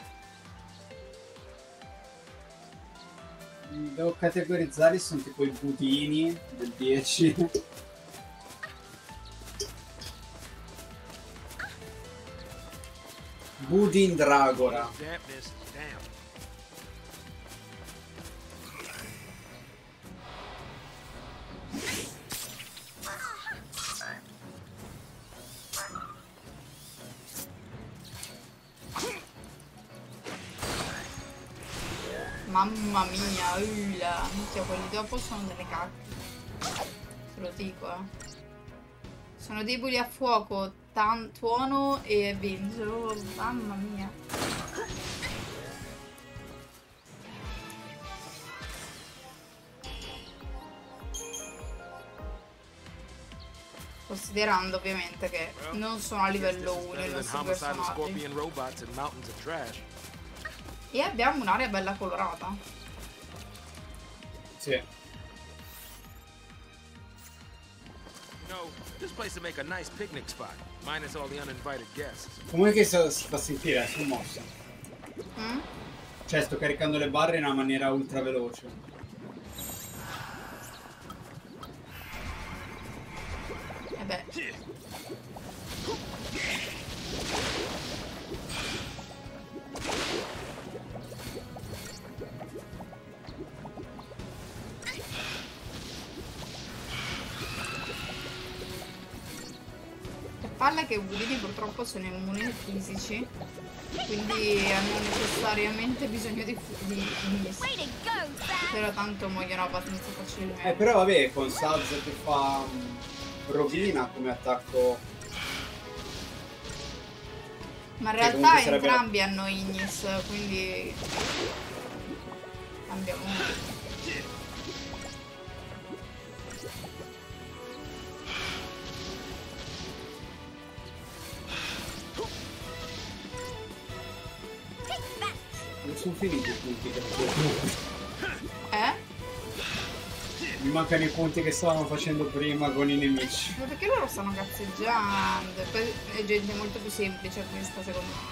Devo categorizzarli, sono tipo i budini del 10. Budin Dragora. Mamma mia, minchia, quelli dopo sono delle cacche. Te lo dico, eh. Sono deboli a fuoco, tuono e vento. Mamma mia. Considerando ovviamente che non sono a livello 1 i nostri personaggi. scorpion robots and mountains of trash. E abbiamo un'area bella colorata. Sì. You know, this place would make a nice picnic spot, minus all the uninvited guests. Come che si fa sentire? Sono mossa. Cioè, sto caricando le barre in una maniera ultra veloce. E beh. Che palle che uomini purtroppo sono immuni ai fisici, quindi hanno necessariamente bisogno di però tanto muoiono abbastanza facilmente. Però vabbè, con Saz che fa rovina come attacco. Ma in realtà entrambi hanno Ignis, quindi cambia molto. Non sono finiti i punti che mi mancano i punti che stavano facendo prima con i nemici. Ma perché loro stanno cazzeggiando? Poi è gente molto più semplice questa, secondo me.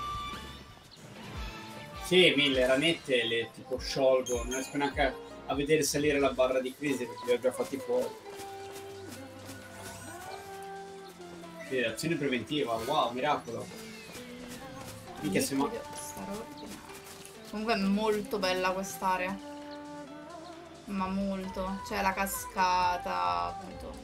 Sì, 1000 ranette le tipo sciolgo, non riesco neanche a vedere salire la barra di crisi perché li ho già fatti fuori. Sì, azione preventiva, wow, miracolo. Minchia, siamo... Comunque è molto bella quest'area. Ma molto. Cioè la cascata. Molto.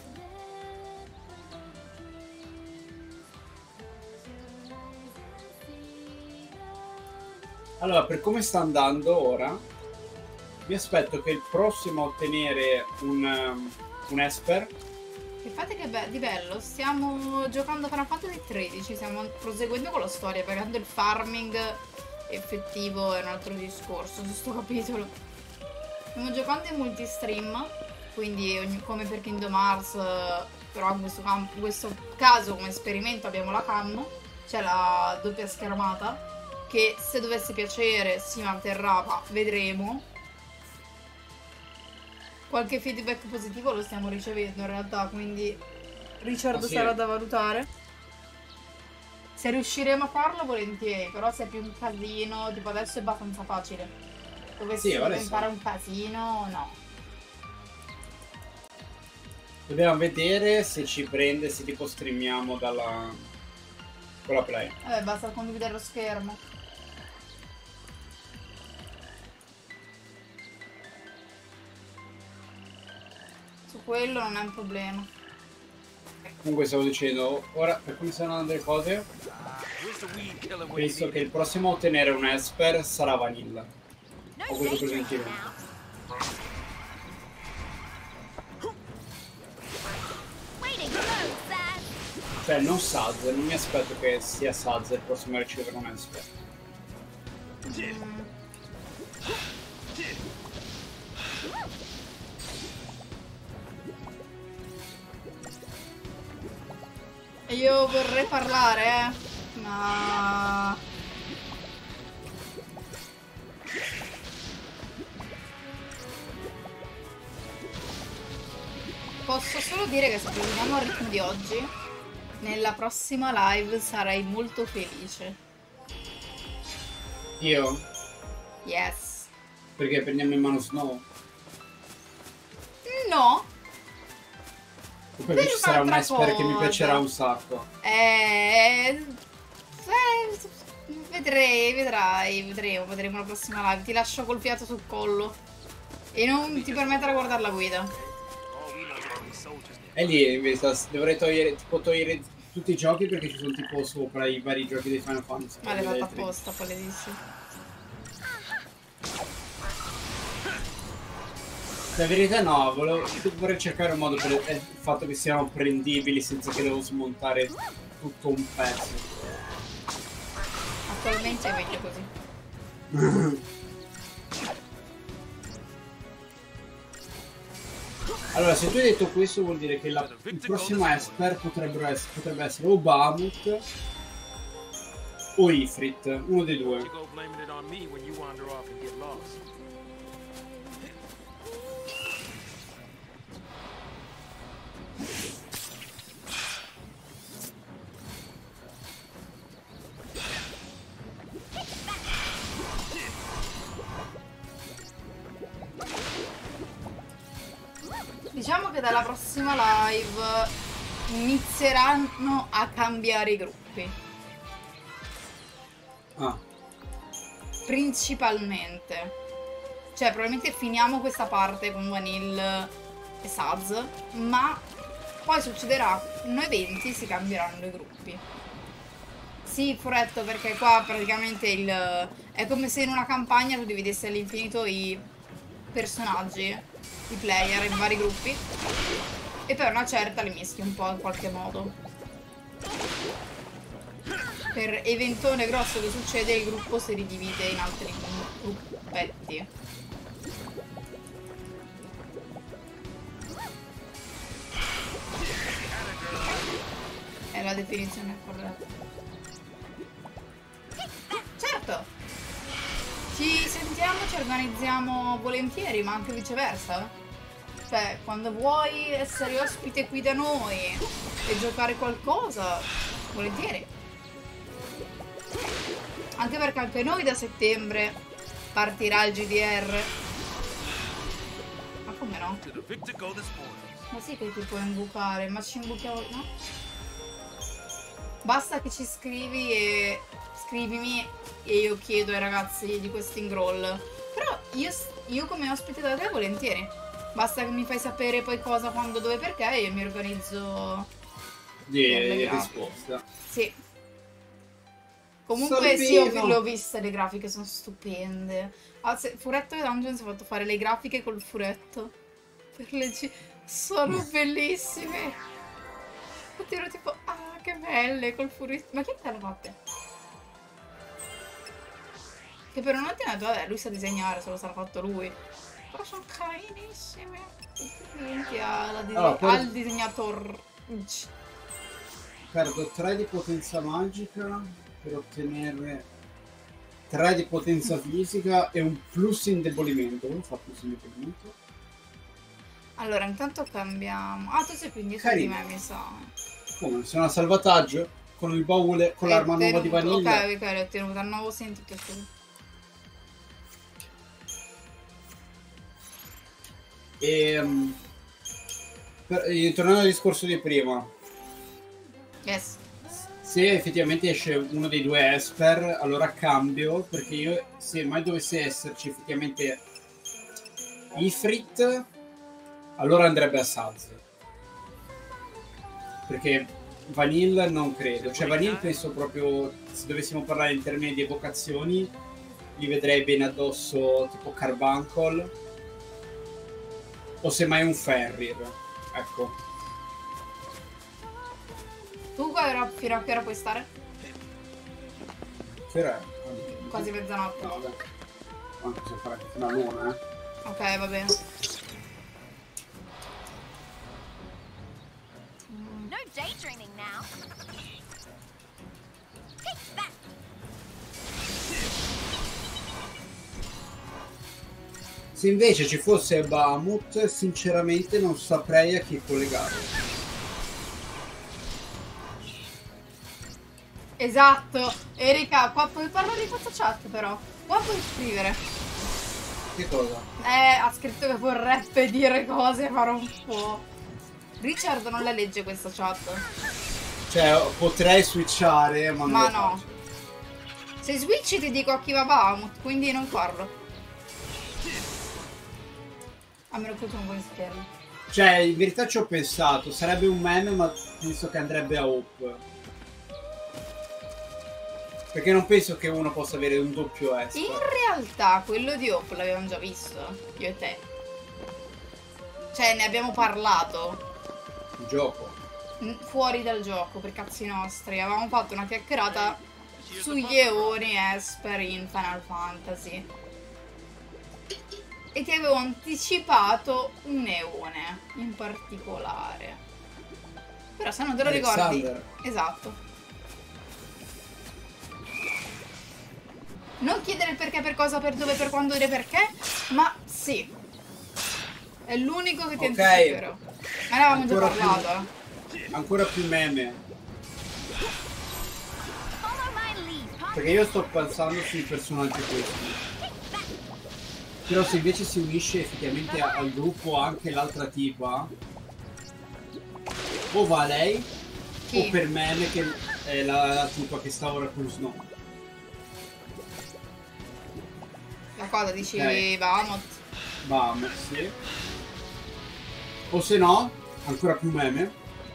Allora, per come sta andando ora, mi aspetto che il prossimo a ottenere un Esper. Che fate che di bello, stiamo giocando Final Fantasy XIII, stiamo proseguendo con la storia, perché tanto il farming effettivo è un altro discorso su sto capitolo. Stiamo giocando in multistream, quindi come per Kingdom Hearts, però in questo caso come esperimento abbiamo la cam, cioè la doppia schermata, che se dovesse piacere si manterrà, ma vedremo. Qualche feedback positivo lo stiamo ricevendo in realtà, quindi Richard sarà da valutare. Se riusciremo a farlo volentieri, però se è più un casino, tipo adesso è abbastanza facile. Dovessi diventare un casino, no. Dobbiamo vedere se ci prende, se tipo streamiamo con la play. Vabbè, basta condividere lo schermo. Su quello non è un problema. Comunque stavo dicendo, ora per come stanno andando le cose, penso che il prossimo a ottenere un Esper sarà Vanilla. Ho quello presente. Cioè non Saz, non mi aspetto che sia Saz il prossimo a ricevere un Esper. Io vorrei parlare, ma... Posso solo dire che se proseguiamo al ritmo di oggi, nella prossima live sarei molto felice. Io? Yes. Perché prendiamo in mano Snow? No. O perché ci sarà un Esper che mi piacerà un sacco? Vedremo la prossima live. Ti lascio col fiato sul collo e non ti permettere di guardare la guida. E lì invece dovrei togliere tutti i giochi perché ci sono tipo sopra i vari giochi dei Final Fantasy. Ma l'hai fatta apposta, paledissimo. La verità no, vorrei cercare un modo per il fatto che siano prendibili senza che devo smontare tutto un pezzo. Attualmente è meglio così. Allora, se tu hai detto questo vuol dire che il prossimo Esper potrebbe essere o Bahamut o Ifrit, uno dei due. You go blaming it on me when you wander off and get lost. Diciamo che dalla prossima live inizieranno a cambiare i gruppi. Ah. Principalmente. Cioè, probabilmente finiamo questa parte con Vanille e Saz, ma poi succederanno eventi, si cambieranno i gruppi. Sì, Furetto, perché qua praticamente è come se in una campagna tu dividessi all'infinito i personaggi, i player in vari gruppi, e per una certa li mischi un po' in qualche modo. Per eventone grosso che succede, il gruppo si ridivide in altri gruppetti. È la definizione corretta. Certo! Ci sentiamo, ci organizziamo volentieri, ma anche viceversa. Cioè, quando vuoi essere ospite qui da noi e giocare qualcosa, volentieri. Anche perché anche noi da settembre partirà il GDR. Ma come no? Ma sì che ti puoi imbucare, ma ci imbuchiamo, no? Basta che ci scrivi e scrivimi e io chiedo ai ragazzi di questo ingroll. Però io come ospite da te volentieri. Basta che mi fai sapere poi cosa, quando, dove, perché e io mi organizzo di risposta. Sì. Comunque sì, le ho viste le grafiche, sono stupende. Ah, Furetto e Dungeon si è fatto fare le grafiche col furetto. Per le sono bellissime. Infatti ero tipo, ah che belle col furetto. Ma chi te l'ha fatte? Che per un attimo ho detto, vabbè, lui sa disegnare, se lo sarà fatto lui. Però sono carinissime. Complimenti al disegnatore. Perdo 3 di potenza magica per ottenere 3 di potenza fisica e un plus indebolimento. Come fa plus indebolimento? Allora, intanto cambiamo. Ah, tu sei più indietro di me, mi sa. Come? Sono a salvataggio con il baule, con l'arma nuova di Vanilla. Ok, l'ho ottenuta. Non avevo sentito. E tornando al discorso di prima, yes. Se effettivamente esce uno dei due Esper, allora cambio, perché io, se mai dovesse esserci effettivamente Ifrit, allora andrebbe a Saz, perché Vanille non credo. Cioè Vanille penso proprio, se dovessimo parlare in termini di evocazioni, li vedrei bene addosso tipo Carbuncle o semmai un Fenrir, ecco. Tu fino a che ora puoi stare? Che ora è? Quasi mezzanotte. No, vabbè. Anche se farà fino all'1, Ok, va bene. No daydreaming now. Take that. Se invece ci fosse Bahamut, sinceramente non saprei a chi collegare. Esatto. Erika, qua puoi parlare di questa chat però. Qua puoi scrivere. Che cosa? Ha scritto che vorrebbe dire cose, ma non può. Richard non la legge questa chat. Cioè, potrei switchare, ma non Ma lo no. faccio. Se switchi ti dico a chi va Bahamut, quindi non farlo. A meno che tu non vuoi schermo. Cioè, in verità ci ho pensato, sarebbe un meme, ma penso che andrebbe a Hope. Perché non penso che uno possa avere un doppio Esper. In realtà quello di Hope l'avevamo già visto, io e te. Cioè, ne abbiamo parlato. Il gioco. Fuori dal gioco, per cazzi nostri. Avevamo fatto una chiacchierata sugli eoni Esper in Final Fantasy. e ti avevo anticipato un eone in particolare. Però se non te lo ricordi... Alexander. Esatto. Non chiedere il perché, per cosa, per dove, per quando e perché, ma sì. È l'unico che ti anticiperò. Ma ne avevamo già parlato. Ancora più meme. Perché io sto pensando sui personaggi questi. Però se invece si unisce effettivamente al gruppo anche l'altra tipa, o va lei, Chi? o per meme che è la tipa che sta ora con Snow. La cosa dici, Ok. Vamos. Sì. O se no, ancora più meme,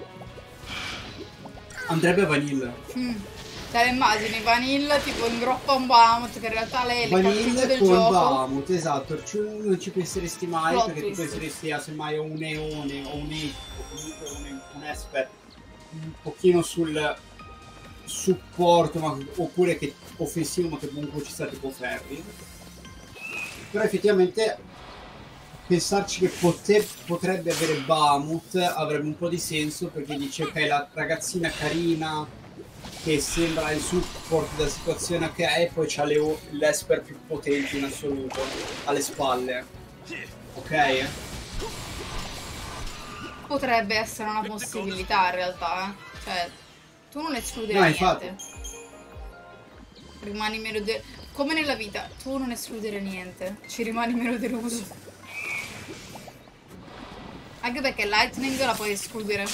andrebbe a Vanilla. Te le immagini, Vanilla tipo ingroppa un Bahamut che in realtà lei è il cattivo Vanilla del con gioco. Bahamut, esatto, non ci penseresti mai, Plot perché tu twist. penseresti a semmai a un Eone o un Age o comunque un Esper un pochino sul supporto, ma, oppure che offensivo, ma che comunque ci sta tipo Ferri. Però effettivamente pensarci che potrebbe avere Bahamut avrebbe un po' di senso, perché dice ok, la ragazzina carina che sembra il support della situazione che è, e poi c'ha l'Esper più potente in assoluto alle spalle. Ok? Potrebbe essere una possibilità in realtà, eh. Cioè, tu non escludere No, niente. infatti. Rimani meno come nella vita, tu non escludere niente, ci rimani meno deluso. Anche perché Lightning la puoi escludere.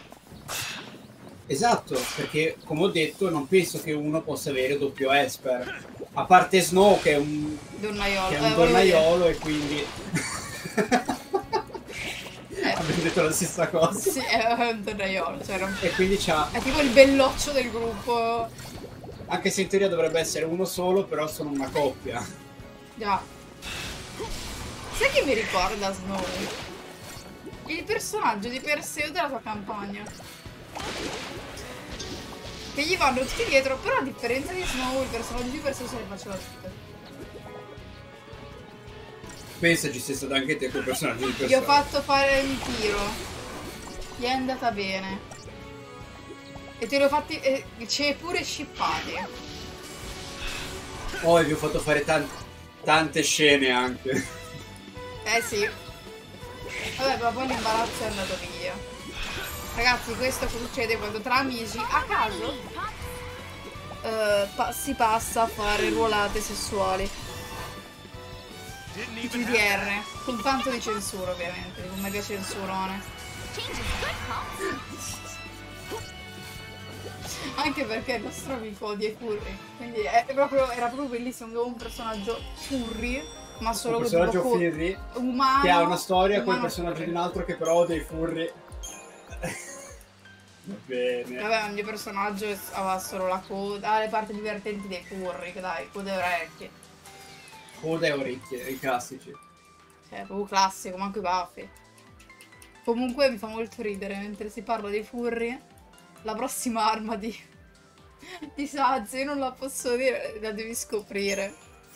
Esatto, perché come ho detto non penso che uno possa avere doppio Esper. A parte Snow che è un Donnaiolo, donnaiolo e quindi... Abbiamo detto la stessa cosa. Sì, è un donnaiolo, cioè E quindi c'ha... è tipo il belloccio del gruppo. Anche se in teoria dovrebbe essere uno solo, però sono una coppia. Già. Sai chi mi ricorda Snow? Il personaggio di Perseo della tua campagna. Che gli vanno tutti dietro, però a differenza di Snow, il personaggio di Perseo se le faceva tutte. Pensaci se è stato anche te quel personaggio di Gli persona. ho fatto fare un tiro. Gli è andata bene. E te li ho fatti... ci hai pure shippati. Oh, e vi ho fatto fare tante scene anche. Eh sì. Vabbè, ma poi l'imbarazzo è andato via. Ragazzi, questo succede quando tra amici, a caso, si passa a fare ruolate sessuali. GDR, con tanto di censura ovviamente, con mega censurone. Anche perché il nostro amico odia i furry, quindi era proprio bellissimo, avevo un personaggio furry, ma solo Un personaggio tipo furry umano, che ha una storia con il umano personaggio furry. di un altro che però ha dei furry. Va bene. Vabbè, ogni personaggio aveva solo la coda, le parti divertenti dei furry, che dai, coda e orecchie. Coda e orecchie, i classici. Cioè, proprio classico, manco i baffi. Comunque mi fa molto ridere, mentre si parla dei furry, la prossima arma di Saz, io non la posso dire, la devi scoprire.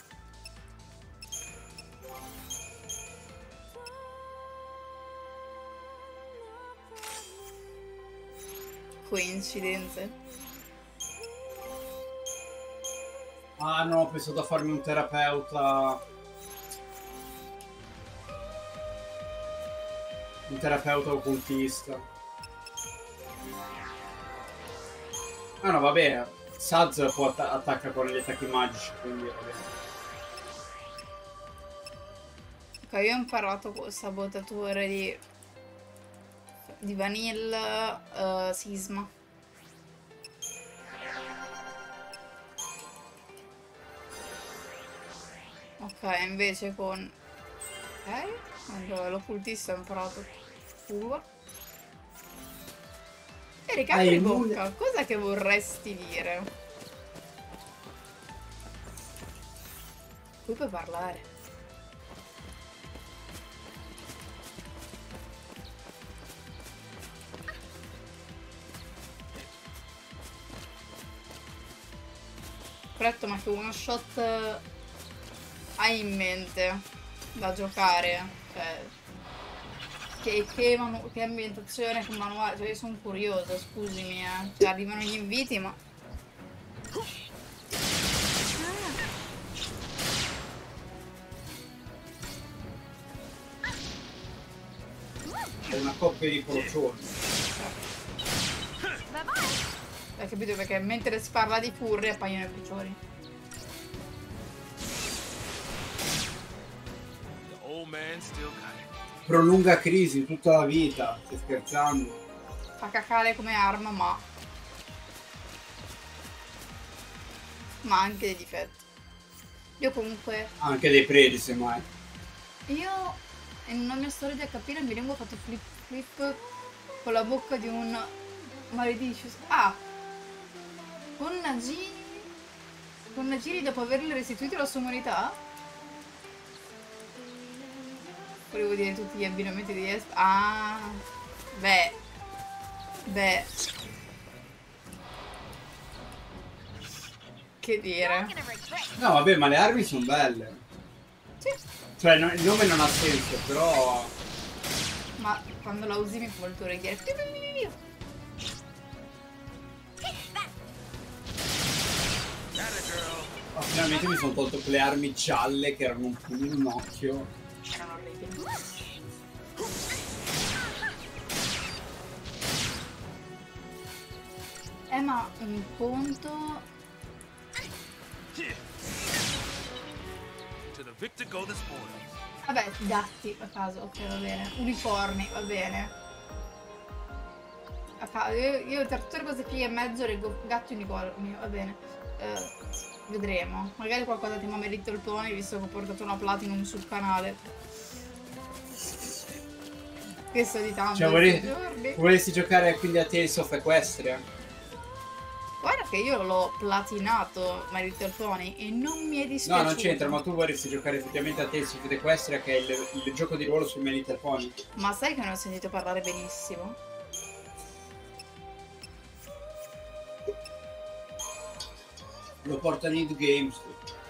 Coincidenze. Ah no, ho pensato a farmi un terapeuta. Un terapeuta occultista. Ah no, vabbè. Saz può attacca con gli attacchi magici, quindi va bene. Ok, io ho imparato col sabotatore di Vanilla Sisma. Ok, invece con... Ok, allora l'occultista ho imparato curva. Erika, apri bocca, cosa che vorresti dire? Qui puoi parlare. Corretto, ma che one shot hai in mente? da giocare. Cioè, che ambientazione, che manuale. Cioè, io sono curiosa, scusami, Cioè, arrivano gli inviti, ma... È una coppia di procioni. Hai capito? Perché mentre si parla di furri appaiono i piccioni. Prolunga crisi tutta la vita, stai scherzando? Fa cacare come arma, ma anche dei difetti. Io comunque... Anche dei predi, semmai. Io in una mia storia di HP nel bilingue ho fatto flip con la bocca di un malediccio. Ah! Con Nagini dopo averle restituito la sua umanità? Volevo dire tutti gli abbinamenti di Esp. Ah! Beh. Che dire? No, vabbè, ma le armi sono belle. Sì. Cioè, il nome non ha senso, però... Ma quando la usi mi fa molto orecchiere. Oh, finalmente mi sono tolto quelle armi gialle che erano un pugno in un occhio. Erano orribili. Ma un conto... Vabbè, gatti a caso, ok, va bene. Unicorni, va bene. A caso, io tra tutte le cose fighe e mezzo leggo gatti e unicorni, va bene. Vedremo. Magari qualcosa tipo My Little Pony, visto che ho portato una Platinum sul canale. Che so di tanto. Cioè, vorresti giocare quindi a Tales of Equestria? Guarda che io l'ho platinato My Little Pony e non mi è dispiaciuto. No, non c'entra, ma tu vorresti giocare effettivamente a Tales of Equestria, che è il gioco di ruolo su My Little Pony. Ma sai che ne ho sentito parlare benissimo? Lo porta Need Games.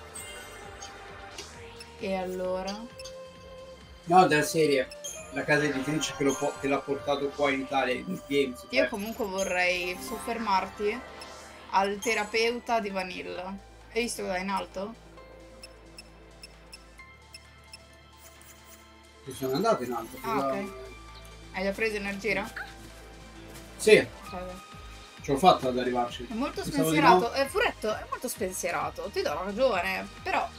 E allora? No, della serie. La casa editrice che l'ha portato qua in Italia, Need Games. Io comunque vorrei soffermarti al terapeuta di Vanilla. Hai visto cosa è in alto? Ci sono andato in alto. Ah, ok. Hai già preso energia? Sì. Okay. Ce l'ho fatta ad arrivarci. È molto Pensavo spensierato. di no. Furetto è molto spensierato. Ti do ragione. Però...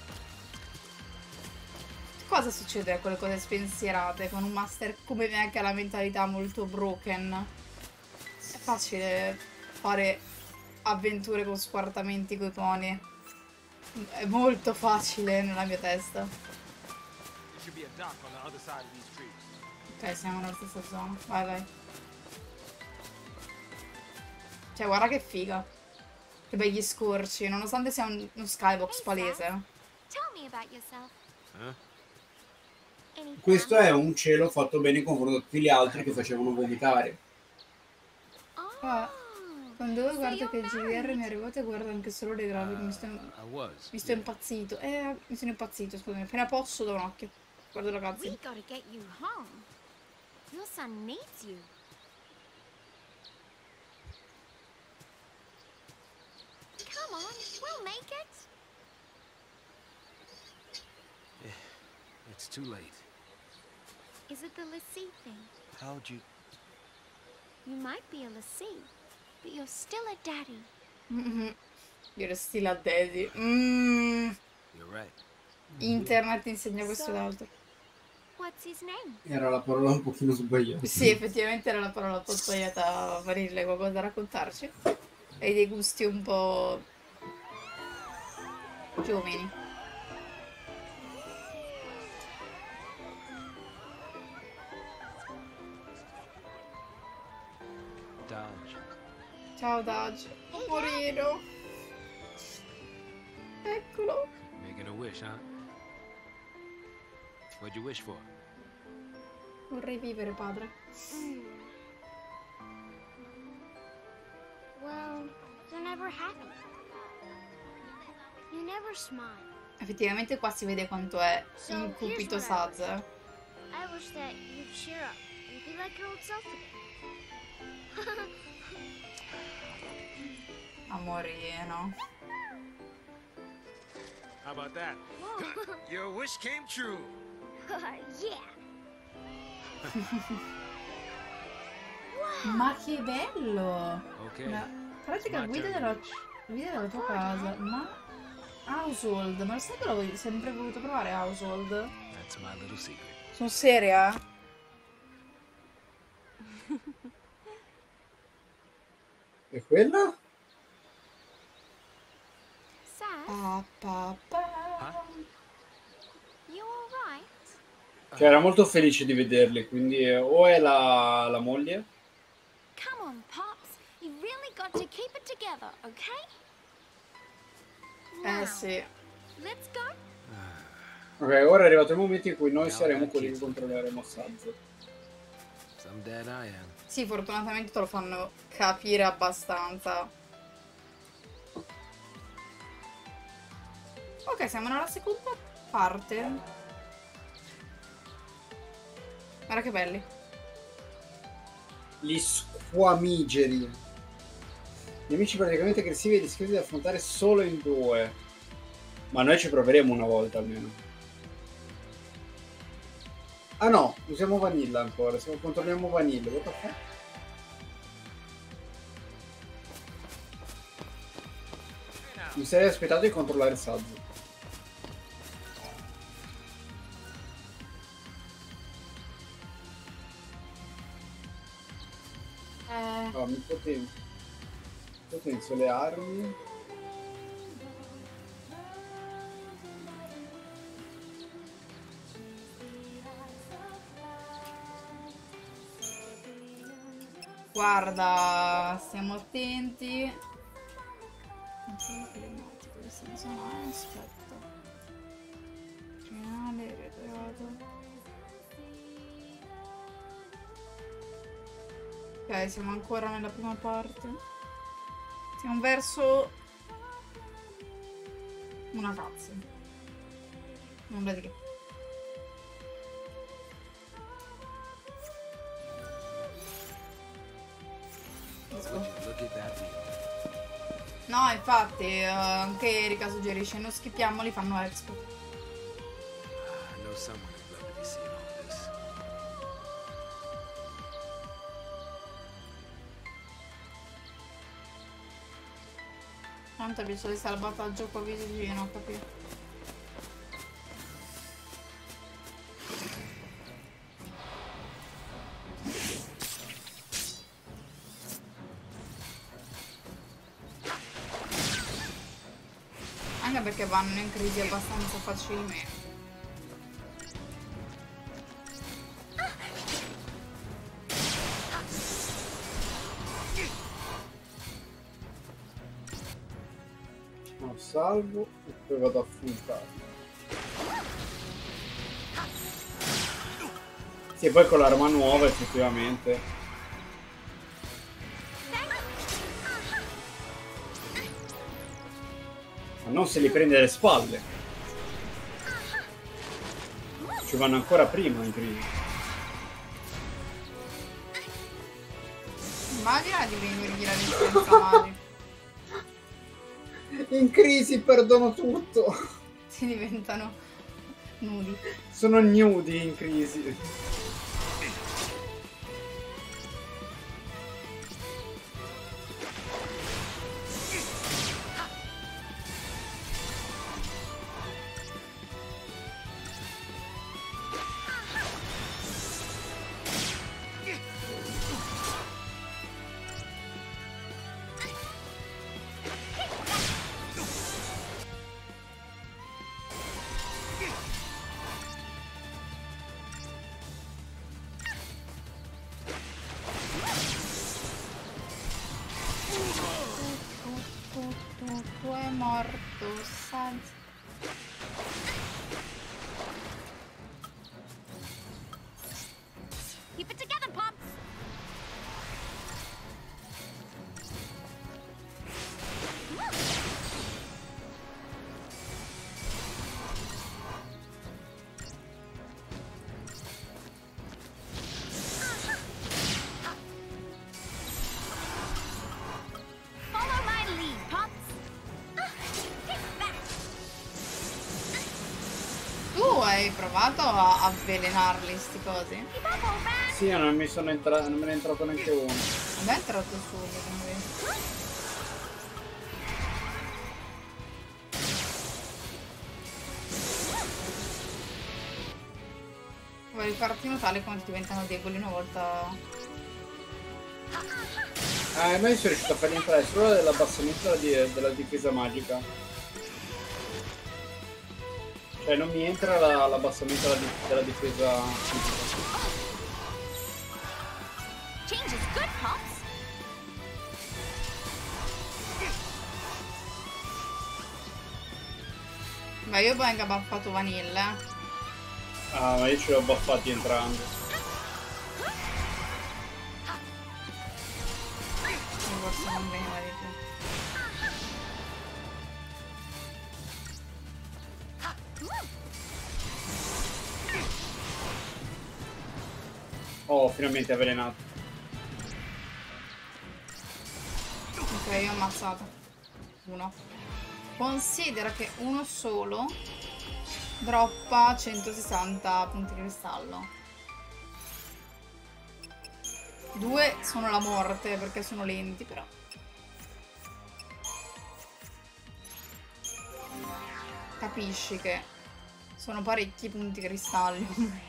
cosa succede con le cose spensierate? Con un master come me che ha la mentalità molto broken? È facile fare avventure con squartamenti coi pony. È molto facile nella mia testa. Ok, siamo nella stessa zona. Vai, vai. Cioè, guarda che figa. Che begli scorci, nonostante sia uno skybox palese. Questo è un cielo fatto bene in confronto a tutti gli altri che facevano vomitare. Quando guardo che il GDR mi è arrivato e guardo anche solo le grafiche, mi sto impazzito. Mi sono impazzito, scusami. Appena posso da un occhio. Guardo la cutscene. We gotta get you home. Your son needs you. Come on, we'll make it. It's too late. Is it the Lassie thing? How'd you... You might be a Lassie, but you're still a daddy. You're still a daddy. You're right. Internet insegna questo ed altro. What's his name? Era la parola un pochino sbagliata. Sì, effettivamente era la parola un po' sbagliata. Vanille, qualcosa da raccontarci? Hai dei gusti un po' giovani. Dodge. Ciao Dodge. Morino. Eccolo. Making a wish, huh? What'd you wish for? Vorrei vivere, padre. Well, you're never happy. You never smile. Effettivamente qua si vede quanto è incupito Saz. I wish that you'd cheer up and be like your old self again. Amorino. How about that? Your wish came true. Yeah. Ma che bello! Ok. La pratica guida della tua casa. Ma Household, ma lo sai che l'ho sempre voluto provare Household? That's my little secret. Sono seria? E quella? Sad, Pa. you alright? Cioè, era molto felice di vederli, quindi o è la moglie? Come on, Pops. You really got to keep it together, okay? Now, Sì. let's go. Ok, ora è arrivato il momento in cui noi saremo quelli che controlleremo Saz. Some dead I am. Sì, fortunatamente te lo fanno capire abbastanza. Ok, siamo nella seconda parte. Guarda che belli. Gli squamigeri. Nemici praticamente aggressivi e discreti da affrontare solo in 2. Ma noi ci proveremo una volta almeno. Ah no, usiamo Vanilla ancora. Se controlliamo Vanilla, what the fuck? Mi sarei aspettato di controllare Saz. No, mi potenzio le armi. Guarda, stiamo attenti. Aspetta. Finale, retrovato. Ok, siamo ancora nella prima parte. Siamo verso una cazzo. Non vedi che. Look at that view. No, infatti, anche Erika suggerisce, non skippiamoli, fanno expo. I know someone who'd love to be seeing all this. Tanto piace il salvataggio qua vicino, ho capito. Anche perché vanno in crisi abbastanza facilmente. No, salvo e poi vado a affrontare. Sì, e poi con l'arma nuova effettivamente. Ma non se li prende alle spalle. Ci vanno ancora prima in crisi. Immagina di venire la licenza male. In crisi perdono tutto. Si diventano nudi. Sono nudi in crisi. Tu è morto, Saz. Keep it together, Pops. provato a avvelenarli sti cosi? Sì, non me ne è entrato neanche uno. A me è entrato subito invece. Vuoi farti notare come diventano deboli una volta... Ma io sono riuscito a fargli entrare solo dell'abbassamento della difesa magica. Cioè non mi entra l'abbassamento della difesa fisica. Change is good, Pops. Beh, io ho anche buffato Vanilla. Ah, ma io ce li ho buffati entrambi. Forse non veniva di più. Oh, finalmente avvelenato. Ok, io ho ammazzato. Uno. Considera che uno solo droppa 160 punti di cristallo. 2 sono la morte perché sono lenti, però. Capisci che sono parecchi punti cristallo.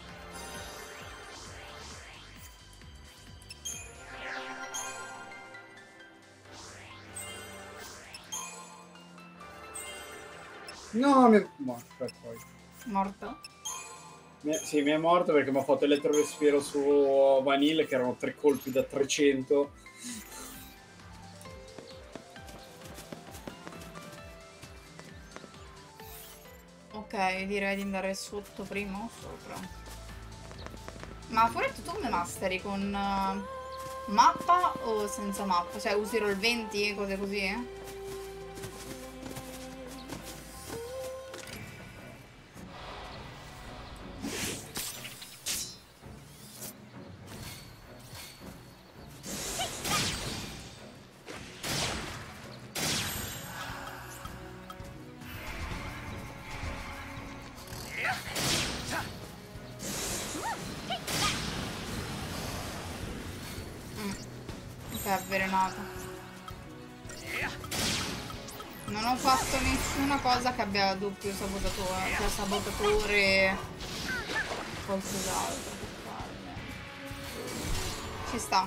No, mi è morto poi. Morto? Sì, mi è morto perché mi ha fatto elettrorespiro su Vanille, che erano 3 colpi da 300. Ok, direi di andare sotto prima o sopra. Ma Furetto, tu come masteri? Con mappa o senza mappa? Cioè usi roll 20 e cose così? Avvelenato. Non ho fatto nessuna cosa che abbia doppio sabotatore, cioè sabotatore qualcos'altro. Ci sta.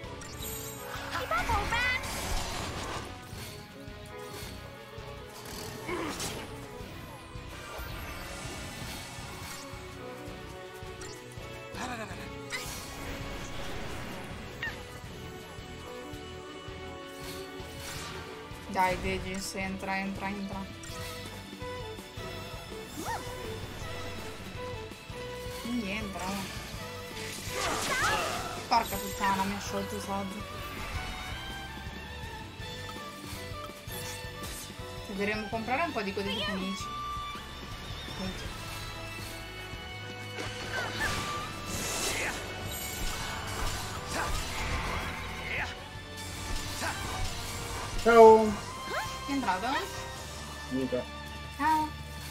Dai, Vegis, entra. Quindi entra. Porca puttana, mi ha sciolto i soldi. Dovremmo comprare un po' di codici fenici. Ciao! È entrato? Mica. Ciao!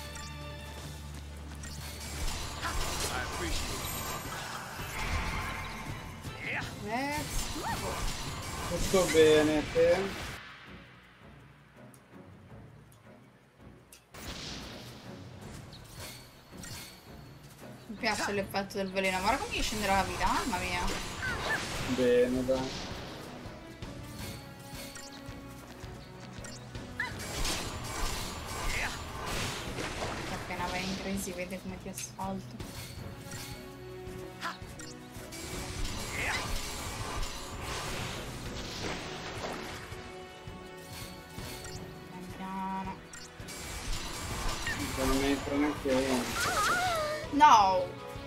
Tutto bene, te? Mi piace l'effetto del veleno, guarda come gli scenderà la vita, mamma mia. Bene, dai. Appena vai in crisi vede come ti asfalto. Non mi entra neanche uno. No!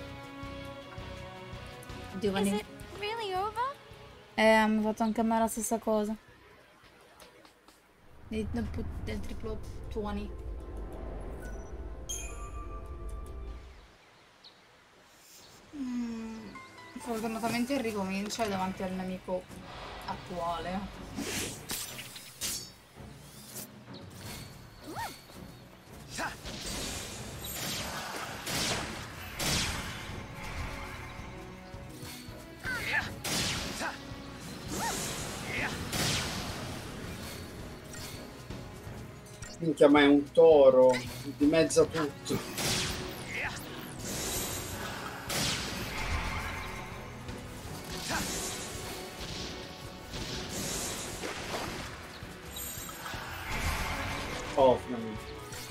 Is it really over? Mi ha fatto anche a me la stessa cosa. Del triplo 20. Fortunatamente ricomincia davanti al nemico attuale. Minchia, ma è un toro, dimezza tutto. Oh, finalmente.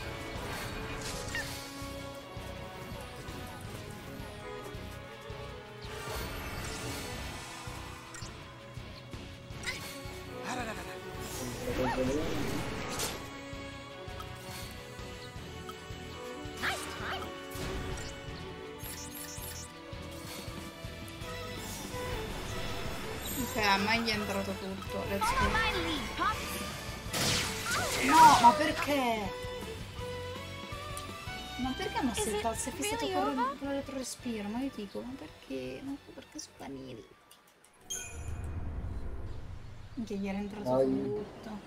Ok, a me gli è entrato tutto. Let's go. No, ma perché? Ma perché non si è fissato con l'elettrorespiro? Ma io dico, ma perché? Ma perché su Vanille? Che gli era entrato tutto.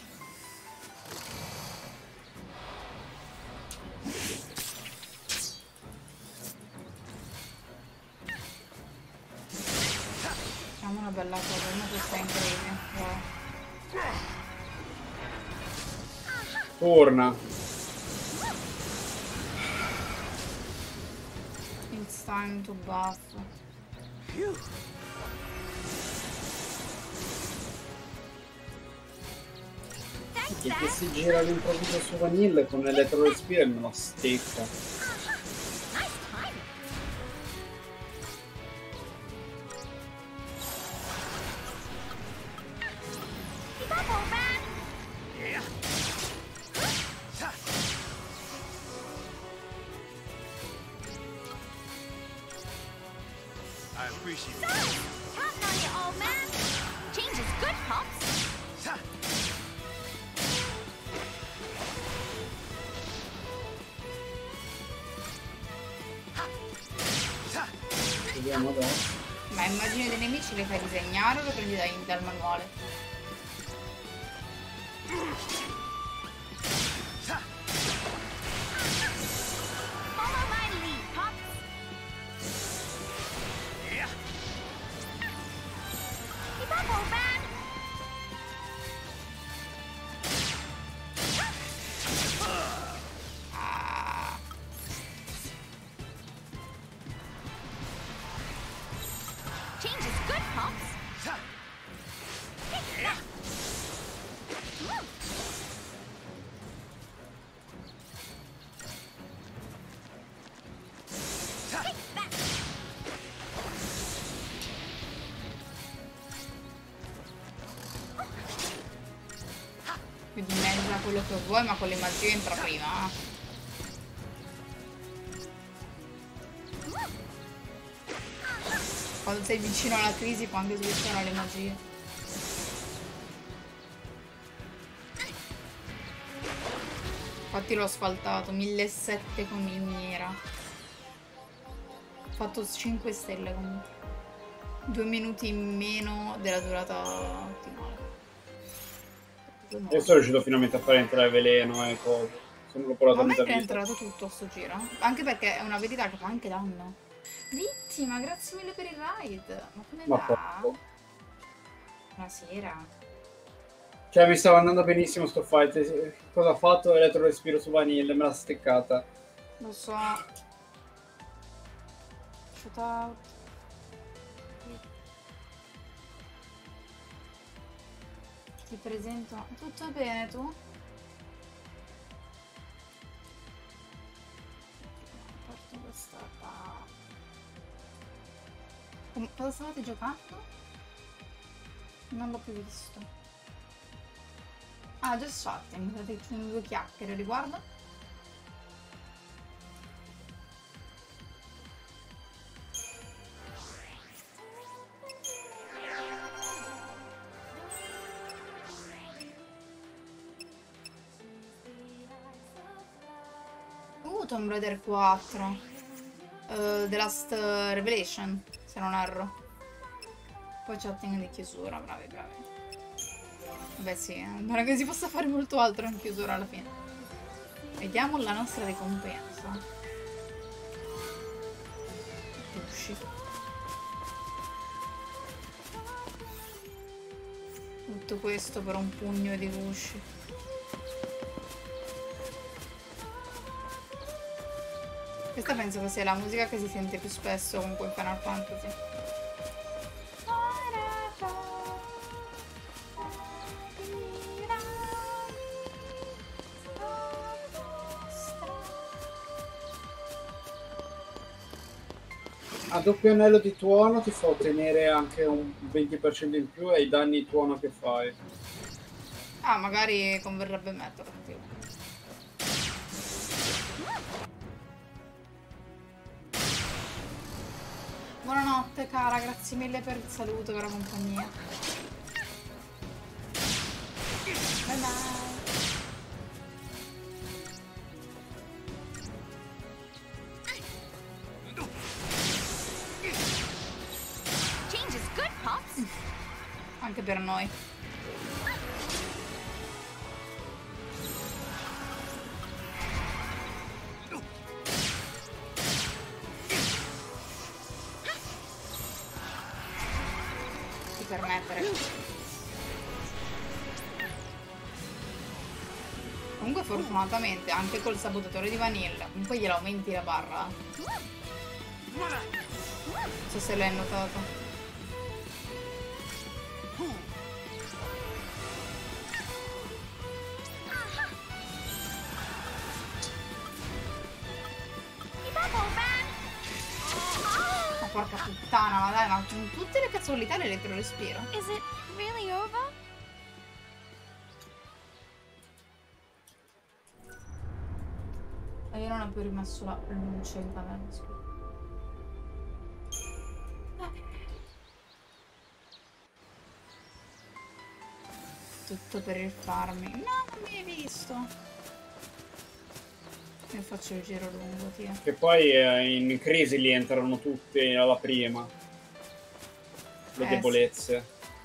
Facciamo una bella cosa, ma questa è incredibile. Wow. Torna. It's time to buff. Che si gira all'improvviso su Vanille con l'elettrorespiro e me lo stecca. I appreciate it. Counting on you, old man. Change is good, Pops. Vediamo adesso. Ma immagini dei nemici le fai disegnare o le prendi dal manuale? Follow my lead, Pops. Keep up, old man. Ah. Change is good, Pops. Quindi mezza quello che vuoi, ma con le magie entra prima. Quando sei vicino alla crisi può anche switchare le magie. Infatti l'ho asfaltato, 1700 con miniera. Ho fatto 5 stelle comunque. 2 minuti in meno della durata ottimale. Io sono riuscito finalmente a fare entrare veleno e cose. Sono portato Ma a me a è vita. entrato tutto sto giro. Anche perché è una verità che fa anche danno. Vittima, grazie mille per il raid. Ma come Ma va? poco. Buonasera. Cioè, mi stava andando benissimo sto fight. Cosa ha fatto? Elettrorespiro su Vanille, me l'ha steccata. Lo so. Shoot out. Ti presento. Tutto bene tu? Porto questa qua. Cosa stavate giocando? Non l'ho più visto. Ah, già fatti, mi state facendo due chiacchiere riguardo. Tomb Raider 4 The Last Revelation, se non erro. Poi chatting di chiusura, bravi. Beh sì, non è che si possa fare molto altro in chiusura alla fine. Vediamo la nostra ricompensa. Usci. Tutto questo per un pugno di gusci. Questa penso che sia la musica che si sente più spesso comunque in Final Fantasy. A doppio anello di tuono ti fa ottenere anche un 20% in più ai danni di tuono che fai. Ah, magari converrebbe metterlo. Buonanotte cara, grazie mille per il saluto, cara compagnia. Bye bye. Change is good, Pops. Anche per noi. Permettere. Comunque fortunatamente anche col sabotatore di vanilla comunque gliela aumenti la barra. Non so se l'hai notato. Porca puttana, ma dai, ma con tutte le casualità l'elettrorespiro. Is it really over? E io non ho più rimesso la luce in camera, scusa. Tutto per il farming. No, non mi hai visto. Io faccio il giro lungo, tio. Che poi in crisi li entrano tutti alla prima. Le debolezze.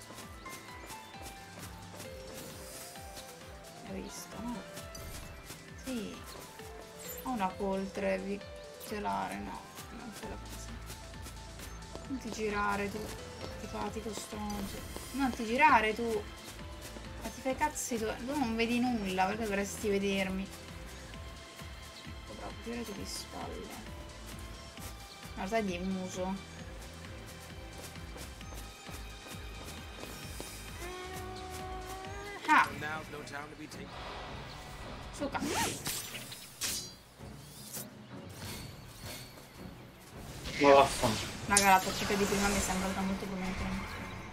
Hai visto, no? Sì. Ho una poltre vigilare, no. Non ce la posso. Non ti girare tu. Antipatico stronzo. Non ti girare tu. Ma ti fai cazzi tu. Tu non vedi nulla perché dovresti vedermi. Girati di spalle. Ma sai di muso. Ah! Suca. Ma vaffanculo. Raga, la torcita di prima mi è sembrata molto promettente.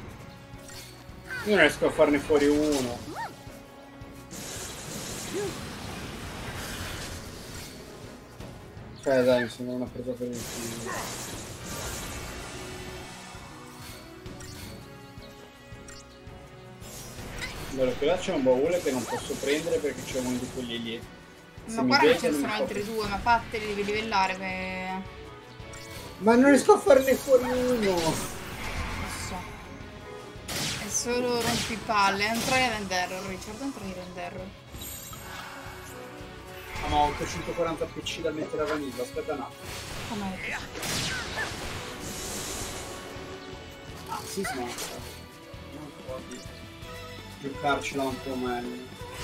Io non riesco a farne fuori uno. Dai, mi sembra una presa per il film. Allora, qui là c'è un baule che non posso prendere perché c'è uno di quelli lì. Ma guarda che ce ne sono altri due, ma fatteli, devi livellare per... Ma non riesco a farne fuori uno! Non so. È solo rompipalle. Entra in Renderro, Richard, entra in Renderro. Ah, ma ho 840 PC da mettere a vanilla, aspetta un attimo. Com'è? Ah, si smorta. Non può giocarcela un po' meglio.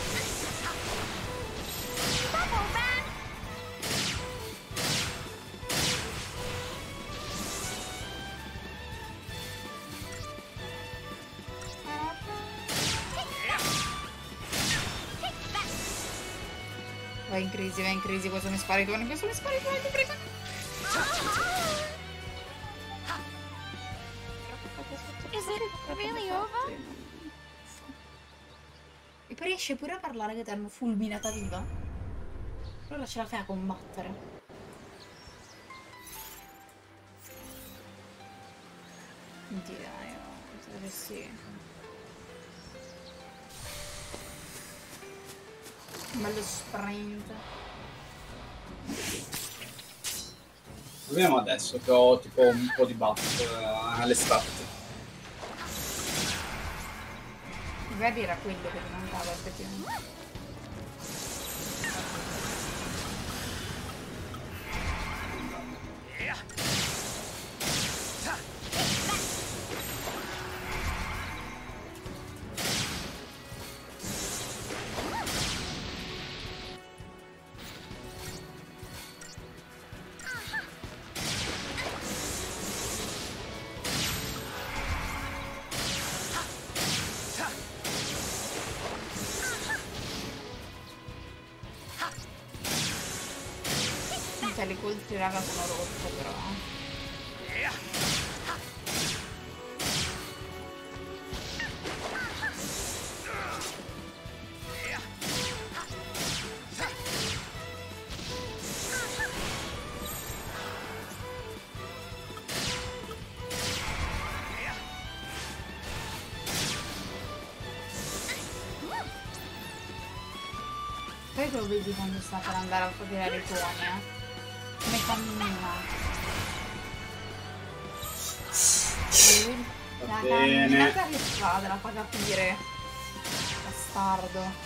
Vai in crisi, questo mi spara i tuoni, ti prego. Is it really over? E poi riesce pure a parlare che ti hanno fulminata viva? Allora ce la fai a combattere. Direi, sì. Un bello sprint. Proviamo adesso che ho tipo un po' di buff alle stat. Vedi era quello che ti mancava effettivamente. scontri, raga, sono rotto però. Poi lo vedi quando sta per andare a tirare i tuoni, come cammina. La camminata che fa, te la fa capire. Bastardo.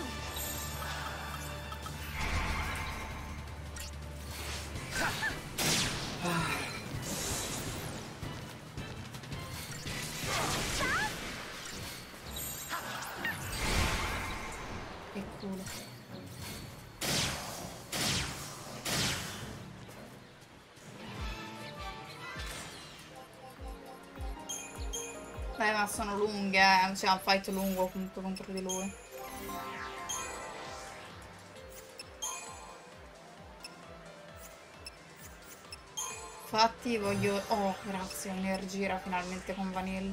Che culo. Beh, ma sono lunghe, c'è un fight lungo appunto contro di lui. Infatti voglio... Oh, grazie, un'Ergira finalmente con Vanilla.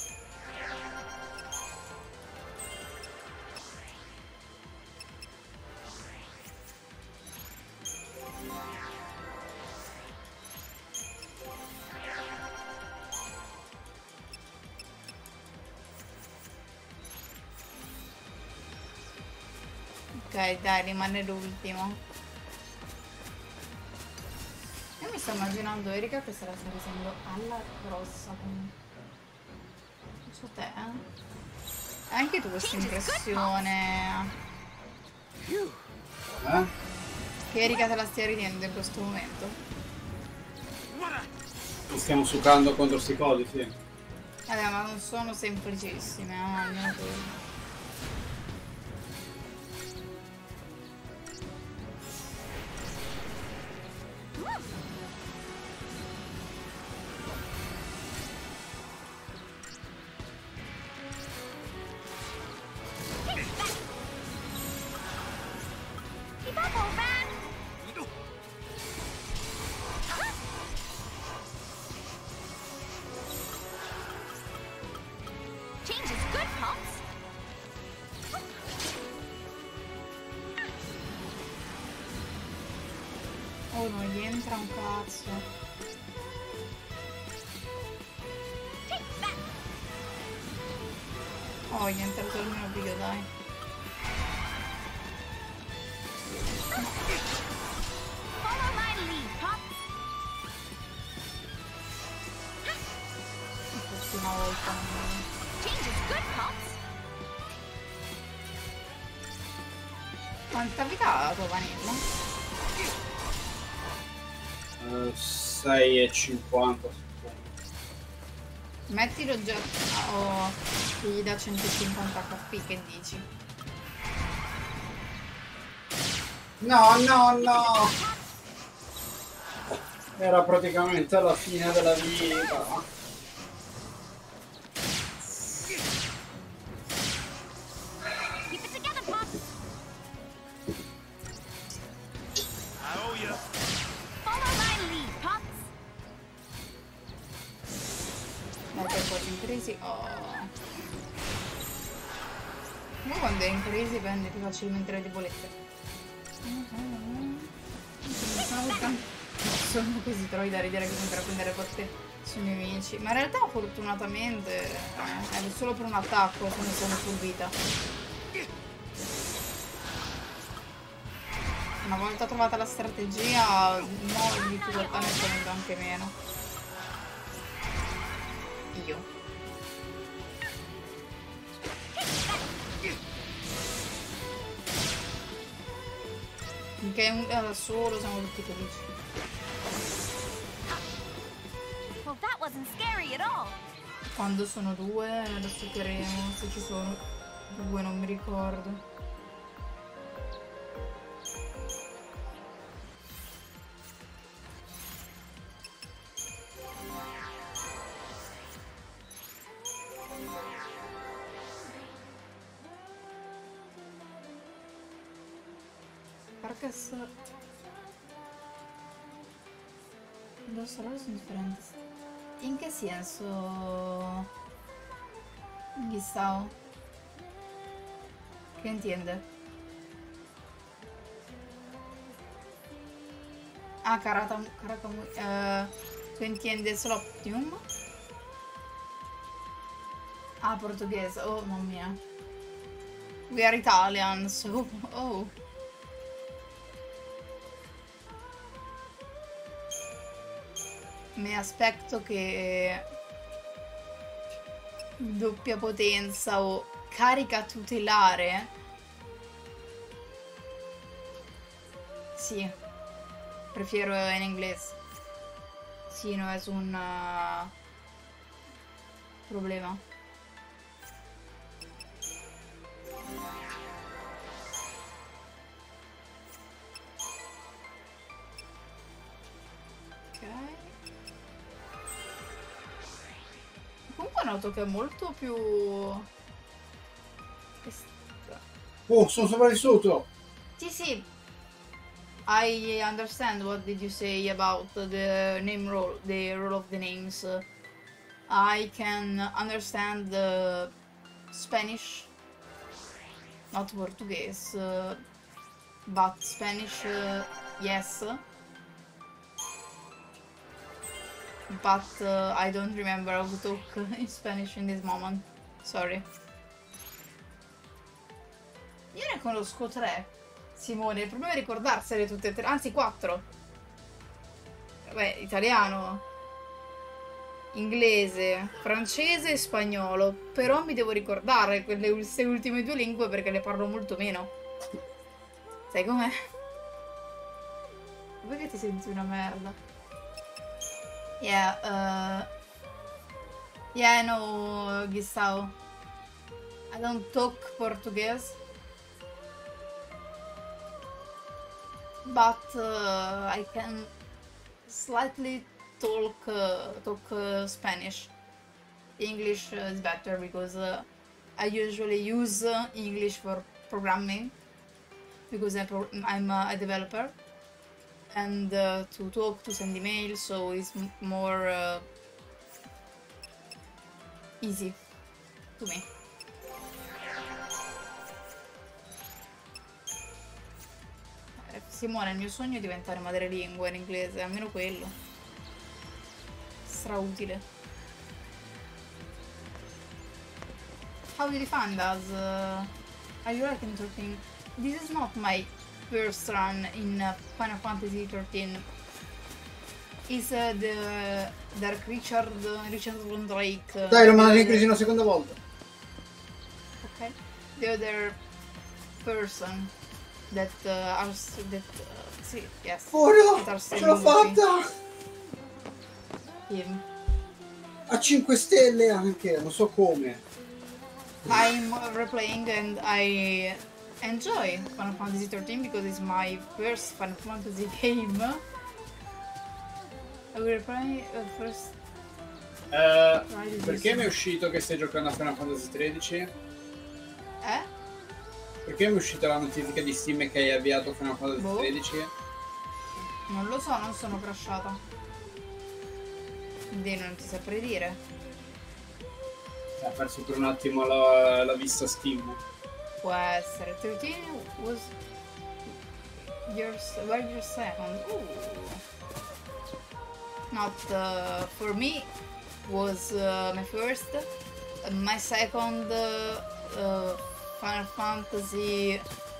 Ok, dai, rimane l'ultimo. Io mi sto immaginando Erika che se la sta facendo alla grossa. Non so te, eh? Hai anche tu questa impressione? Che Erika te la stia ridendo in questo momento? Li stiamo succando contro sti codi, sì. Ma non sono semplicissime, almeno quello. Oh, non gli entra un cazzo. Oh, gli è entrato almeno video, dai. L'ultima volta. Quanta vita ha la tua Vanilla? 6,50. Mettilo già o gli dà 150 HP, che dici? No, no, no! Era praticamente alla fine della vita. Oh. Ma quando è in crisi prende più facilmente le debolezze. Sono così trovi da ridere che sembra prendere botte sui nemici. Ma in realtà fortunatamente è solo per un attacco se ne sono full vita. Una volta trovata la strategia, no, di difficoltà ne sto avendo anche meno. Io. Finché è da solo siamo tutti felici. Quando sono due lo stuperemo, se ci sono due non mi ricordo. Los errores sono differenti. In che senso? Gustavo? Che intende? Ah, Caracamui. Tu intende solo Optimum? Ah, portoghese. Oh, mamma mia. We are Italian, so... Oh. Mi aspetto che... doppia potenza o carica tutelare. Sì. Prefiero in inglese. Sì, no è un problema. Ok. Comunque noto che è molto più... Oh, sono sopravvissuto! Sì, sì. I understand what did you say about the name role, the role of the names. I can understand the Spanish, not Portuguese, but Spanish, yes. But I don't remember how to talk in Spanish in this moment. Sorry. Io ne conosco 3. Simone, il problema è ricordarsene tutte e 3, anzi 4. Vabbè, italiano, inglese, francese e spagnolo. Però mi devo ricordare queste ultime 2 lingue perché le parlo molto meno. Sai com'è? Perché ti senti una merda? Yeah, I know, Gustavo. I don't talk Portuguese. But I can slightly talk Spanish. English is better because I usually use English for programming because I'm a developer, and to talk, to send emails, so it's more easy to me. Simone, il mio sogno è diventare madrelingua in inglese, almeno quello. Strautile. How did you find us? Are you liking 13? This is not my first run in Final Fantasy 13. It's the Dark Richard Drake. Dai, lo mando in crisi una seconda volta. Ok. The other person. Sì, yes. Oh no! Ce l'ho fatta! Him. A 5 stelle anche, non so come. I'm replaying and I enjoy Final Fantasy 13 because it's my first Final Fantasy game. I will replay first. Perché mi è uscito che stai giocando a Final Fantasy 13? Perché mi è uscita la notifica di Steam che hai avviato Final Fantasy 13? Non lo so, non sono crashata. Quindi non ti saprei dire. Ha perso per un attimo la vista Steam. Può essere. 13 was your second. Ooh. Not for me was my first. My second Final Fantasy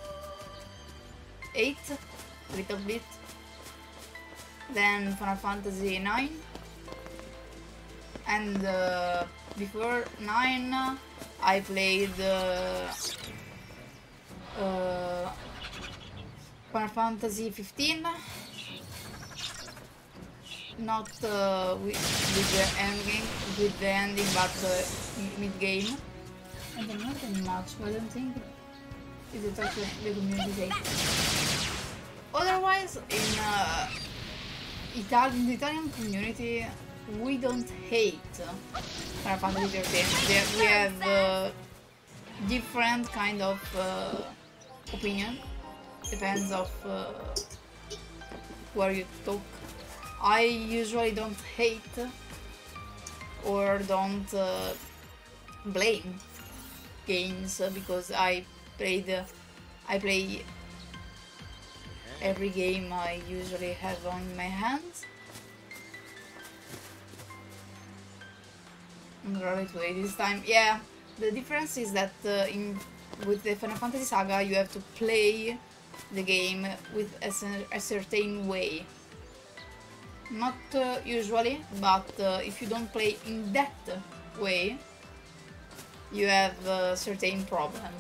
8, a little bit. Then Final Fantasy 9. And before 9 I played Final Fantasy 15. Not with the ending, but mid game. And then not that much, but I don't think it's a the community say. Otherwise, in the Italian community, we don't hate Final Fantasy 13. We have different kind of opinion. Depends of where you talk. I usually don't hate or don't blame games because I play every game I usually have on my hands. Right way this time, yeah. The difference is that with the Final Fantasy Saga you have to play the game with a certain way. Not usually, but if you don't play in that way, you have a certain problem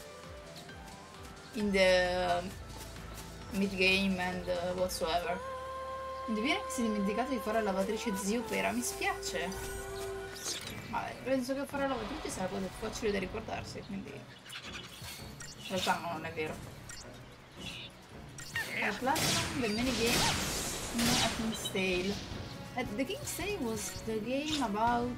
in the mid-game and whatsoever. Indovina che si è dimenticato di fare la lavatrice Ziupera, mi spiace. Vabbè, penso che fare la lavatrice sarebbe facile da ricordarsi, quindi in realtà no, non è vero. Platinum, the minigame. No, a King's Tale. The King's Tale was the game about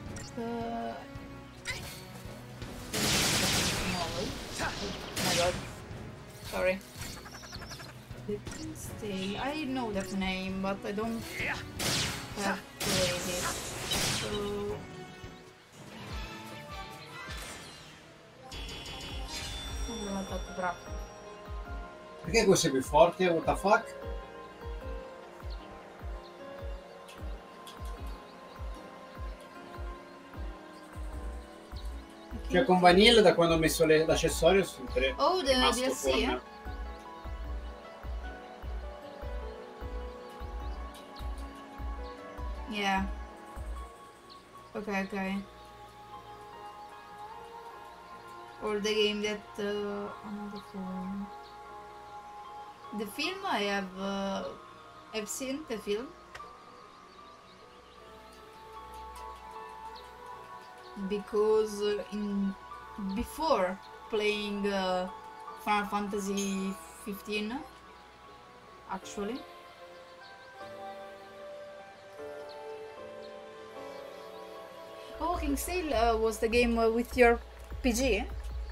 novel. Oh my god. Sorry. The King's Tale. I know that name, but I don't have played it. So non l'ho fatto bravo. Perché questo è più forte? What the fuck? Cioè con Vanilla da quando ho messo l'accessorio su tre. Oh, the DLC? Yeah. Okay. Or the game that another film. The film I've seen the film. Because before playing Final Fantasy 15, actually. Oh, King's Tale was the game with your PG? I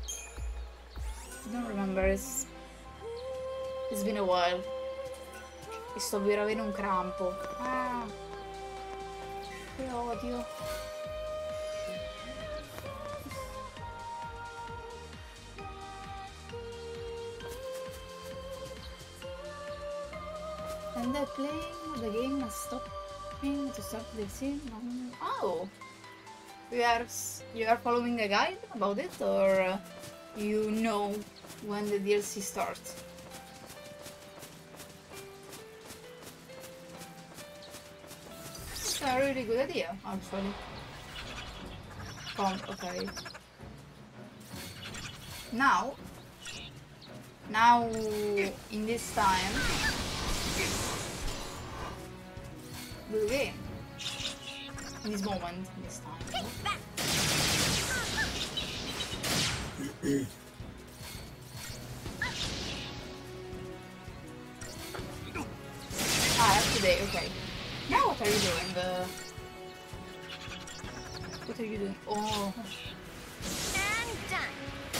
don't remember, it's been a while. E sto per avere un crampo. Ah, che odio. And I playing the game and stopping to start the scene. Oh, you are following a guide about it, or you know when the DLC starts? It's a really good idea, actually. Okay. Now in this time. Good game. In this moment, this time. That's today, okay. Now what are you doing? What are you doing? Oh. And done.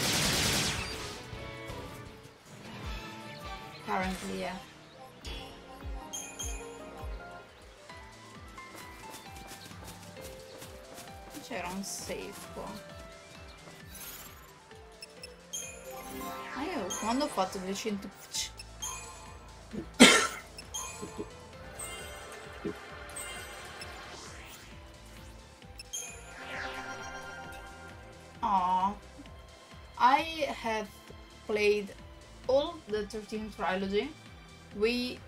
Currently, yeah. C'era un save qua. Ah, io quando ho fatto 200. Aww. I have played all the 13 trilogy. We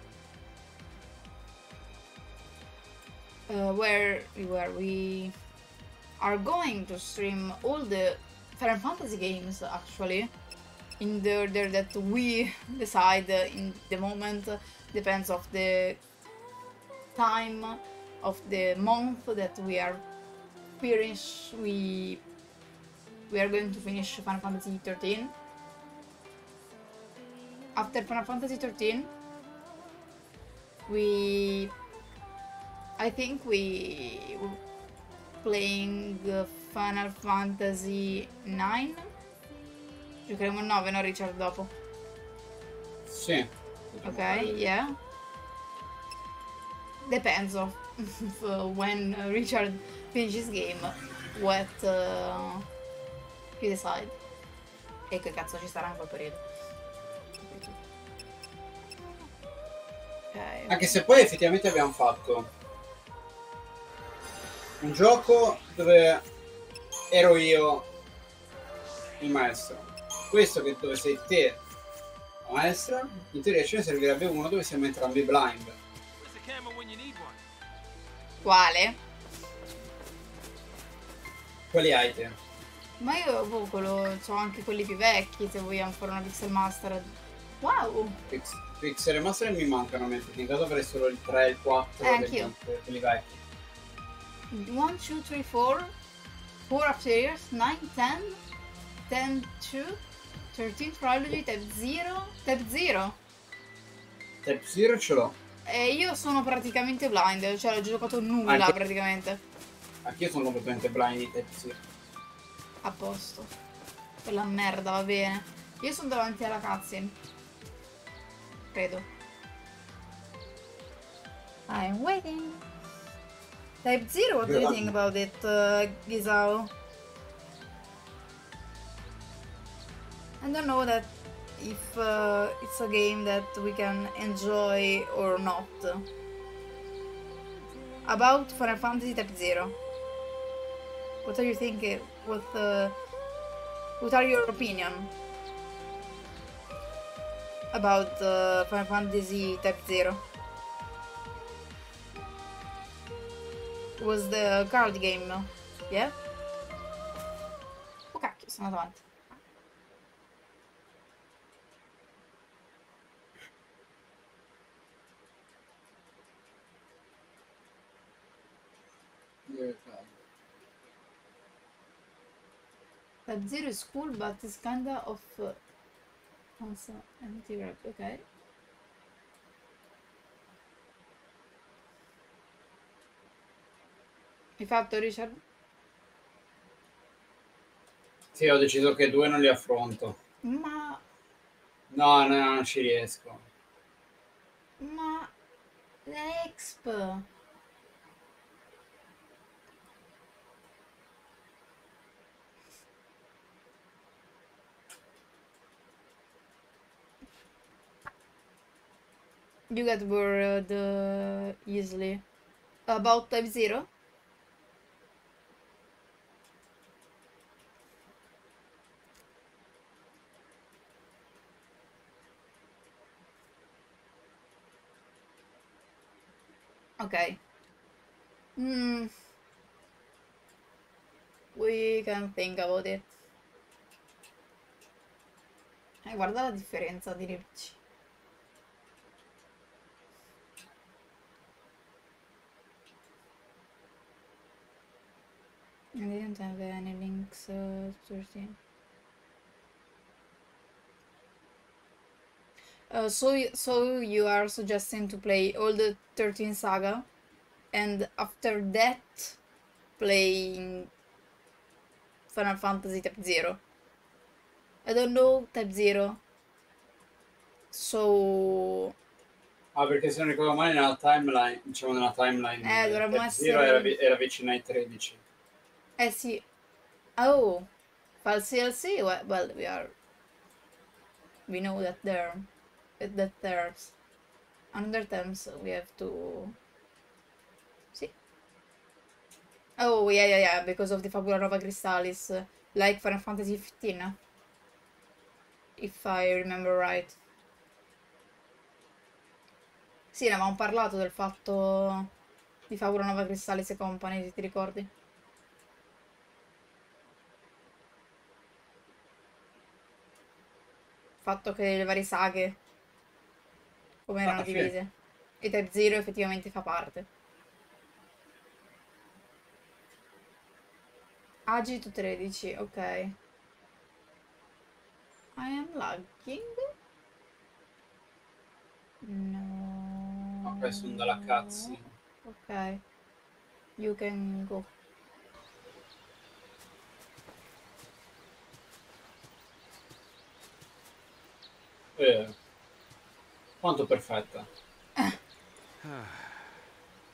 are going to stream all the Final Fantasy games, actually, in the order that we decide in the moment. Depends of the time of the month that we are finish. We are going to finish Final Fantasy 13. After Final Fantasy 13, I think we playing Final Fantasy 9. Giocheremo il 9, no Richard, dopo? Sì. Ok, yeah. Depends of when Richard finishes game, what you decide. E che cazzo ci sarà in quel periodo. Ok. Anche se poi effettivamente abbiamo fatto un gioco dove ero io il maestro. Questo che dove sei te la maestra, in teoria ce ne servirebbe uno dove siamo entrambi blind. Where's the camera when you need one? Quale? Quali hai te? Ma io c'ho anche quelli più vecchi, se vogliamo fare una Pixel Master. Wow! Pixel e Master mi mancano, in caso avrei solo il 3 e il 4 anch'io. quelli vecchi. 1, 2, 3, 4 upstairs, 9, 10 10, 2 13 Trilogy, Type 0 Type 0. Type 0 ce l'ho. E io sono praticamente blind, cioè ho giocato nulla praticamente. Anch'io sono completamente blind di Type 0. A posto. Quella merda, va bene. Io sono davanti alla cutscene. Credo. I'm waiting. Type 0, what do you think about it, Gisao? I don't know that if it's a game that we can enjoy or not. About Final Fantasy Type 0. What are you thinking? What are your opinion about Final Fantasy Type 0? Was the card game, no? Yeah? Oh cacchio, sono davanti. Type 0 is cool, but it's kinda of anti-rap, ok. Hai fatto, Richard? Sì, ho deciso che 2 non li affronto. Ma... No, non ci riesco. Ma... L'exp... You get bored easily. About Type 0? Okay. We can think about it. Guarda la differenza di Ricci. I didn't have any links to 13. So you are suggesting to play all the 13 saga, and after that playing Final Fantasy Type 0. I don't know Type 0. So... Ah, perché se non ricordo male nella timeline, diciamo nella timeline, dovremmo Type essere... 0 era vicino ai 13. Eh sì. Oh, false DLC? Well, we know that there's under terms we have to see. Oh yeah, because of the Fabula Nova Crystallis, like Final Fantasy 15, if I remember right. Sì, ne avevamo parlato del fatto di Fabula Nova Crystallis e Company, se ti ricordi. Fatto che le varie saghe come erano divise. Sì. E Type 0 effettivamente fa parte. Agito 13, ok. I am lagging? No. Ok, sono dalla cazzo. Ok. You can go. Quanto perfetta.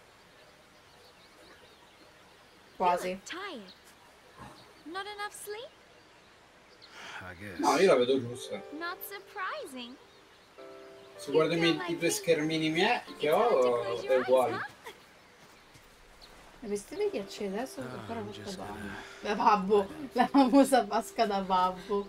quasi. look tired. Not enough sleep? I guess. No, io la vedo giusta. Not surprising. Se guardo i due schermini miei che ho, è uguale. I vestiti che accende adesso devo fare questo babbo. Da babbo, la famosa vasca da babbo.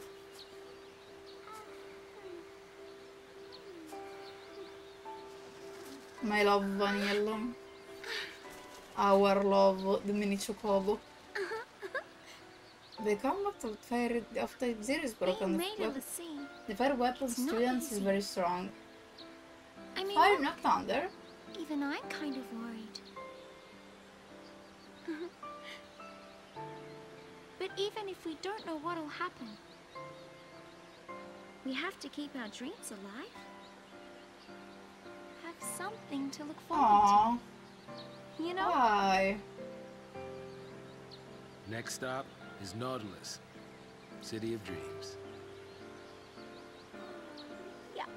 My love vanilla. Our love, the mini chocobo. The combat of Type 0 is broken. The fire weapon students is very strong. I mean, Fire not thunder. even I'm kind of worried. But even if we don't know what'll happen, we have to keep our dreams alive. Have something to look forward Aww. to. You know? Why? Next stop is Nautilus, City of Dreams. Yep.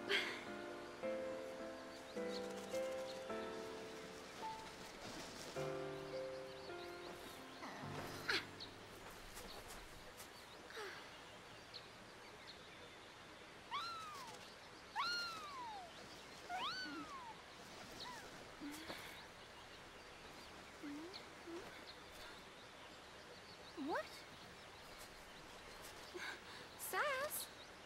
What? Sass?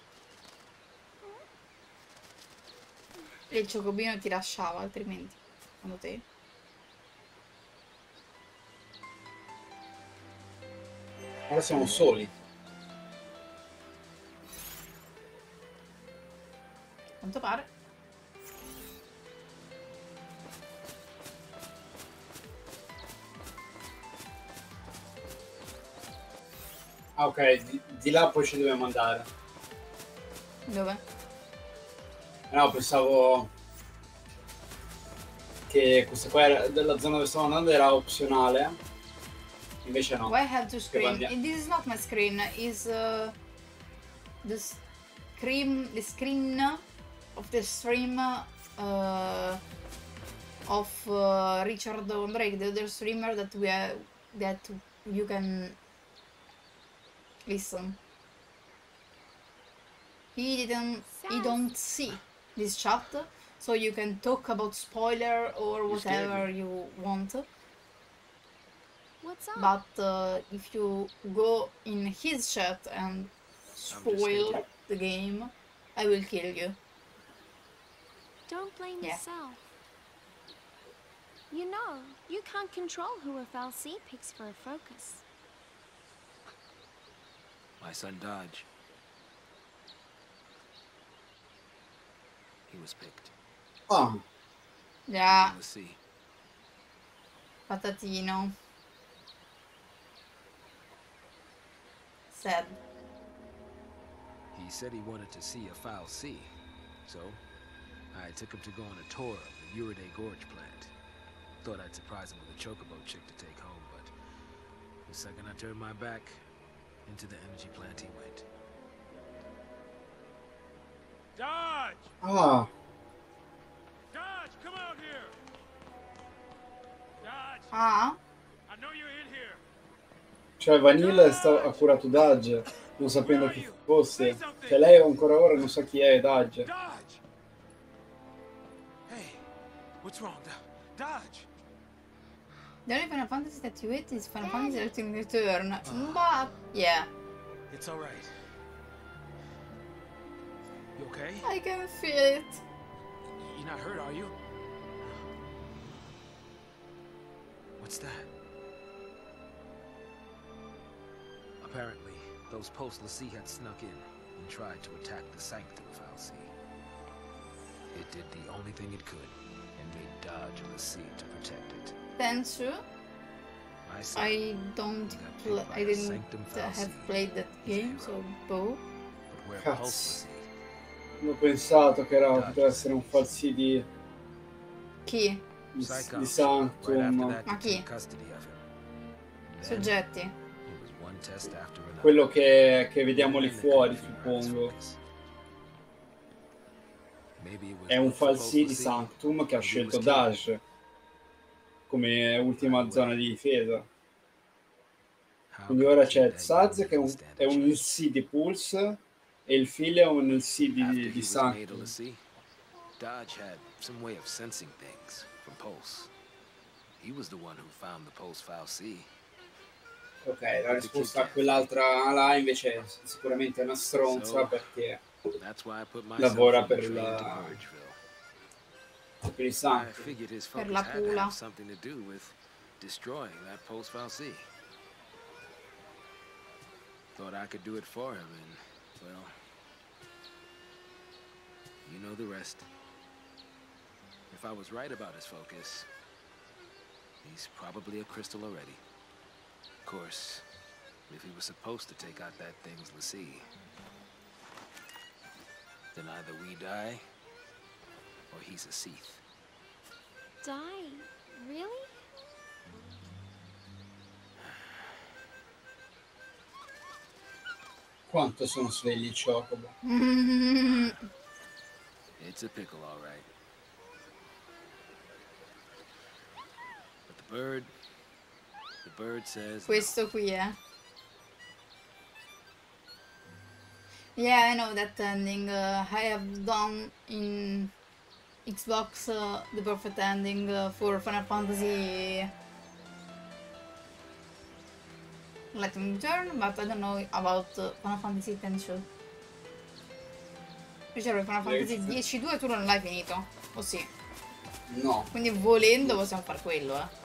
E il ciocobino ti lasciava altrimenti, secondo te? Ora siamo soli. A quanto pare. Ah, ok, di là poi ci dobbiamo andare. Dove? No, pensavo che questa qua era, della zona dove stavo andando era opzionale. Invece no. Why have to Che screen? andiamo- This is not my screen. Is the screen of the stream of Richard Drake, the other streamer that you can listen. He don't see this chat, so you can talk about spoiler or You scared whatever me. you want. What's up? But if you go in his chat and spoil thinking. the game, I will kill you. Don't blame Yeah. yourself. You know, you can't control who a FLC picks for a focus. My son Dodge. He was picked. Ah, Yeah, Let's see. patatino. Sad. He said he wanted to see a foul sea, so I took him to go on a tour of the Uriday Gorge plant. Thought I'd surprise him with a chocobo chick to take home, but the second I turned my back, into the energy plant he went. Dodge! ah, Dodge, come out here! Dodge, Ah, I know you're in here. cioè Vanilla ha curato Dodge, non sapendo chi fosse. Cioè lei ancora ora non sa chi è Dodge. Dodge! Hey, what's wrong? Dodge! the only Final Fantasy that you hate is Final Fantasy Ultimate Return. But yeah, It's all right. You okay? I can feel it. You're not hurt, are you? What's that? Apparently, those post-Lassie had snuck in and tried to attack the Sanctum of Alcee. It did the only thing it could and made Dodge a Lassie to protect it. Tensu, My son I didn't have played that game, so boh. But where Cazzo. post-Lassie, Non ho pensato che poteva essere un falsi di Chi? Psychops, right after Sanctum. that, Ma took chi? custody of him. Then, Soggetti. it was one test after another. Quello che vediamo lì Then they fuori, couldn't figure out his suppongo. focus. Maybe it was È un good for falsi di post-Lassie. Sanctum che ha Maybe it scelto was Dash come ultima zona di difesa. Quindi ora c'è Zaz che è un LC di Pulse e il figlio è un LC di Sanctum. Dodge had some way of sensing things from Pulse. He was the one who found the Pulse fal'C. Ok, la risposta a quell'altra là invece è sicuramente una stronza perché lavora per il Sanctum. Per la pula. Destroying that Pulse fal'C. Thought I could do it for him, and well, you know the rest. If I was right about his focus, he's probably a crystal already. Of course, if he was supposed to take out that thing's l'C, then either we die or he's a Seath. Die? Really? Quanto sono svegli i Chocobo? It's a pickle, all right. But the bird says Questo qui è. Yeah, I know that ending. I have done in Xbox the perfect ending for Final Fantasy. Let me return, but I don't know about Final Fantasy X-2. Dicevo, Final Fantasy 10-2 tu non l'hai finito? O sì? No. Quindi volendo possiamo fare quello, eh.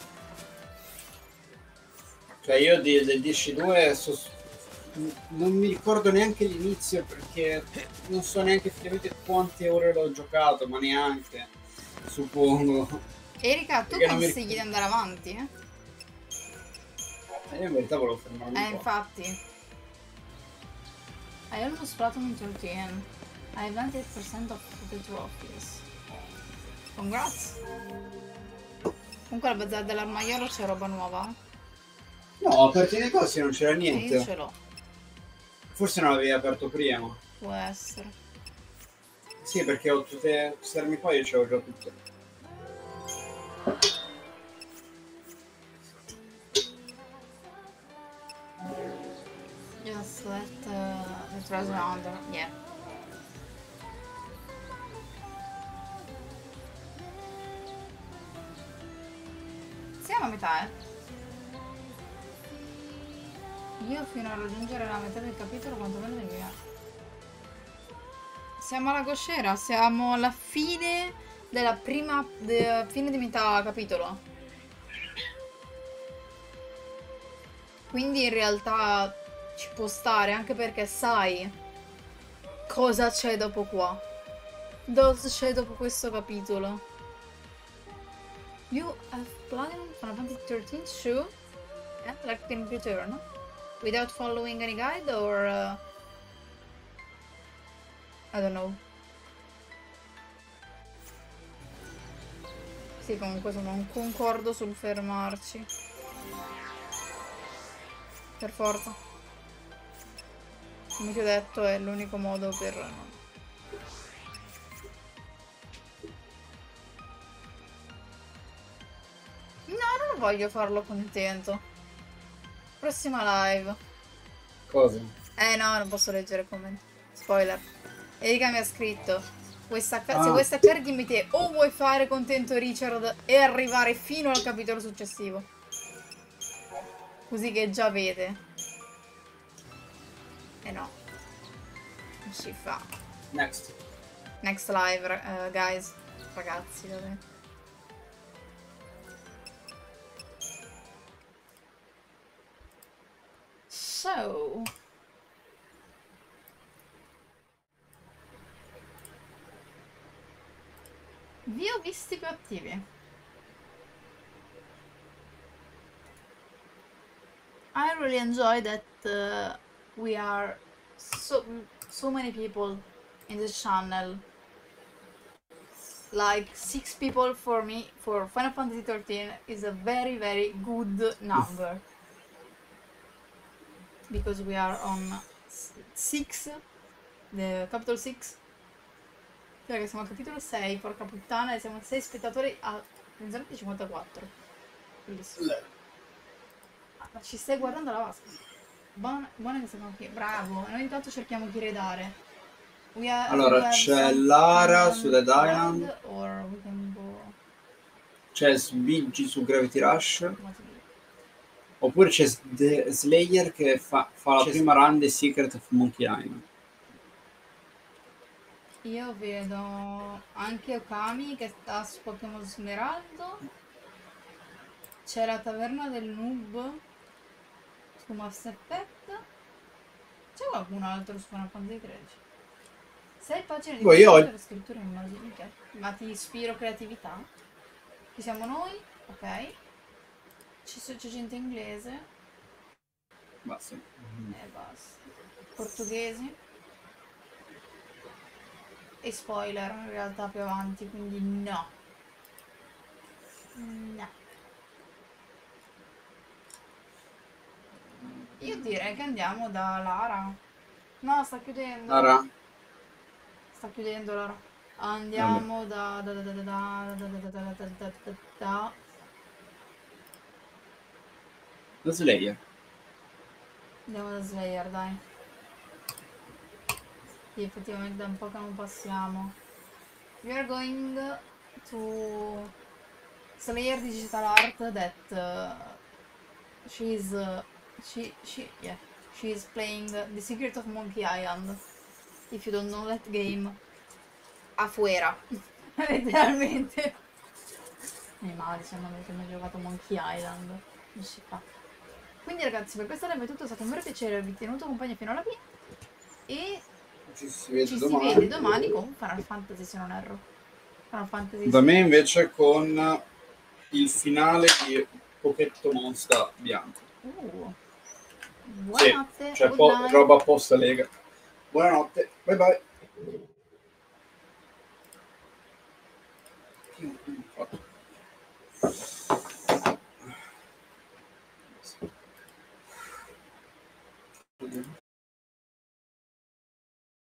Cioè io del 10-2 non mi ricordo neanche l'inizio perché non so neanche effettivamente quante ore l'ho giocato, ma neanche, suppongo. Erika, tu consigli di andare avanti, eh? Io in verità volevo fermarmi un po'. Infatti. I almost platinum 13. I have 98% of the trophies. Congrats. Comunque la bazzara dell'armaiolo c'è roba nuova. No, perché nei cosi non c'era niente. Io ce l'ho. Forse non l'avevi aperto prima. Può essere. Sì, perché ho tutte queste armi qua, io ce l'ho già tutte. Just let treasure under. Yeah. Siamo a metà, eh. Io fino a raggiungere la metà del capitolo quantomeno devi via. Siamo alla coscera, siamo alla fine della prima fine di metà capitolo. Quindi in realtà ci può stare, anche perché sai cosa c'è dopo qua. Cosa c'è dopo questo capitolo. You have planned Final Fantasy 13 shoe and like can return without following any guide or I don't know. Sì, comunque non concordo sul fermarci. Per forza. Come ti ho detto è l'unico modo per... No, non voglio farlo contento. Prossima live. Cosa? No, non posso leggere commenti. Spoiler. Erika mi ha scritto se vuoi staccare dimmi te o vuoi fare contento Richard e arrivare fino al capitolo successivo. Così che già vede. No. Non si fa. Next live, guys. Ragazzi, vabbè. So... Vi ho visti più attivi. I really enjoy that we are so many people in this channel. Like 6 people for me for Final Fantasy 13 is a very very good number. Because we are on 6, the capital 6. Cioè che siamo al capitolo 6, porca puttana, e siamo 6 spettatori a 54. Bellissimo. Ma ci stai guardando la vasca? Buona che siamo qui. Bravo. Noi intanto cerchiamo chi redare. Allora, c'è Lara su Dead Island. C'è Sbiggi su Gravity Rush. Oppure c'è Slayer che fa la prima run di Secret of Monkey Island. Io vedo anche Okami che sta su Pokémon Smeraldo. C'è la taverna del noob su Mass Effect. C'è qualcun altro su Final Fantasy 13? 6 pagine di per scrittura in immagini. Ma ti ispiro creatività? Ci siamo noi? Ok. C'è gente inglese. Basta. Basta. Portoghesi. E spoiler in realtà più avanti, quindi no. No. Io direi che andiamo da Lara. No, sta chiudendo. Lara? Sta chiudendo Lara. Andiamo da Slayer. Andiamo da Slayer, dai. Sì, effettivamente da un po' che non passiamo. We are going to Slayer Digital Art that she's playing The Secret of Monkey Island. If you don't know that game. Afuera. Letteralmente. Ma diciamo che mi ho giocato Monkey Island. Non si fa. Quindi ragazzi, per questa live è tutto, è stato un vero piacere avervi tenuto compagnia fino alla fine. E ci si vede domani con Final Fantasy, se non erro. Final Fantasy da me invece con il finale di Pochetto Monster Bianco. Buonanotte. Sì, c'è roba apposta, lega. Buonanotte, bye bye.